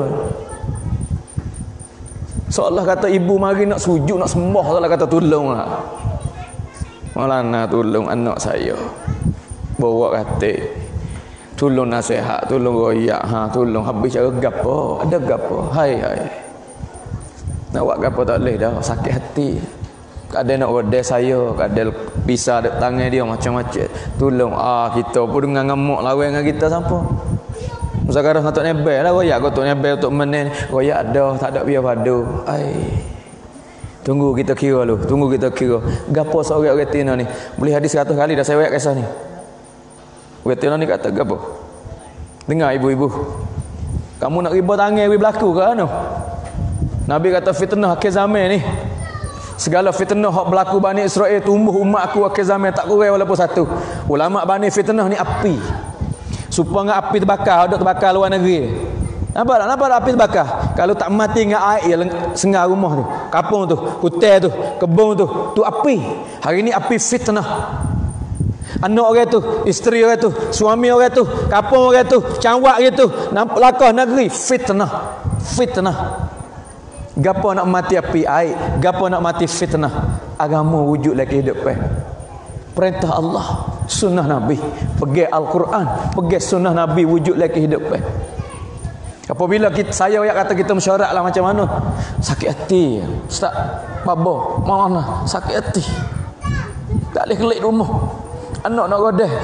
Seolah kata ibu mari nak sujud, nak sembah, seolah kata tolonglah. Maulana tolong anak saya. Bawa katik. Tolong nasihat, tolong royak, tolong habis cara gapo, ada gapo. Hai. Nak buat gapo tak boleh dah, sakit hati. Kadang nak rodai saya, kadang pisah dekat tangan dia macam-macam. Tolong kita pun dengan ngamuk lawan dengan kita siapa? Sekarang Tok Nebel lah royak Tok Nebel Tok Menen royak dah tak ada biar padu. Tunggu kita kira lu, gapo seorang retina ni. Boleh hadis 100 kali dah saya royak kisah ni. Retina ni kata gapo? Dengar ibu-ibu. Kamu nak riba tangan berlaku ke anu? Nabi kata fitnah akhir zaman ni. Segala fitnah hak berlaku Bani Israel tumbuh umat aku akhir zaman tak kurang walaupun satu. Ulama Bani fitnah ni api. Supaya api terbakar, duk terbakar luar negeri. Nampak api terbakar? Kalau tak mati dengan air sengar rumah tu, kampung tu, hutan tu, kebun tu api. Hari ni api fitnah. Anak orang tu, isteri orang tu, suami orang tu, kampung orang tu, cawak gitu, nampak lakah negeri fitnah. Gapo nak mati api air, gapo nak mati fitnah. Agama wujud lagi hidup perintah Allah, sunnah Nabi, pergi Al-Quran, pergi sunnah Nabi wujud lagi hidup Apabila saya kata kita mesyuarat lah macam mana, sakit hati Ustaz, babo, mana sakit hati, tak boleh kelik rumah, anak nak godeh,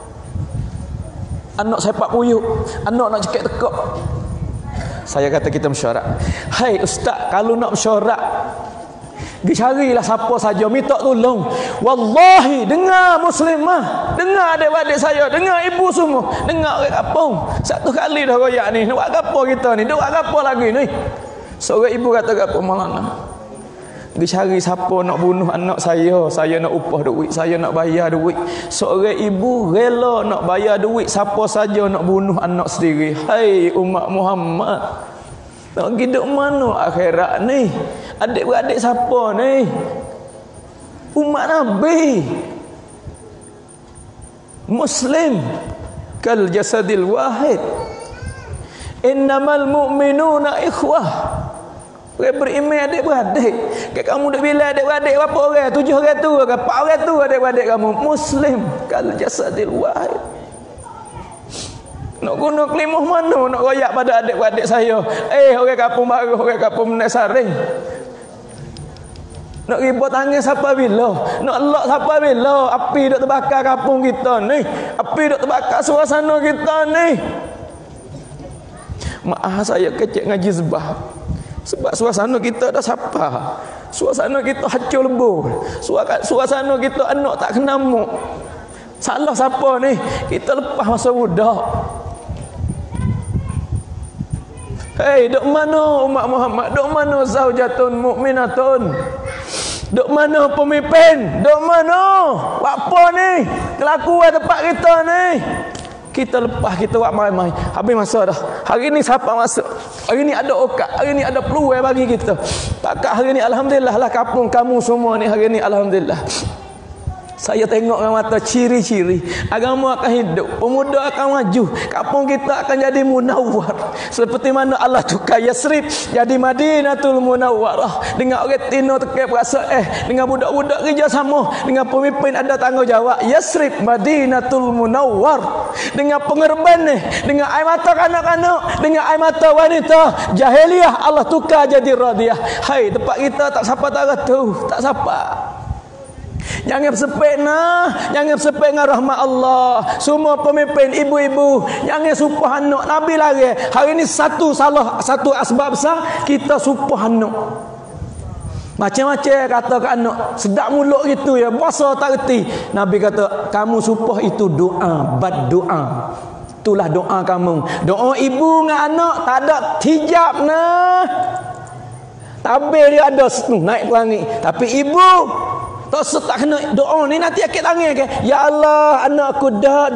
anak sepak puyuk, anak nak cekik tekak. Saya kata kita mesyuarat. Hai Ustaz, kalau nak mesyuarat, dicarilah siapa saja, minta tolong. Wallahi, dengar muslimah, dengar adik-adik saya, dengar ibu semua, dengar orang kampung. Satu kali dah royak ni, nak buat apa kita ni? Nak buat apa lagi ni? Seorang ibu kata apa Maulana? Dicari siapa nak bunuh anak saya nak upah duit, saya nak bayar duit. Seorang ibu rela nak bayar duit siapa saja nak bunuh anak sendiri. Hai umat Muhammad, nak hidup mana akhirat ni? Adik-beradik siapa ni? Umat Nabi, Muslim kal jasadil wahid, innamal mu'minuna ikhwah. Orang beriman adik-beradik. Kamu duk bila adik-beradik berapa orang? 7 orang tu ke 4 orang tu adik-beradik kamu. Muslim kal jasadil wahid. Nak guna kelimah mana nak royak pada adik-beradik saya? Orang kampung baru, orang kampung Menesaring. Nak ribut tangan siapa bila? Nak lock siapa bila? Api duk terbakar kampung kita ni. Api duk terbakar suasana kita ni. Maaf saya kecek ngaji sebab suasana kita dah sapa. Suasana kita hancur lebur. Suasana kita anak tak kena muk. Salah siapa ni? Kita lepas masa budak. Hei, dok mana umat Muhammad? Dok mana zaujatun mukminatun? Dok mana pemimpin? Dok mana? Apa ni? Kelakuan tempat kita ni. Kita lepas kita buat mai-mai. Habis masa dah. Hari ni siapa masuk? Hari ni ada okat. Hari ni ada peluang bagi kita. Takat hari ni alhamdulillah lah kampung kamu semua ni hari ni alhamdulillah. Saya tengok dengan mata ciri-ciri agama akan hidup, pemuda akan maju, kampung kita akan jadi munawwar. Seperti mana Allah tukar Yasrib jadi Madinatul Munawwarah. Dengan orang Tino tekap rasa dengan budak-budak kerja sama, dengan pemimpin ada tanggungjawab. Yasrib Madinatul Munawwar. Dengan pengerban ni, dengan air mata kanak-kanak, dengan air mata wanita jahiliah Allah tukar jadi radiyah. Hai, tempat kita tak siapa tak tahu, tak siapa. Jangan bersepek jangan bersepek dengan rahmat Allah. Semua pemimpin ibu-ibu jangan sumpah anak Nabi lagi. Hari ini satu asbab besar kita sumpah anak. Macam-macam kata ke anak, sedap mulut gitu ya, bahasa tak reti. Nabi kata, kamu sumpah itu doa, bad doa. Itulah doa kamu. Doa ibu dengan anak tak ada hijab tabir dia ada naik perangi. Tapi ibu tak kena doa ni nanti akik tangan ke? Ya Allah, anakku dah.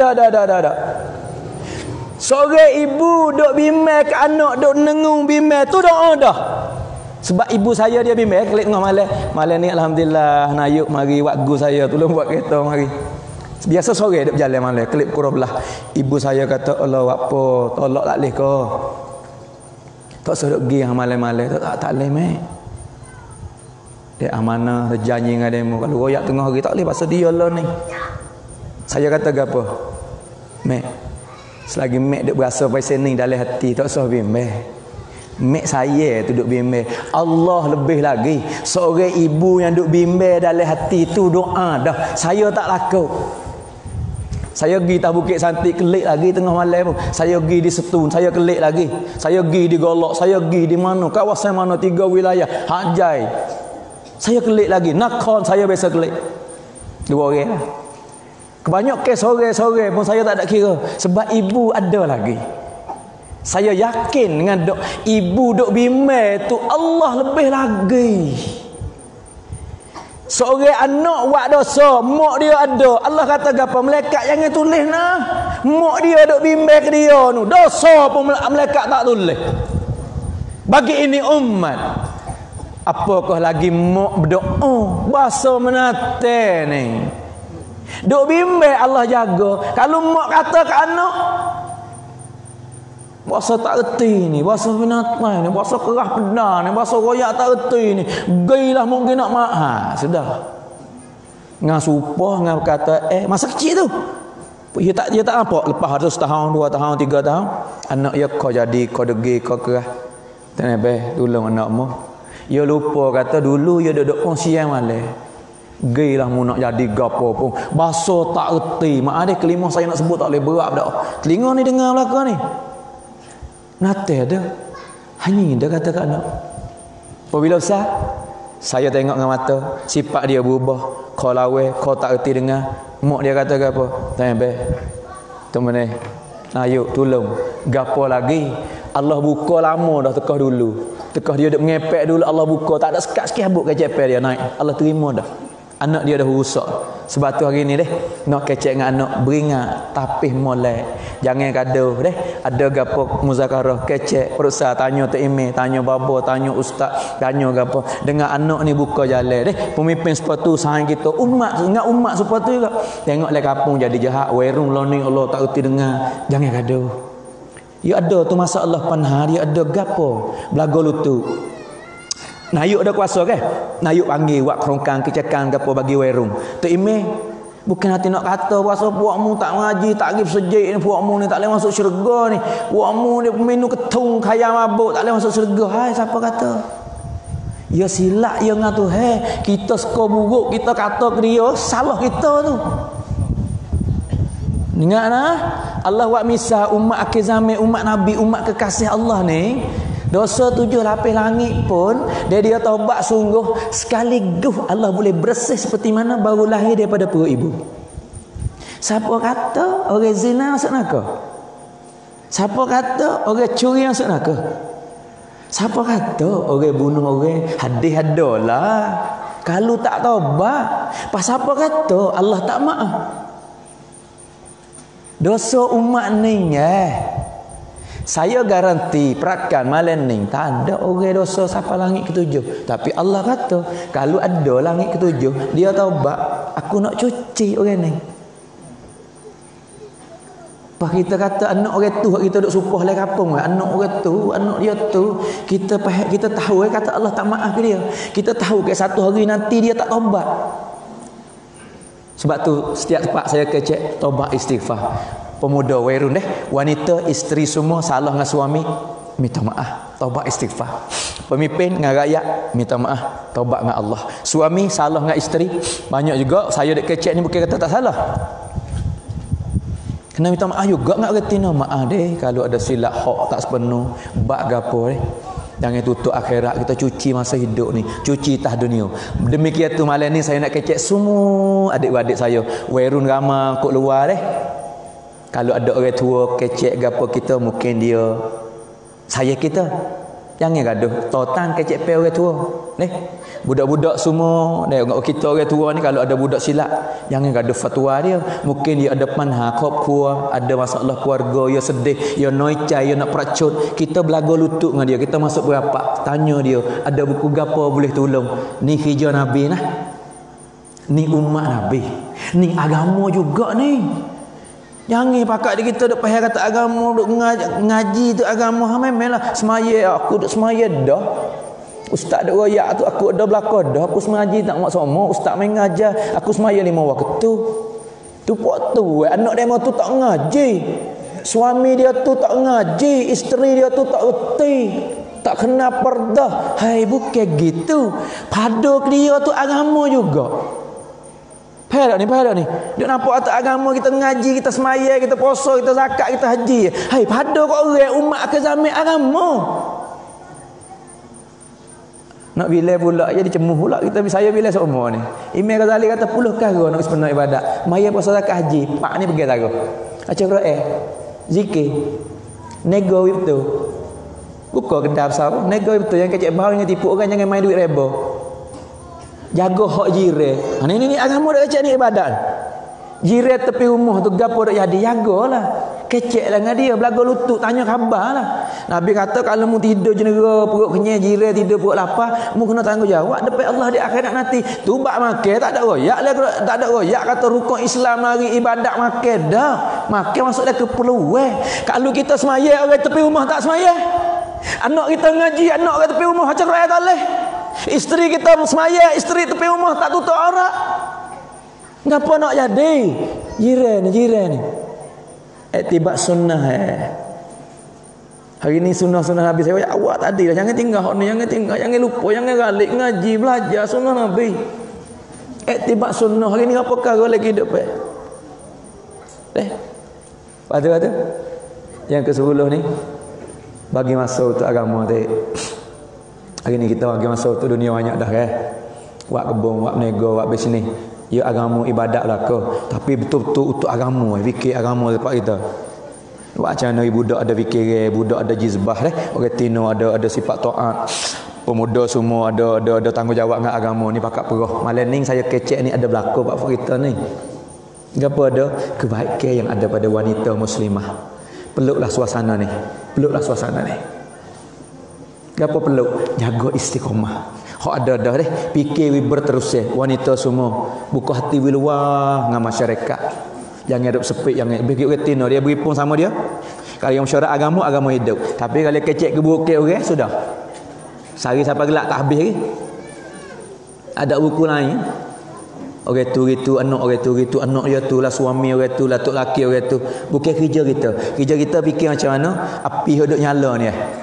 Sore ibu duk bimbang ke anak, duk nengung bimbang tu doa dah. Sebab ibu saya dia bimbang kelik tengah malam ni alhamdulillah nayuk mari wakgu saya tolong buat kereta mari. Biasa sore duk berjalan malam kelip kurang belah. Ibu saya kata Allah apa tolak tak leh kau. Tak sedok pergi malam-malam tak leh mek. Dia amanah janji dengan demo kalau royak tengah hari tak boleh pasal dia lah ni. Saya kata gapo? Mek. Selagi mek duk berasa pai sini dalam hati tak usah bimbang. Mek saya tu duk bimbang. Allah lebih lagi. Seorang ibu yang duk bimbang dalam hati tu doa dah. Saya tak laku. Saya pergi tak Bukit Santik kelik lagi tengah malam pun. Saya pergi di Setun, saya kelik lagi. Saya pergi di Golok, saya pergi di mana? Kawasan mana 3 wilayah. Hajai. Saya kelik lagi. Nakon saya biasa kelik. 2 orang lah. Kebanyakan sore-sore pun saya tak ada kira. Sebab ibu ada lagi. Saya yakin dengan ibu duk bimbang tu Allah lebih lagi. Seorang anak buat dosa, mak dia ada. Allah kata apa? Malaikat jangan tulis mak dia duk bimbang ke dia tu. Dosa pun malaikat tak tulis. Bagi ini umat. Apakah lagi mak berdoa bahasa menate ni. Duk bimbang Allah jaga. Kalau mak kata ke anak bahasa tak erti ni, bahasa binatang ni, bahasa kerah pedang ni, bahasa royak tak erti ni, gailah mungkin nak sudah. Ngah supah ngah kata masa kecil tu. Dia tak apa lepas 100 tahun, 2 tahun, 3 tahun, anak dia kau jadi kau degi kau kerah. Tenebe tolong anakmu. Dia lupa kata dulu dia duduk pun siang malam. Gailah mu nak jadi gapo pun. Bahasa tak erti. Mak ada kelima saya nak sebut tak boleh berat dak. Telinga ni dengar belaka ni. Nate ada. Hanya dia kata kat anak. Apabila besar, saya tengok dengan mata, sifat dia berubah. Kau lawe, kau tak erti dengar. Mak dia kata apa? Tanya be. Teman ni. Ayuk tolong. Gapo lagi? Allah buka lama dah tekah dulu. Tekah dia duk mengepek dulu Allah buka. Tak ada sekat-sekat habuk ke cepet dia naik. Allah terima dah. Anak dia dah rusak. Sebab tu hari ni nak kecek dengan anak beringat tapih molek. Jangan gaduh Ada gapo muzakarah kecek periksa tanya tok email, tanya bapa, tanya ustaz, tanya gapo. Dengan anak ni buka jalan Pemimpin sepatu sayang kita umat ingat umat sepatu juga. Tengok kampung jadi jahat, werung loni Allah tak erti dengar. Jangan gaduh. Ya ada tu masalah panha, dia ada gapo belaga lutut. Nayuk ada kuasa ke? Nayuk panggil buat kerongkang kecekan gapo bagi werung. Tu ime bukan hati nak kata puasa puakmu tak ngaji, tak pergi sejik ni, puakmu ni tak boleh masuk syurga ni. Puakmu dia minum ketung kaya mabuk tak boleh masuk syurga. Hai siapa kata? Ya silap ya ngatu kita suka buruk, kita kata ke dia, salah kita tu. Ingatlah Allah buat misal umat akhir zaman, umat Nabi, umat kekasih Allah ni, dosa 7 lapis langit pun dia taubat sungguh sekaligus Allah boleh bersih seperti mana baru lahir daripada perut ibu. Siapa kata orang zina masuk neraka? Siapa kata orang curi masuk neraka? Siapa kata orang bunuh orang? Hadis adalah kalau tak taubat. Pasal apa kata Allah tak maaf? Dosa umat ni saya garanti perakan malam ni tak ada orang dosa sampai langit ke-7. Tapi Allah kata kalau ada langit ke-7 dia taubat, aku nak cuci orang ni. Pas kita kata anak orang tu kita duk supah lai kampung, anak orang tu, anak dia tu, kita tahu kata Allah tak maaf ke dia. Kita tahu ke satu hari nanti dia tak taubat. Sebab tu setiap tempat saya kecek taubat istighfar. Pemuda wairun wanita isteri semua salah dengan suami, minta maaf, taubat istighfar. Pemimpin dengan rakyat minta maaf, taubat dengan Allah. Suami salah dengan isteri, banyak juga saya dek kecek ni bukan kata tak salah. Kena minta maaf juga nak reti maaf deh kalau ada silap hak tak sepenuh, bab gapo jangan tutup akhirat, kita cuci masa hidup ni, cuci tah dunia. Demikian tu malam ni saya nak kecek semua adik-adik saya wairun ramah kok luar kalau ada orang tua kecek gapo kita, mungkin dia saya kita jangan gaduh totan kecek pe orang tua budak-budak semua kita orang tua ni kalau ada budak silap jangan gaduh fatwa dia, mungkin dia ada panha khuap ada masalah keluarga, dia sedih, dia noicai, dia nak peracut, kita belaga lutut dengan dia, kita masuk berapak tanya dia ada buku gapo boleh tolong. Ni hijau Nabi ni umat Nabi, ni agama juga ni. Jangan pakat di kita duk payah kata agama, duk ngaji tu agama memanglah semaya aku duk semaya dah. Ustaz duk royak tu aku ada belakang dah, aku semaji tak mak sama, ustaz main ngajar, aku semaya 5 waktu. Tu puak tu anak dia tu tak ngaji. Suami dia tu tak ngaji, isteri dia tu tak reti, tak kena perdah. Hai bukan gitu. Pada dia tu agama juga. Faham ni? Dia nampak atas agama kita ngaji, kita semaya, kita puasa, kita zakat, kita haji. Hai pada kau orang umat ke zaman agama. Nak bila pula jadi cemuh pula kita saya bila seumur ni. Imam Ghazali kata 10 kali nak sepenuh ibadat. Maya puasa zakat haji, pak ni pergi taruh. Baca Quran, zikir, nego itu. Buka kedai besar, nego itu yang kecek bahau yang tipu orang jangan main duit reba. Jaga hak jiran. Ni agama dak kecek ni ibadat. Jiran tepi rumah tu gapo dak jadi jagalah. Kecek lah dengan dia, belaga lutut tanya khabar lah. Nabi kata kalau mu tidur jenera perut kenyang, jiran tidur perut lapar, mu kena tanggungjawab depan Allah di akhirat nanti. Tubat makan tak ada royak lah, tak ada royak kata rukun Islam hari ibadat makan dah. Makan masuk dah keperluan. Kalau kita semaya orang tepi rumah tak semaya. Anak kita ngaji, anak orang tepi rumah cerai tak leh. Isteri kita semaya, isteri tepi rumah tak tutup aurat. Ngapa nak jadi? Jiran ni. Ittiba sunnah Hari ni sunnah-sunnah Nabi saya awak tadi lah, jangan tinggal hak ni, jangan lupa, jangan galik ngaji belajar sunnah Nabi. Ittiba sunnah hari ni apa kau lagi hidup Pada yang ke-10 ni bagi masa untuk agama tu. Hari ni kita bagi masa untuk dunia banyak dah buat kebun, buat menego, buat bisnes. Ya agama ibadat lah ke, tapi betul-betul untuk agama, fikir agama tempat kita. Buat macam mana budak ada fikir, budak ada jizbah orang tino ada sifat taat. Pemuda semua ada tanggungjawab dengan agama ni pakat perah. Malam ni saya kecek ni ada berlaku buat kita ni. Gapo ada kebaikan yang ada pada wanita muslimah. Peluklah suasana ni. Gapo peluk? Jaga istiqamah. Hak ada dah fikir berterus wanita semua buka hati luar dengan masyarakat. Jangan hidup sepik, jangan fikir retina dia beripun sama dia. Kalau yang syarat agama hidup. Tapi kalau kecek ke bukit orang sudah. Sehari sampai gelap tak habis lagi. Ada buku lain. Orang tu anak orang tu anak dia tu lah suami orang tu lah tok laki orang tu. Bukan kerja kita. Kerja kita fikir macam mana api hidup nyala ni.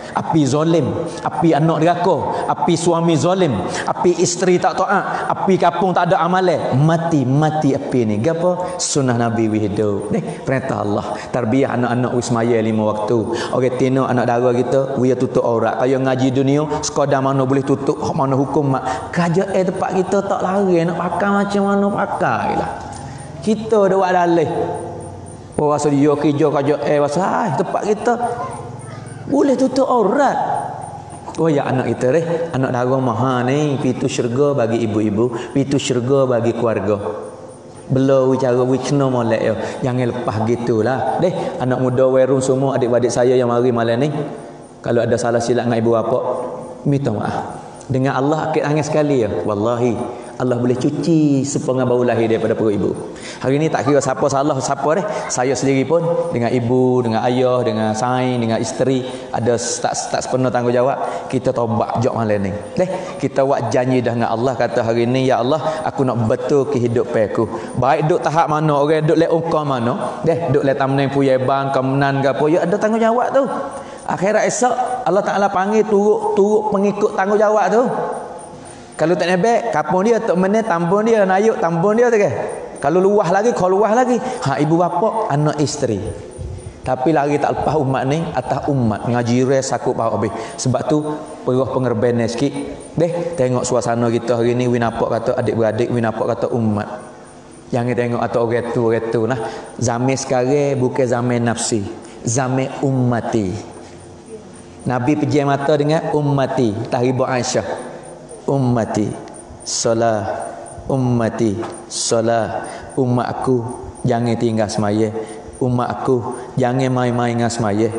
api zalim, api anak deraka, api suami zalim, api isteri tak taat, api kampung tak ada amalan, mati api ni. Gapo? Sunnah Nabi we hidup. Perintah Allah. Tarbiyah anak-anak we semaya 5 waktu. Orang tino anak dara kita, we tutup aurat. Kaya ngaji dunia, sekadar mana boleh tutup, mana hukum mak. Kerja tempat kita tak lari nak pakai macam mana pakai lah. Kita dah buat dalih. Oh, asal dia kerja pasal tempat kita boleh tutup aurat. Oh ya anak kita anak dara maha ni pintu syurga bagi ibu-ibu, pintu syurga bagi keluarga. Belau cara we kena molek yo. Jangan lepas gitulah. Anak muda werun semua adik-adik saya yang mari malam ni. Kalau ada salah silap dengan ibu bapa, minta maaf. Dengan Allah akid angin sekali ya. Wallahi Allah boleh cuci sepengah bau lahir daripada perut ibu. Hari ni tak kira siapa salah siapa saya sendiri pun dengan ibu, dengan ayah, dengan sain, dengan isteri ada tak sepenuh tanggungjawab. Kita taubat jok malam ni. Kita buat janji dah dengan Allah, kata hari ni ya Allah aku nak betul kehidupan aku. Baik duk tahap mana, orang duk lek ongkong mana, duk lek tamnen puyai bang kemenan ke apa, ya ada tanggungjawab tu. Akhirat esok Allah Taala panggil turut pengikut tanggungjawab tu. Kalau tak nebek, kapung dia tok meneh tambun dia, nayuk tambun dia tu ke. Kalau luah lagi, ibu bapa, anak isteri. Tapi lagi tak lepas umat ni atas umat ngaji res sakut bau habis. Sebab tu perah pengerben sikit. Tengok suasana kita hari ni we nampak kata adik-beradik, we nampak kata umat. Jangan tengok atau orang tu nah. Zaman sekarang bukan zaman nafsi, zaman ummati. Nabi pejam mata dengan ummati, tahribu Aisyah. Ummati solah, ummati solah, umat aku jangan tinggal semaya, umat aku jangan main-main dengan semaya.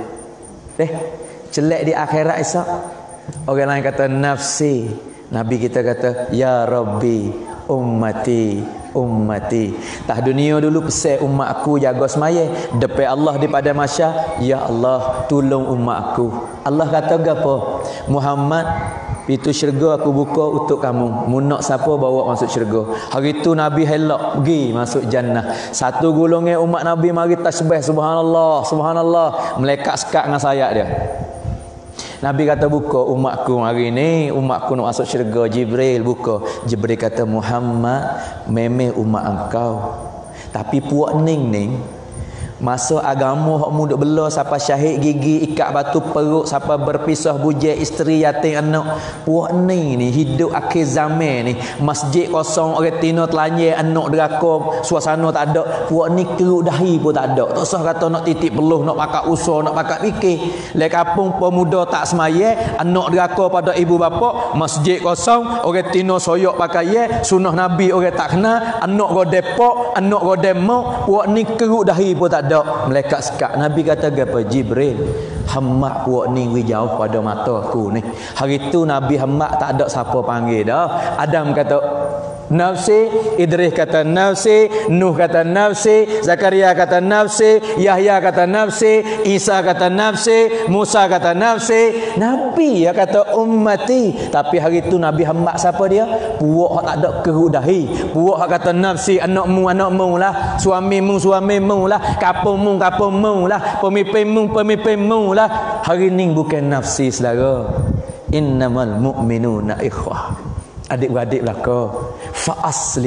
Celak di akhirat esok orang lain kata nafsi, Nabi kita kata ya Rabbi ummati ummati. Tah dunia dulu pesan umat aku jaga semaya, depan Allah di pada masyar ya Allah tolong umat aku. Allah kata gapo? Muhammad, pintu syurga aku buka untuk kamu. Munak siapa bawa masuk syurga. Hari tu Nabi helak pergi masuk jannah. Satu golongan umat Nabi mari tasbih subhanallah, subhanallah. Melekat sekat dengan sayap dia. Nabi kata buka umatku hari ni, umatku nak masuk syurga. Jibril buka. Jibril kata Muhammad memang umat engkau. Tapi puak ning masa agama hak mu duk bela siapa syahid gigi ikat batu perut siapa berpisah bujai isteri yatim anak. Puak ni hidup akhir zaman ni, masjid kosong, orang tino telanjang, anak deraka, suasana tak ada. Puak ni keruk dahi pun tak ada. Tak usah kata nak titik peluh, nak pakat usah, nak pakat fikir. Lek kampung pemuda tak semaya, anak deraka pada ibu bapa, masjid kosong, orang tino soyok pakai sunnah Nabi orang tak kenal, anak go depok, anak go demo. Puak ni keruk dahi pun tak ada. Malaikat sekat. Nabi kata apa? Jibril, hamak puak ni we jauh pada mata aku ni. Hari tu Nabi hamak tak ada siapa panggil dah. Adam kata nafsi, Idris kata nafsi, Nuh kata nafsi, Zakaria kata nafsi, Yahya kata nafsi, Isa kata nafsi, Musa kata nafsi. Nabi ya kata ummati. Tapi hari tu Nabi hamak siapa dia? Puak tak ada keruk dahi. Puak kata nafsi, anakmu lah, suamimu lah, kapungmu lah, pemimpinmu lah. Hari ni bukan nafsi saudara. Innamal mu'minuna ikhwah. Adik-beradik belaka, fa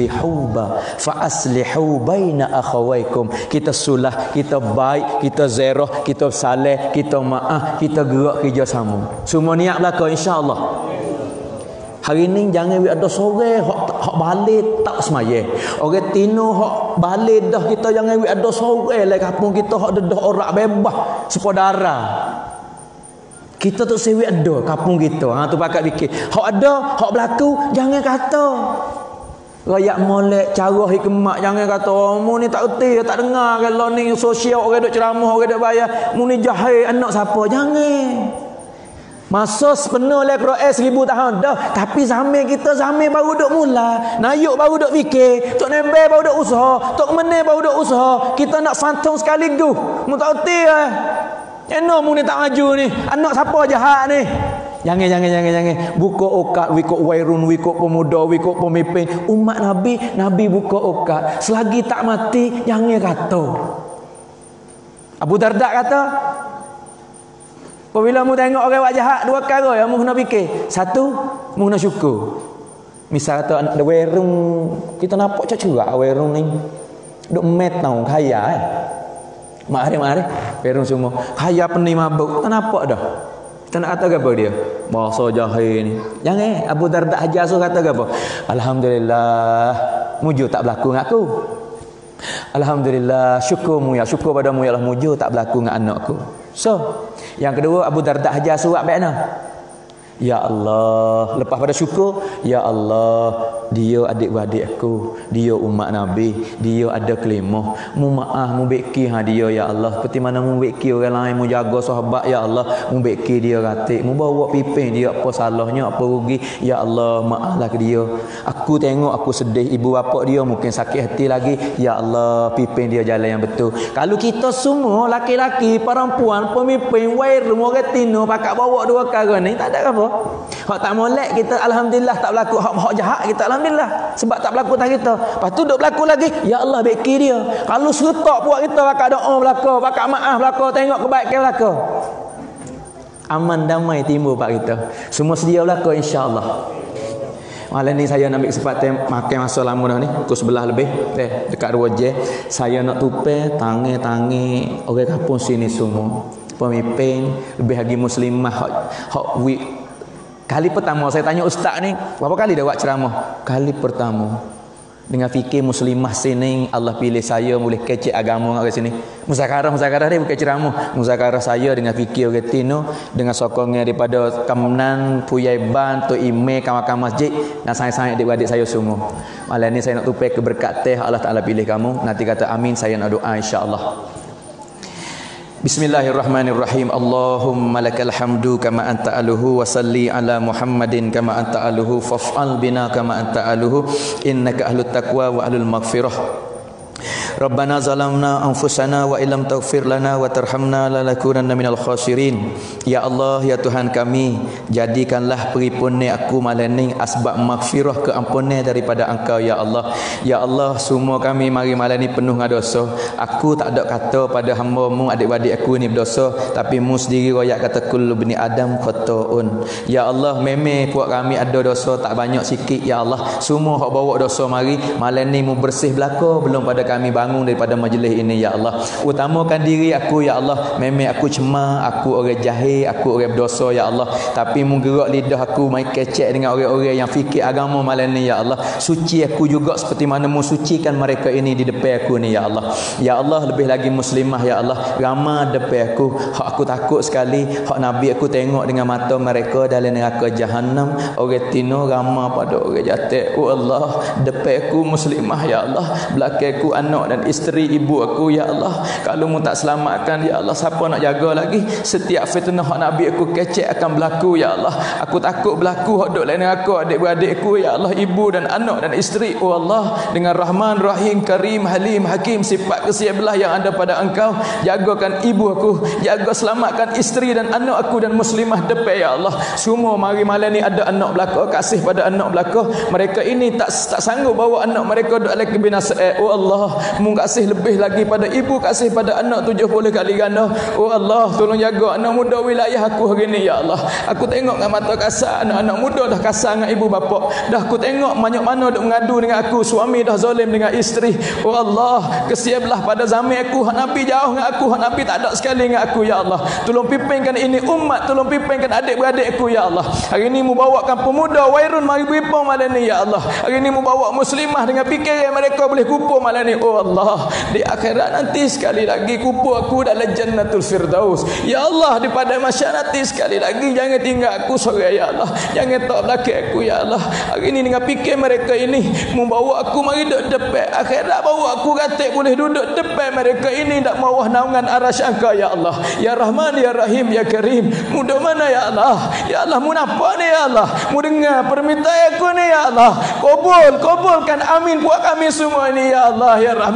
aslihu baina akhawaikum. Kita sulah, kita baik, kita zerah, kita saleh, kita maaf, kita gerak kerjasama. Semua niat belaka insya-Allah. Hari ni jangan ada sore hak balik tak semaya. Orang tino hak balik dah, kita jangan ada sore lah kampung kita hak dedah orang bebas sepodara. Kita tu sewi ada kampung kita. Tu pakat fikir. Hak ada, hak berlaku jangan kata. Rakyat molek cara hikmat jangan kata mu ni tak erti, tak dengar kalau ni sosial orang duk ceramah, orang duk bayar, mu ni jahil anak siapa. Jangan. Masa sepenuh le Quran 1000 tahun dah, tapi zaman kita zaman baru duk mula, nayuk baru duk fikir, tok nembe baru duk usaha, tok meneh baru duk usaha. Kita nak santong sekaligus. Mu tak erti mu ni tak maju ni. Anak siapa jahat ni? Jangan. Buka okat, wikuk wairun, wikuk pemuda, wikuk pemimpin. Umat Nabi buka okat. Selagi tak mati, jangan kata. Abu Darda kata, Apabila mu tengok orang buat jahat, dua perkara yang mu kena fikir. Satu, mu kena syukur. Misal kata ada werung, kita nampak cerak werung ni. Duk met tau, kaya Mari werung semua. Kaya pening mabuk, tak nampak dah. Kita nak kata apa dia? Bahasa jahil ni. Jangan Abu Darda Haji Asuh kata apa? Alhamdulillah, mujur tak berlaku dengan aku. Alhamdulillah, syukurmu ya, syukur padamu ya Allah, mujur tak berlaku dengan anakku. So, yang kedua Abu Darda Haji Asuh buat baik. Ya Allah, lepas pada syukur, ya Allah, dia adik-beradik aku, dia umat Nabi, dia ada kelimah. Mu maaf, mu beki dia ya Allah. Seperti mana mu beki orang lain, mu jaga sahabat ya Allah, mu beki dia ratik, mu bawa piping dia apa salahnya, apa rugi, ya Allah, maaflah ke dia. Aku tengok aku sedih, ibu bapa dia mungkin sakit hati lagi, ya Allah, piping dia jalan yang betul. Kalau kita semua laki-laki, perempuan, pemimpin, wairum, orang tino pakak bawa dua perkara ni, tak ada apa. Hak tak molek kita alhamdulillah tak berlaku, hak jahat kita alhamdulillah sebab tak berlaku tak kita. Lepas tu duk berlaku lagi, ya Allah beki dia. Kalau seretak buat kita pakak doa belaka, pakak maaf belaka, tengok kebaikan belaka. Aman damai timbul pak kita. Semua sedia belaka insya-Allah. Malam ni saya nak ambil kesempatan makan masa lama dah ni, pukul 11 lebih. Dekat 2 jam saya nak tupai tangan-tangan orang kampung sini semua. Pemimpin, lebih lagi muslimah hak kali pertama saya tanya ustaz ni, berapa kali dah buat ceramah? Kali pertama. Dengan fikir muslimah sini Allah pilih saya boleh kecek agama orang sini. Muzakarah dia bukan ceramah. Muzakarah saya dengan fikir orang Tino, dengan sokongan daripada Kamnan, Puyaiban, Tok Ime, kawan-kawan masjid dan saya-saya adik-adik saya semua. Malam ni saya nak tupai keberkatan Allah Taala pilih kamu. Nanti kata amin, saya nak doa insya-Allah. Bismillahirrahmanirrahim. Allahumma lakal hamdu kama anta aluhu wa salli ala Muhammadin kama anta aluhu faf'al bina kama anta aluhu innaka ahlut taqwa wa ahlul maghfirah. Rabbana zalamna anfusana wa illam taghfir lana wa tarhamna lanakunanna minal khasirin. Ya Allah, ya Tuhan kami, jadikanlah peripunan aku malam ni asbab maghfirah, keampunan daripada Engkau ya Allah. Ya Allah, semua kami mari malam ni penuh dengan dosa. Aku tak ada kata pada hamba-Mu adik-adik aku ni berdosa, tapi Mu sendiri royak kata kullu bani Adam khata'un. Ya Allah, memang puak kami ada dosa tak banyak sikit ya Allah. Semua hak bawa dosa mari malam ni Mu bersih belaka belum pada kami bangun daripada majlis ini ya Allah. Utamakan diri aku ya Allah. Memang aku cemar, aku orang jahil, aku orang berdosa ya Allah, tapi Mu gerak lidah aku mai kecek dengan orang-orang yang fikir agama malam ni ya Allah. Suci aku juga seperti mana Mu sucikan mereka ini di depan aku ni ya Allah. Ya Allah, lebih lagi muslimah ya Allah ramai depan aku, hak aku takut sekali hak Nabi aku tengok dengan mata mereka dalam neraka jahanam. Orang tino ramai pada orang jatuh. Oh Allah, depan aku muslimah ya Allah, belakang aku anak dan isteri ibu aku ya Allah. Kalau Mu tak selamatkan ya Allah, siapa nak jaga lagi? Setiap fitnah hak Nabi aku kecek akan berlaku ya Allah. Aku takut berlaku hak duk lain aku, adik-beradik aku ya Allah, ibu dan anak dan isteri. Oh Allah, dengan Rahman, Rahim, Karim, Halim, Hakim, sifat kesiabelah yang ada pada Engkau, jagakan ibu aku, jaga selamatkan isteri dan anak aku dan muslimah depan ya Allah. Semua mari malam ni ada anak belaka, kasih pada anak belaka. Mereka ini tak sanggup bawa anak mereka duk dalam kebinasaan. Oh Allah, Mu kasih lebih lagi pada ibu, kasih pada anak 70 kali ganda. Oh Allah, tolong jaga anak muda wilayah aku hari ni ya Allah. Aku tengok dengan mata kasar, anak-anak muda dah kasar dengan ibu bapa. Dah aku tengok banyak mana duk mengadu dengan aku, suami dah zalim dengan isteri. Oh Allah, kesiabelah pada zaman aku, hak Nabi jauh dengan aku, hak Nabi tak ada sekali dengan aku ya Allah. Tolong pimpinkan ini umat, tolong pimpinkan adik-beradik aku ya Allah. Hari ini Mu bawakan pemuda wairun mari beripong malam ni ya Allah. Hari ini Mu bawa muslimah dengan fikiran mereka boleh kumpul malam ni. Oh Allah, di akhirat nanti sekali lagi kumpul aku dalam jannatul firdaus ya Allah. Di pada masyarakat nanti sekali lagi jangan tinggal aku seorang ya Allah, jangan tak belakang aku ya Allah. Hari ini dengan fikir mereka ini membawa aku mari duduk depan akhirat, bawa aku ratik boleh duduk depan mereka ini dak bawah naungan arasy Engkau ya Allah. Ya Rahman, ya Rahim, ya Karim, mudah mana ya Allah. Ya Allah, Mu nampak ni ya Allah, Mu dengar permintaan aku ni ya Allah. Kabulkan amin buat kami semua ni ya Allah. Ya Rahman,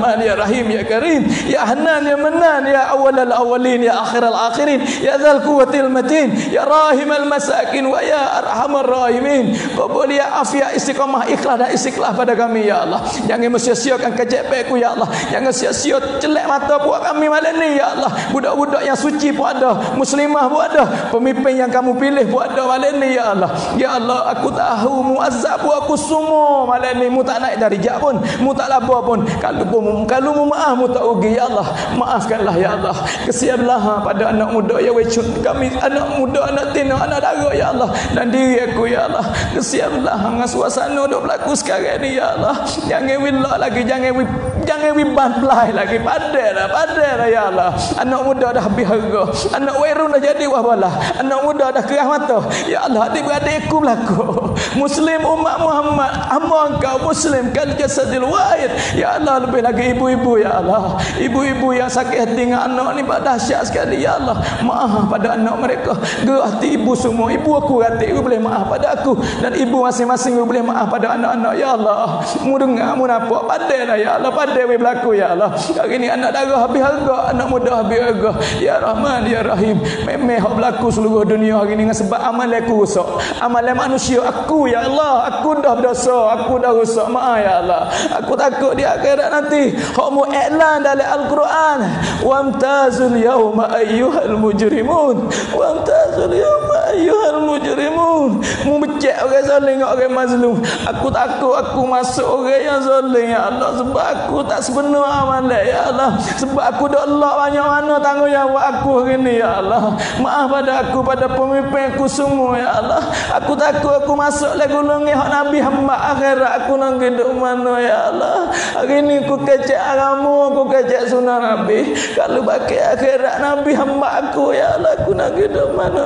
Rahman ya Rahim ya Karim ya Hanan ya Mannan ya awwalal awwalin ya akhiral akhirin ya dzal quwwatil matin ya rahimal masakin wa ya arhamar rahimin. Qabul ya afia istiqamah ikhlas dan istiqlah pada kami ya Allah. Jangan sia-siakan KJP ku ya Allah. Jangan sia-sia celak mata buat kami malam ni ya Allah. Budak-budak yang suci pun ada, muslimah pun ada, pemimpin yang kamu pilih pun ada malam ni ya Allah. Ya Allah, aku tahu muazzab aku semua malam ni mu tak naik darjat pun, mu tak laba pun. Kalau mu maaf mu tak rugi ya Allah. Maafkanlah ya Allah. Kesianlah pada anak muda yang wecun kami, anak muda, anak tina, anak dara ya Allah, dan diri aku ya Allah. Kesianlah dengan suasana duk berlaku sekarang ni ya Allah. Jangan willah lagi, jangan wiban pelai lagi. Padai dah ya Allah. Anak muda dah habis harga, anak wairun dah jadi wahbalah, anak muda dah kerah mata ya Allah. Adik-beradik aku berlaku Muslim umat Muhammad, hamba engkau Muslim kal jasadil wahid ya Allah. Lebih lagi ibu-ibu ya Allah, ibu-ibu yang sakit hati dengan anak ni dahsyat sekali ya Allah. Maaf pada anak mereka, gerah hati ibu semua. Ibu aku hati boleh maaf pada aku, dan ibu masing-masing boleh maaf pada anak-anak ya Allah. Mu dengar, mu nampak, padai dah ya Allah, padai berlaku ya Allah. Hari ni anak darah habis harga, anak muda habis harga ya Rahman ya Rahim. Memang hak berlaku seluruh dunia hari ni dengan sebab amal aku rosak, amalan manusia aku ya Allah. Aku dah berdosa, aku dah rosak, maaf ya Allah. Aku takut di akhirat nanti hak mu iklan dalam Al-Quran, wamtazul yauma ayyuhal mujrimun, wamtazul yauma ayyuhal mujrimun. Mu becek orang zalim dengan orang mazlum. Aku takut aku masuk orang yang zalim ya Allah, sebab aku tak sebenar amalan ya Allah, sebab aku dak elak banyak mana tanggungjawab aku hari ni ya Allah. Maaf pada aku, pada pemimpin aku semua ya Allah. Aku takut aku masuk lagi golongan hak Nabi hamba akhirat, aku nak hidup mana ya Allah. Hari ni aku kecek agama, aku kecek sunnah Nabi. Kalau bagi akhirat Nabi hamba aku ya Allah, aku nak hidup mana?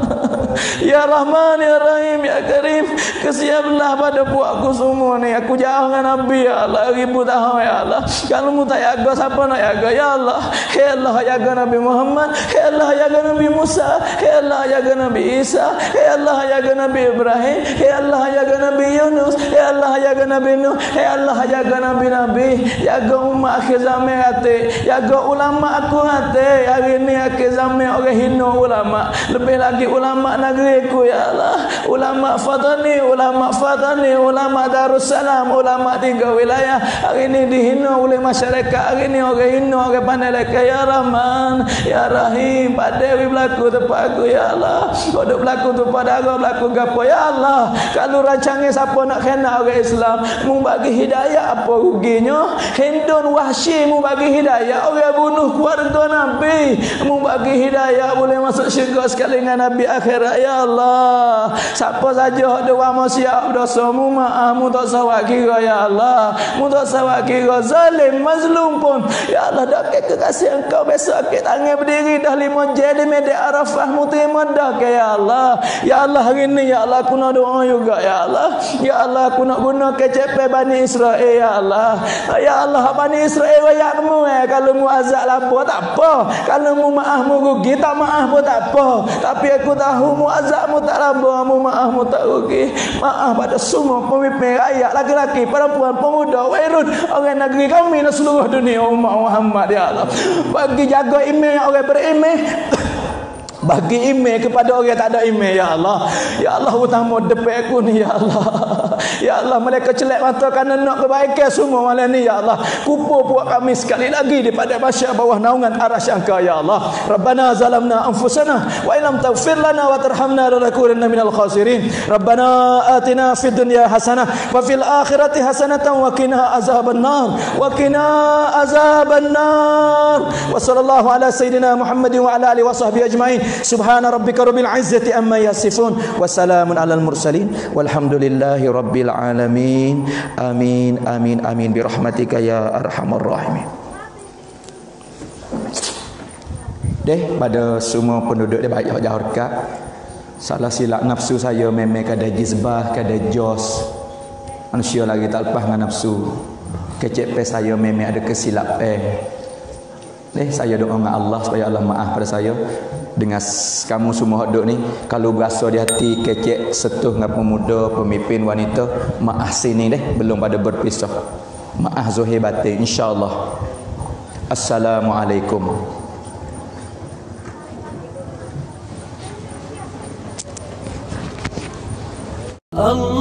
Ya Rahman ya Rahim ya Karim, kesiaplah pada buatku semua ni. Aku jauh dengan Nabi ya Allah, 1000 tahun ya Allah. Kalau mu tak jaga, siapa nak jaga ya Allah? Ya Allah, jaga Nabi Muhammad, ya Allah, jaga Nabi Musa, ya Allah, jaga Nabi Isa, ya Allah, jaga Nabi Ibrahim, ya Allah, jaga Nabi Yunus, ya Allah, jaga Nabi Nuh, ya Allah, jaga Nabi-Nabi. Jaga umat akhir zaman hati, jaga ulama aku hati. Hari ni akhir zaman orang hina ulama, lebih lagi ulama negeri ku ya Allah. Ulama Fatani, ulama Darussalam, ulama 3 wilayah hari ni dihina oleh masyarakat. Hari ni orang hina, orang pandai leka ya Rahman ya Rahim. Padai berlaku tempat aku ya Allah. Kau duk berlaku tempat darah, berlaku gapo ya Allah. Kalau rancangan siapa nak kena orang Islam, mu bagi hidayah, apa ruginya? Hindun Wahsy mu bagi hidayah, orang bunuh keluarga Nabi, mu bagi hidayah boleh masuk syurga sekali dengan Nabi akhirat ya Allah. Siapa saja hak doa maksiat berdosa, mu maaf, mu tak sawak kira ya Allah. Mu tak sawak kira zalim mazlum pun ya Allah. Dak kekasih engkau besok akik tangan berdiri dah 5 jam di Medan Arafah, mu terima dak ya Allah. Ya Allah, hari ni ya Allah aku nak doa juga ya Allah. Ya Allah, aku nak guna KCP Bani Israel ya Allah. Ya Allah, Bani Israel wayak mu kalau mu azab lapor tak apa, kalau mu maaf mu rugi, tak maaf pun tak apa. Tapi aku tahu mu azab mu tak lapor, mu maaf mu tak rugi. Maaf pada semua pemimpin rakyat, laki-laki, perempuan, pemuda, wairun, orang negeri kami dan seluruh dunia umat Muhammad ya Allah. Bagi jaga iman orang beriman, bagi email kepada orang yang tak ada email ya Allah. Ya Allah, utama depan aku ni ya Allah. Ya Allah, mereka celak mata kerana nak kebaikan semua malam ni ya Allah. Kupur buat kami sekali lagi daripada masyarakat bawah naungan arasy Engkau ya Allah. Rabbana zalamna anfusana wa illam taghfir lana wa tarhamna lanakunanna minal khasirin. Rabbana atina fid dunya hasanah wa fil akhirati hasanatan wa qina azaban nar wa qina azaban nar. Wa sallallahu ala sayidina Muhammadin wa ala alihi wa sahbihi ajmain. Subhana rabbika rabbil izzati amma yasifun wa salamun alal mursalin walhamdulillahi rabbil alamin. Amin amin amin bi rahmatika ya arhamar rahimin. Pada semua penduduk dia baik jauh dekat, salah silap nafsu saya memang kada jizbah, kada jos. Manusia lagi tak lepas dengan nafsu. Kecep saya memang ada kesilapan. Saya doa dengan Allah supaya Allah maaf pada saya. Dengan kamu semua duduk ni, kalau berasa di hati kecek setuh dengan pemuda, pemimpin, wanita, maaf sini belum pada berpisah. maaf zahir batin insya-Allah. Assalamualaikum. Allah